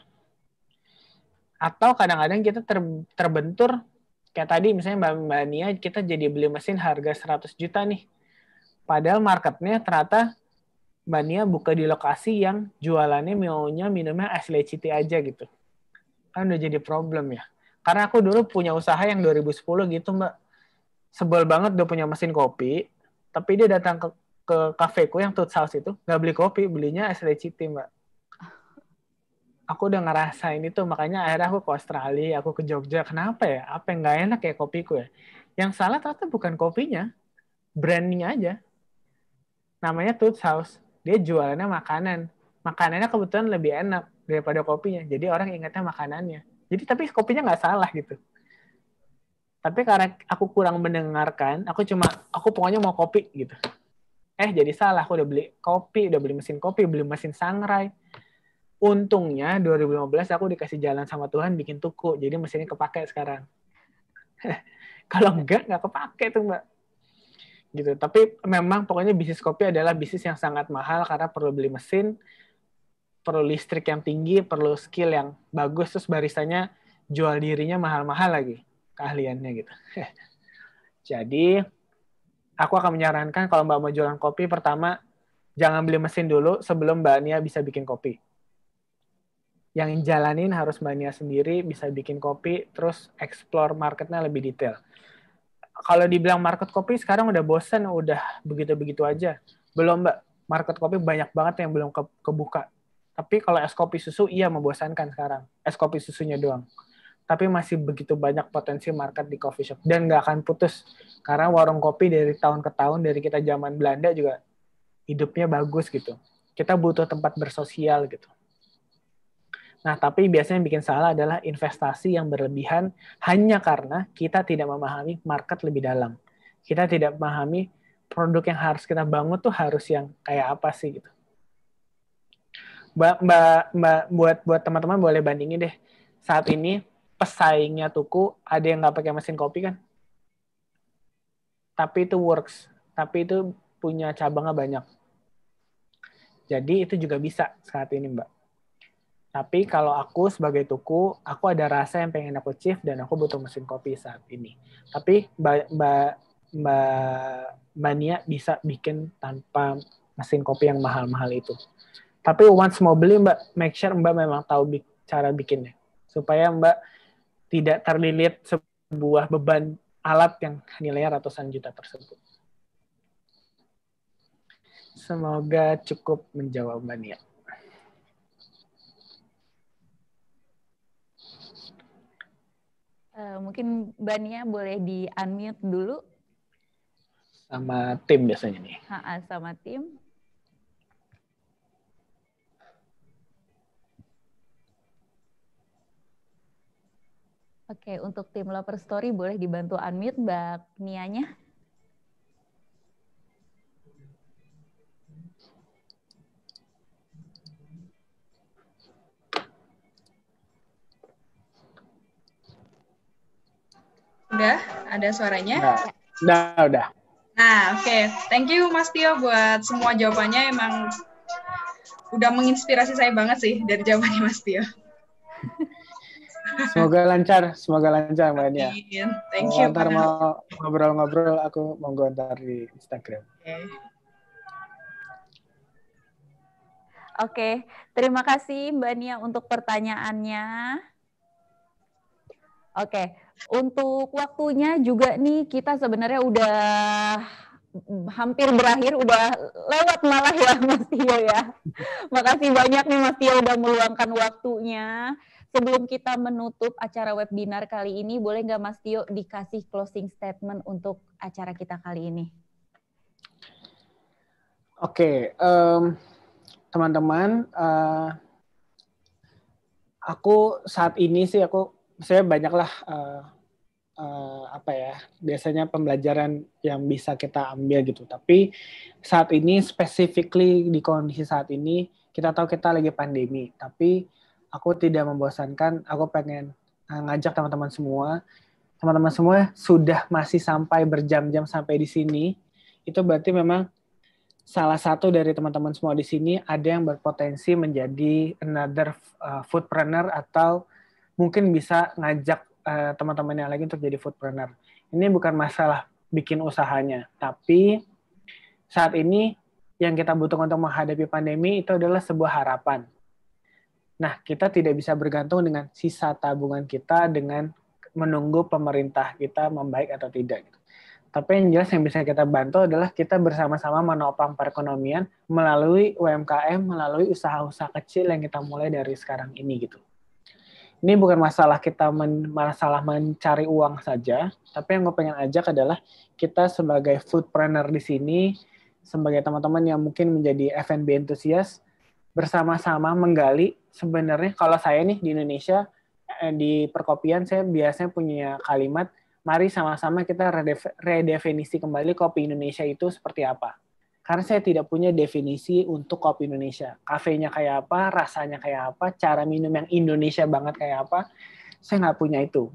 Atau kadang-kadang kita ter, terbentur, kayak tadi misalnya Mbak, Mbak Nia, kita jadi beli mesin harga seratus juta nih. Padahal marketnya ternyata Mbak Nia buka di lokasi yang jualannya maunya minumnya es leci tea aja gitu. Kan udah jadi problem ya. Karena aku dulu punya usaha yang dua ribu sepuluh gitu, Mbak. Sebel banget udah punya mesin kopi, tapi dia datang ke, ke kafeku yang Toots House itu, nggak beli kopi, belinya es leci tea, Mbak. Aku udah ngerasain itu, makanya akhirnya aku ke Australia, aku ke Jogja. Kenapa ya? Apa yang nggak enak ya kopiku ya? Yang salah ternyata bukan kopinya, brandnya aja. Namanya Toots House. Dia jualannya makanan. Makanannya kebetulan lebih enak daripada kopinya. Jadi orang ingatnya makanannya. Jadi tapi kopinya nggak salah gitu. Tapi karena aku kurang mendengarkan, aku cuma, aku pokoknya mau kopi gitu. Eh jadi salah, aku udah beli kopi, udah beli mesin kopi, beli mesin sangrai. Untungnya dua ribu lima belas aku dikasih jalan sama Tuhan bikin tuku, jadi mesinnya kepake sekarang. Kalau enggak, nggak kepake tuh Mbak. Gitu. Tapi memang pokoknya bisnis kopi adalah bisnis yang sangat mahal karena perlu beli mesin, perlu listrik yang tinggi, perlu skill yang bagus, terus baristanya jual dirinya mahal-mahal lagi keahliannya gitu. Jadi aku akan menyarankan kalau Mbak mau jualan kopi, pertama jangan beli mesin dulu sebelum Mbak Nia bisa bikin kopi. Yang jalanin harus Mbak Nia sendiri, bisa bikin kopi, terus explore marketnya lebih detail. Kalau dibilang market kopi sekarang udah bosen, udah begitu-begitu aja. Belum Mbak, market kopi banyak banget yang belum ke kebuka. Tapi kalau es kopi susu, iya membosankan sekarang. Es kopi susunya doang. Tapi masih begitu banyak potensi market di coffee shop. Dan nggak akan putus. Karena warung kopi dari tahun ke tahun, dari kita zaman Belanda juga hidupnya bagus gitu. Kita butuh tempat bersosial gitu. Nah, tapi biasanya yang bikin salah adalah investasi yang berlebihan hanya karena kita tidak memahami market lebih dalam. Kita tidak memahami produk yang harus kita bangun tuh harus yang kayak apa sih gitu. Mbak, mbak, mbak buat buat teman-teman boleh bandingin deh. Saat ini pesaingnya Tuku ada yang nggak pakai mesin kopi kan? Tapi itu works. Tapi itu punya cabangnya banyak. Jadi itu juga bisa saat ini Mbak. Tapi kalau aku sebagai Tuku, aku ada rasa yang pengen aku achieve dan aku butuh mesin kopi saat ini. Tapi Mbak Mbak Mbak, Mbak Nia bisa bikin tanpa mesin kopi yang mahal-mahal itu. Tapi once mau beli, Mbak, make sure Mbak memang tahu cara bikinnya. Supaya Mbak tidak terlilit sebuah beban alat yang nilainya ratusan juta tersebut. Semoga cukup menjawab Mbak Nia. Uh, mungkin Mbak Nia boleh di-unmute dulu. Sama tim biasanya nih. Ha-ha, sama tim. Oke, untuk tim Lover Story boleh dibantu unmute Mbak Nianya. Udah? Ada suaranya? Nah, udah, udah. Nah, oke. Okay. Thank you Mas Tio buat semua jawabannya. Emang udah menginspirasi saya banget sih dari jawabannya Mas Tio. Semoga lancar, semoga lancar Mbak Nia. Thank you. Ntar mau ngobrol-ngobrol, aku monggo ntar di Instagram. Oke. Okay. Oke, terima kasih Mbak Nia untuk pertanyaannya. Oke, untuk waktunya juga nih kita sebenarnya udah hampir berakhir, udah lewat malah ya Mas Tio ya. Makasih banyak nih Mas Tio udah meluangkan waktunya. Sebelum kita menutup acara webinar kali ini, boleh nggak Mas Tio dikasih closing statement untuk acara kita kali ini? Oke, um, teman-teman, uh, aku saat ini sih aku, saya banyaklah uh, uh, apa ya, biasanya pembelajaran yang bisa kita ambil gitu. Tapi saat ini, specifically di kondisi saat ini, kita tahu kita lagi pandemi, tapi aku tidak membosankan, aku pengen ngajak teman-teman semua, teman-teman semua sudah masih sampai berjam-jam sampai di sini, itu berarti memang salah satu dari teman-teman semua di sini ada yang berpotensi menjadi another uh, foodpreneur atau mungkin bisa ngajak uh, teman-teman yang lagi untuk jadi foodpreneur. Ini bukan masalah bikin usahanya, tapi saat ini yang kita butuhkan untuk menghadapi pandemi itu adalah sebuah harapan. Nah, kita tidak bisa bergantung dengan sisa tabungan kita dengan menunggu pemerintah kita membaik atau tidak. Tapi yang jelas yang bisa kita bantu adalah kita bersama-sama menopang perekonomian melalui U M K M, melalui usaha-usaha kecil yang kita mulai dari sekarang ini gitu. Ini bukan masalah kita men, masalah mencari uang saja, tapi yang gue pengen ajak adalah kita sebagai foodpreneur di sini, sebagai teman-teman yang mungkin menjadi F and B enthusiast, bersama-sama menggali sebenarnya kalau saya nih di Indonesia di perkopian saya biasanya punya kalimat mari sama-sama kita redefinisi kembali kopi Indonesia itu seperti apa. Karena saya tidak punya definisi untuk kopi Indonesia. Kafenya kayak apa, rasanya kayak apa, cara minum yang Indonesia banget kayak apa. Saya nggak punya itu.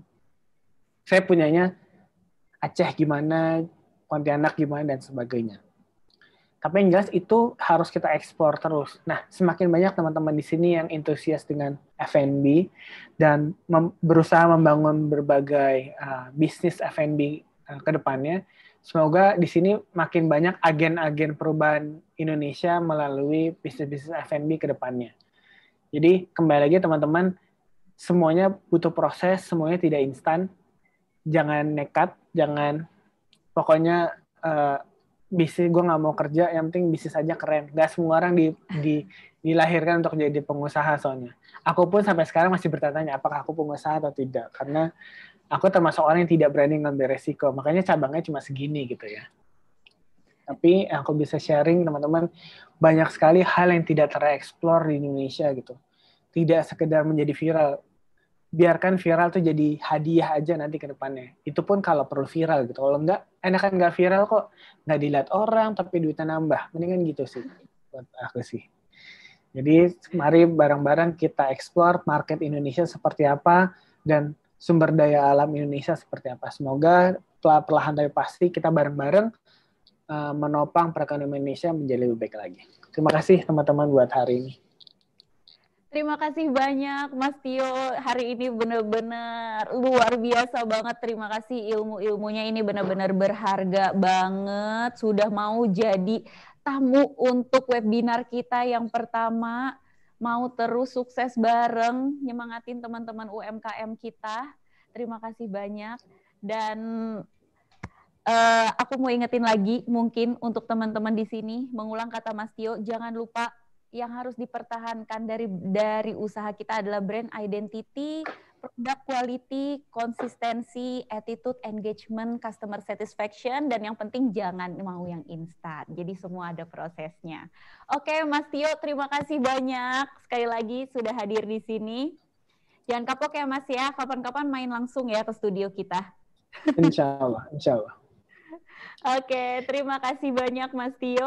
Saya punyanya Aceh gimana, Pontianak gimana, dan sebagainya. Tapi yang jelas itu harus kita eksplor terus. Nah, semakin banyak teman-teman di sini yang antusias dengan F and B dan mem- berusaha membangun berbagai uh, bisnis F and B uh, ke depannya, semoga di sini makin banyak agen-agen perubahan Indonesia melalui bisnis-bisnis F and B ke depannya. Jadi, kembali lagi teman-teman, semuanya butuh proses, semuanya tidak instan. Jangan nekat, jangan pokoknya uh, bisnis gue nggak mau kerja, yang penting bisnis aja keren. Gak semua orang di, di, dilahirkan untuk jadi pengusaha soalnya. Aku pun sampai sekarang masih bertanya apakah aku pengusaha atau tidak. Karena aku termasuk orang yang tidak berani ngambil resiko. Makanya cabangnya cuma segini gitu ya. Tapi aku bisa sharing teman-teman, banyak sekali hal yang tidak tereksplor di Indonesia gitu. Tidak sekedar menjadi viral. Biarkan viral tuh jadi hadiah aja nanti ke depannya. Itu pun kalau perlu viral gitu. Kalau enggak, enakan enggak viral kok. Enggak dilihat orang, tapi duitnya nambah. Mendingan gitu sih. Buat aku sih. Jadi, mari bareng-bareng kita explore market Indonesia seperti apa, dan sumber daya alam Indonesia seperti apa. Semoga perlahan tapi pasti kita bareng-bareng uh, menopang perekonomian Indonesia menjadi lebih baik lagi. Terima kasih teman-teman buat hari ini. Terima kasih banyak Mas Tio, hari ini benar-benar luar biasa banget. Terima kasih ilmu-ilmunya ini benar-benar berharga banget. Sudah mau jadi tamu untuk webinar kita yang pertama. Mau terus sukses bareng, nyemangatin teman-teman U M K M kita. Terima kasih banyak. Dan uh, aku mau ingetin lagi mungkin untuk teman-teman di sini, mengulang kata Mas Tio, jangan lupa yang harus dipertahankan dari dari usaha kita adalah brand identity, product quality, konsistensi, attitude, engagement, customer satisfaction, dan yang penting jangan mau yang instan. Jadi semua ada prosesnya. Oke, Mas Tio, terima kasih banyak sekali lagi sudah hadir di sini. Jangan kapok ya Mas ya, kapan-kapan main langsung ya ke studio kita. Insya Allah, insya Allah. Oke, terima kasih banyak Mas Tio.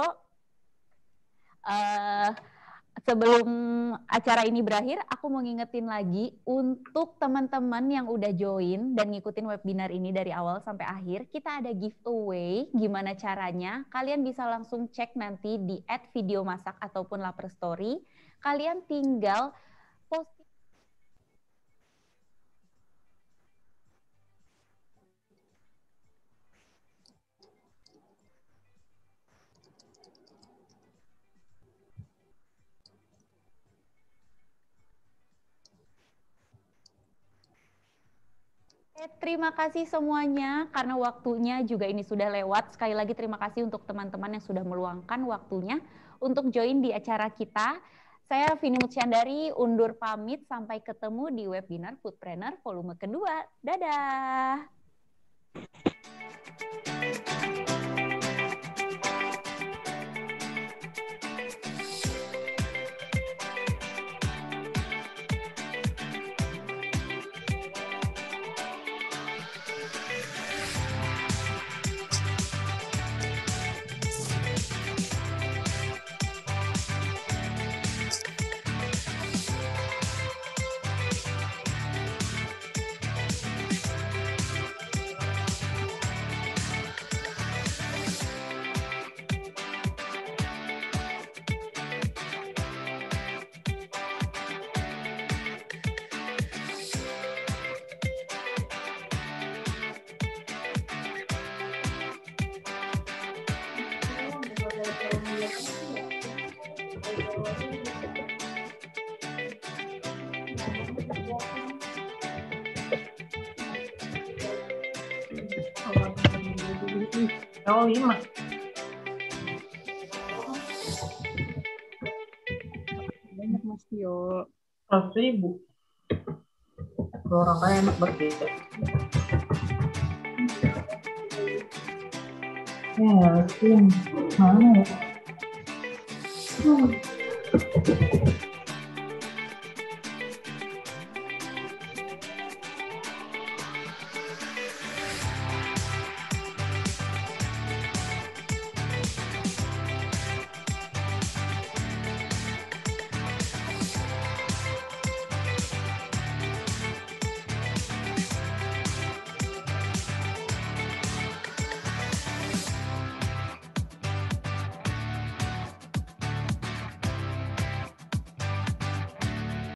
Uh, Sebelum acara ini berakhir, aku mau ngingetin lagi untuk teman-teman yang udah join dan ngikutin webinar ini dari awal sampai akhir, kita ada giveaway. Gimana caranya? Kalian bisa langsung cek nanti di at video masak ataupun lapar story. Kalian tinggal post. Terima kasih semuanya, karena waktunya juga ini sudah lewat. Sekali lagi terima kasih untuk teman-teman yang sudah meluangkan waktunya untuk join di acara kita. Saya Vini Mutsyandari, undur pamit, sampai ketemu di webinar Foodpreneur volume kedua. Dadah! Oh, lima. Banyak Mas Tio. Seratus ribu. Kalau orang kaya enak berarti. Ya, Kim. Mana ya? Hmm.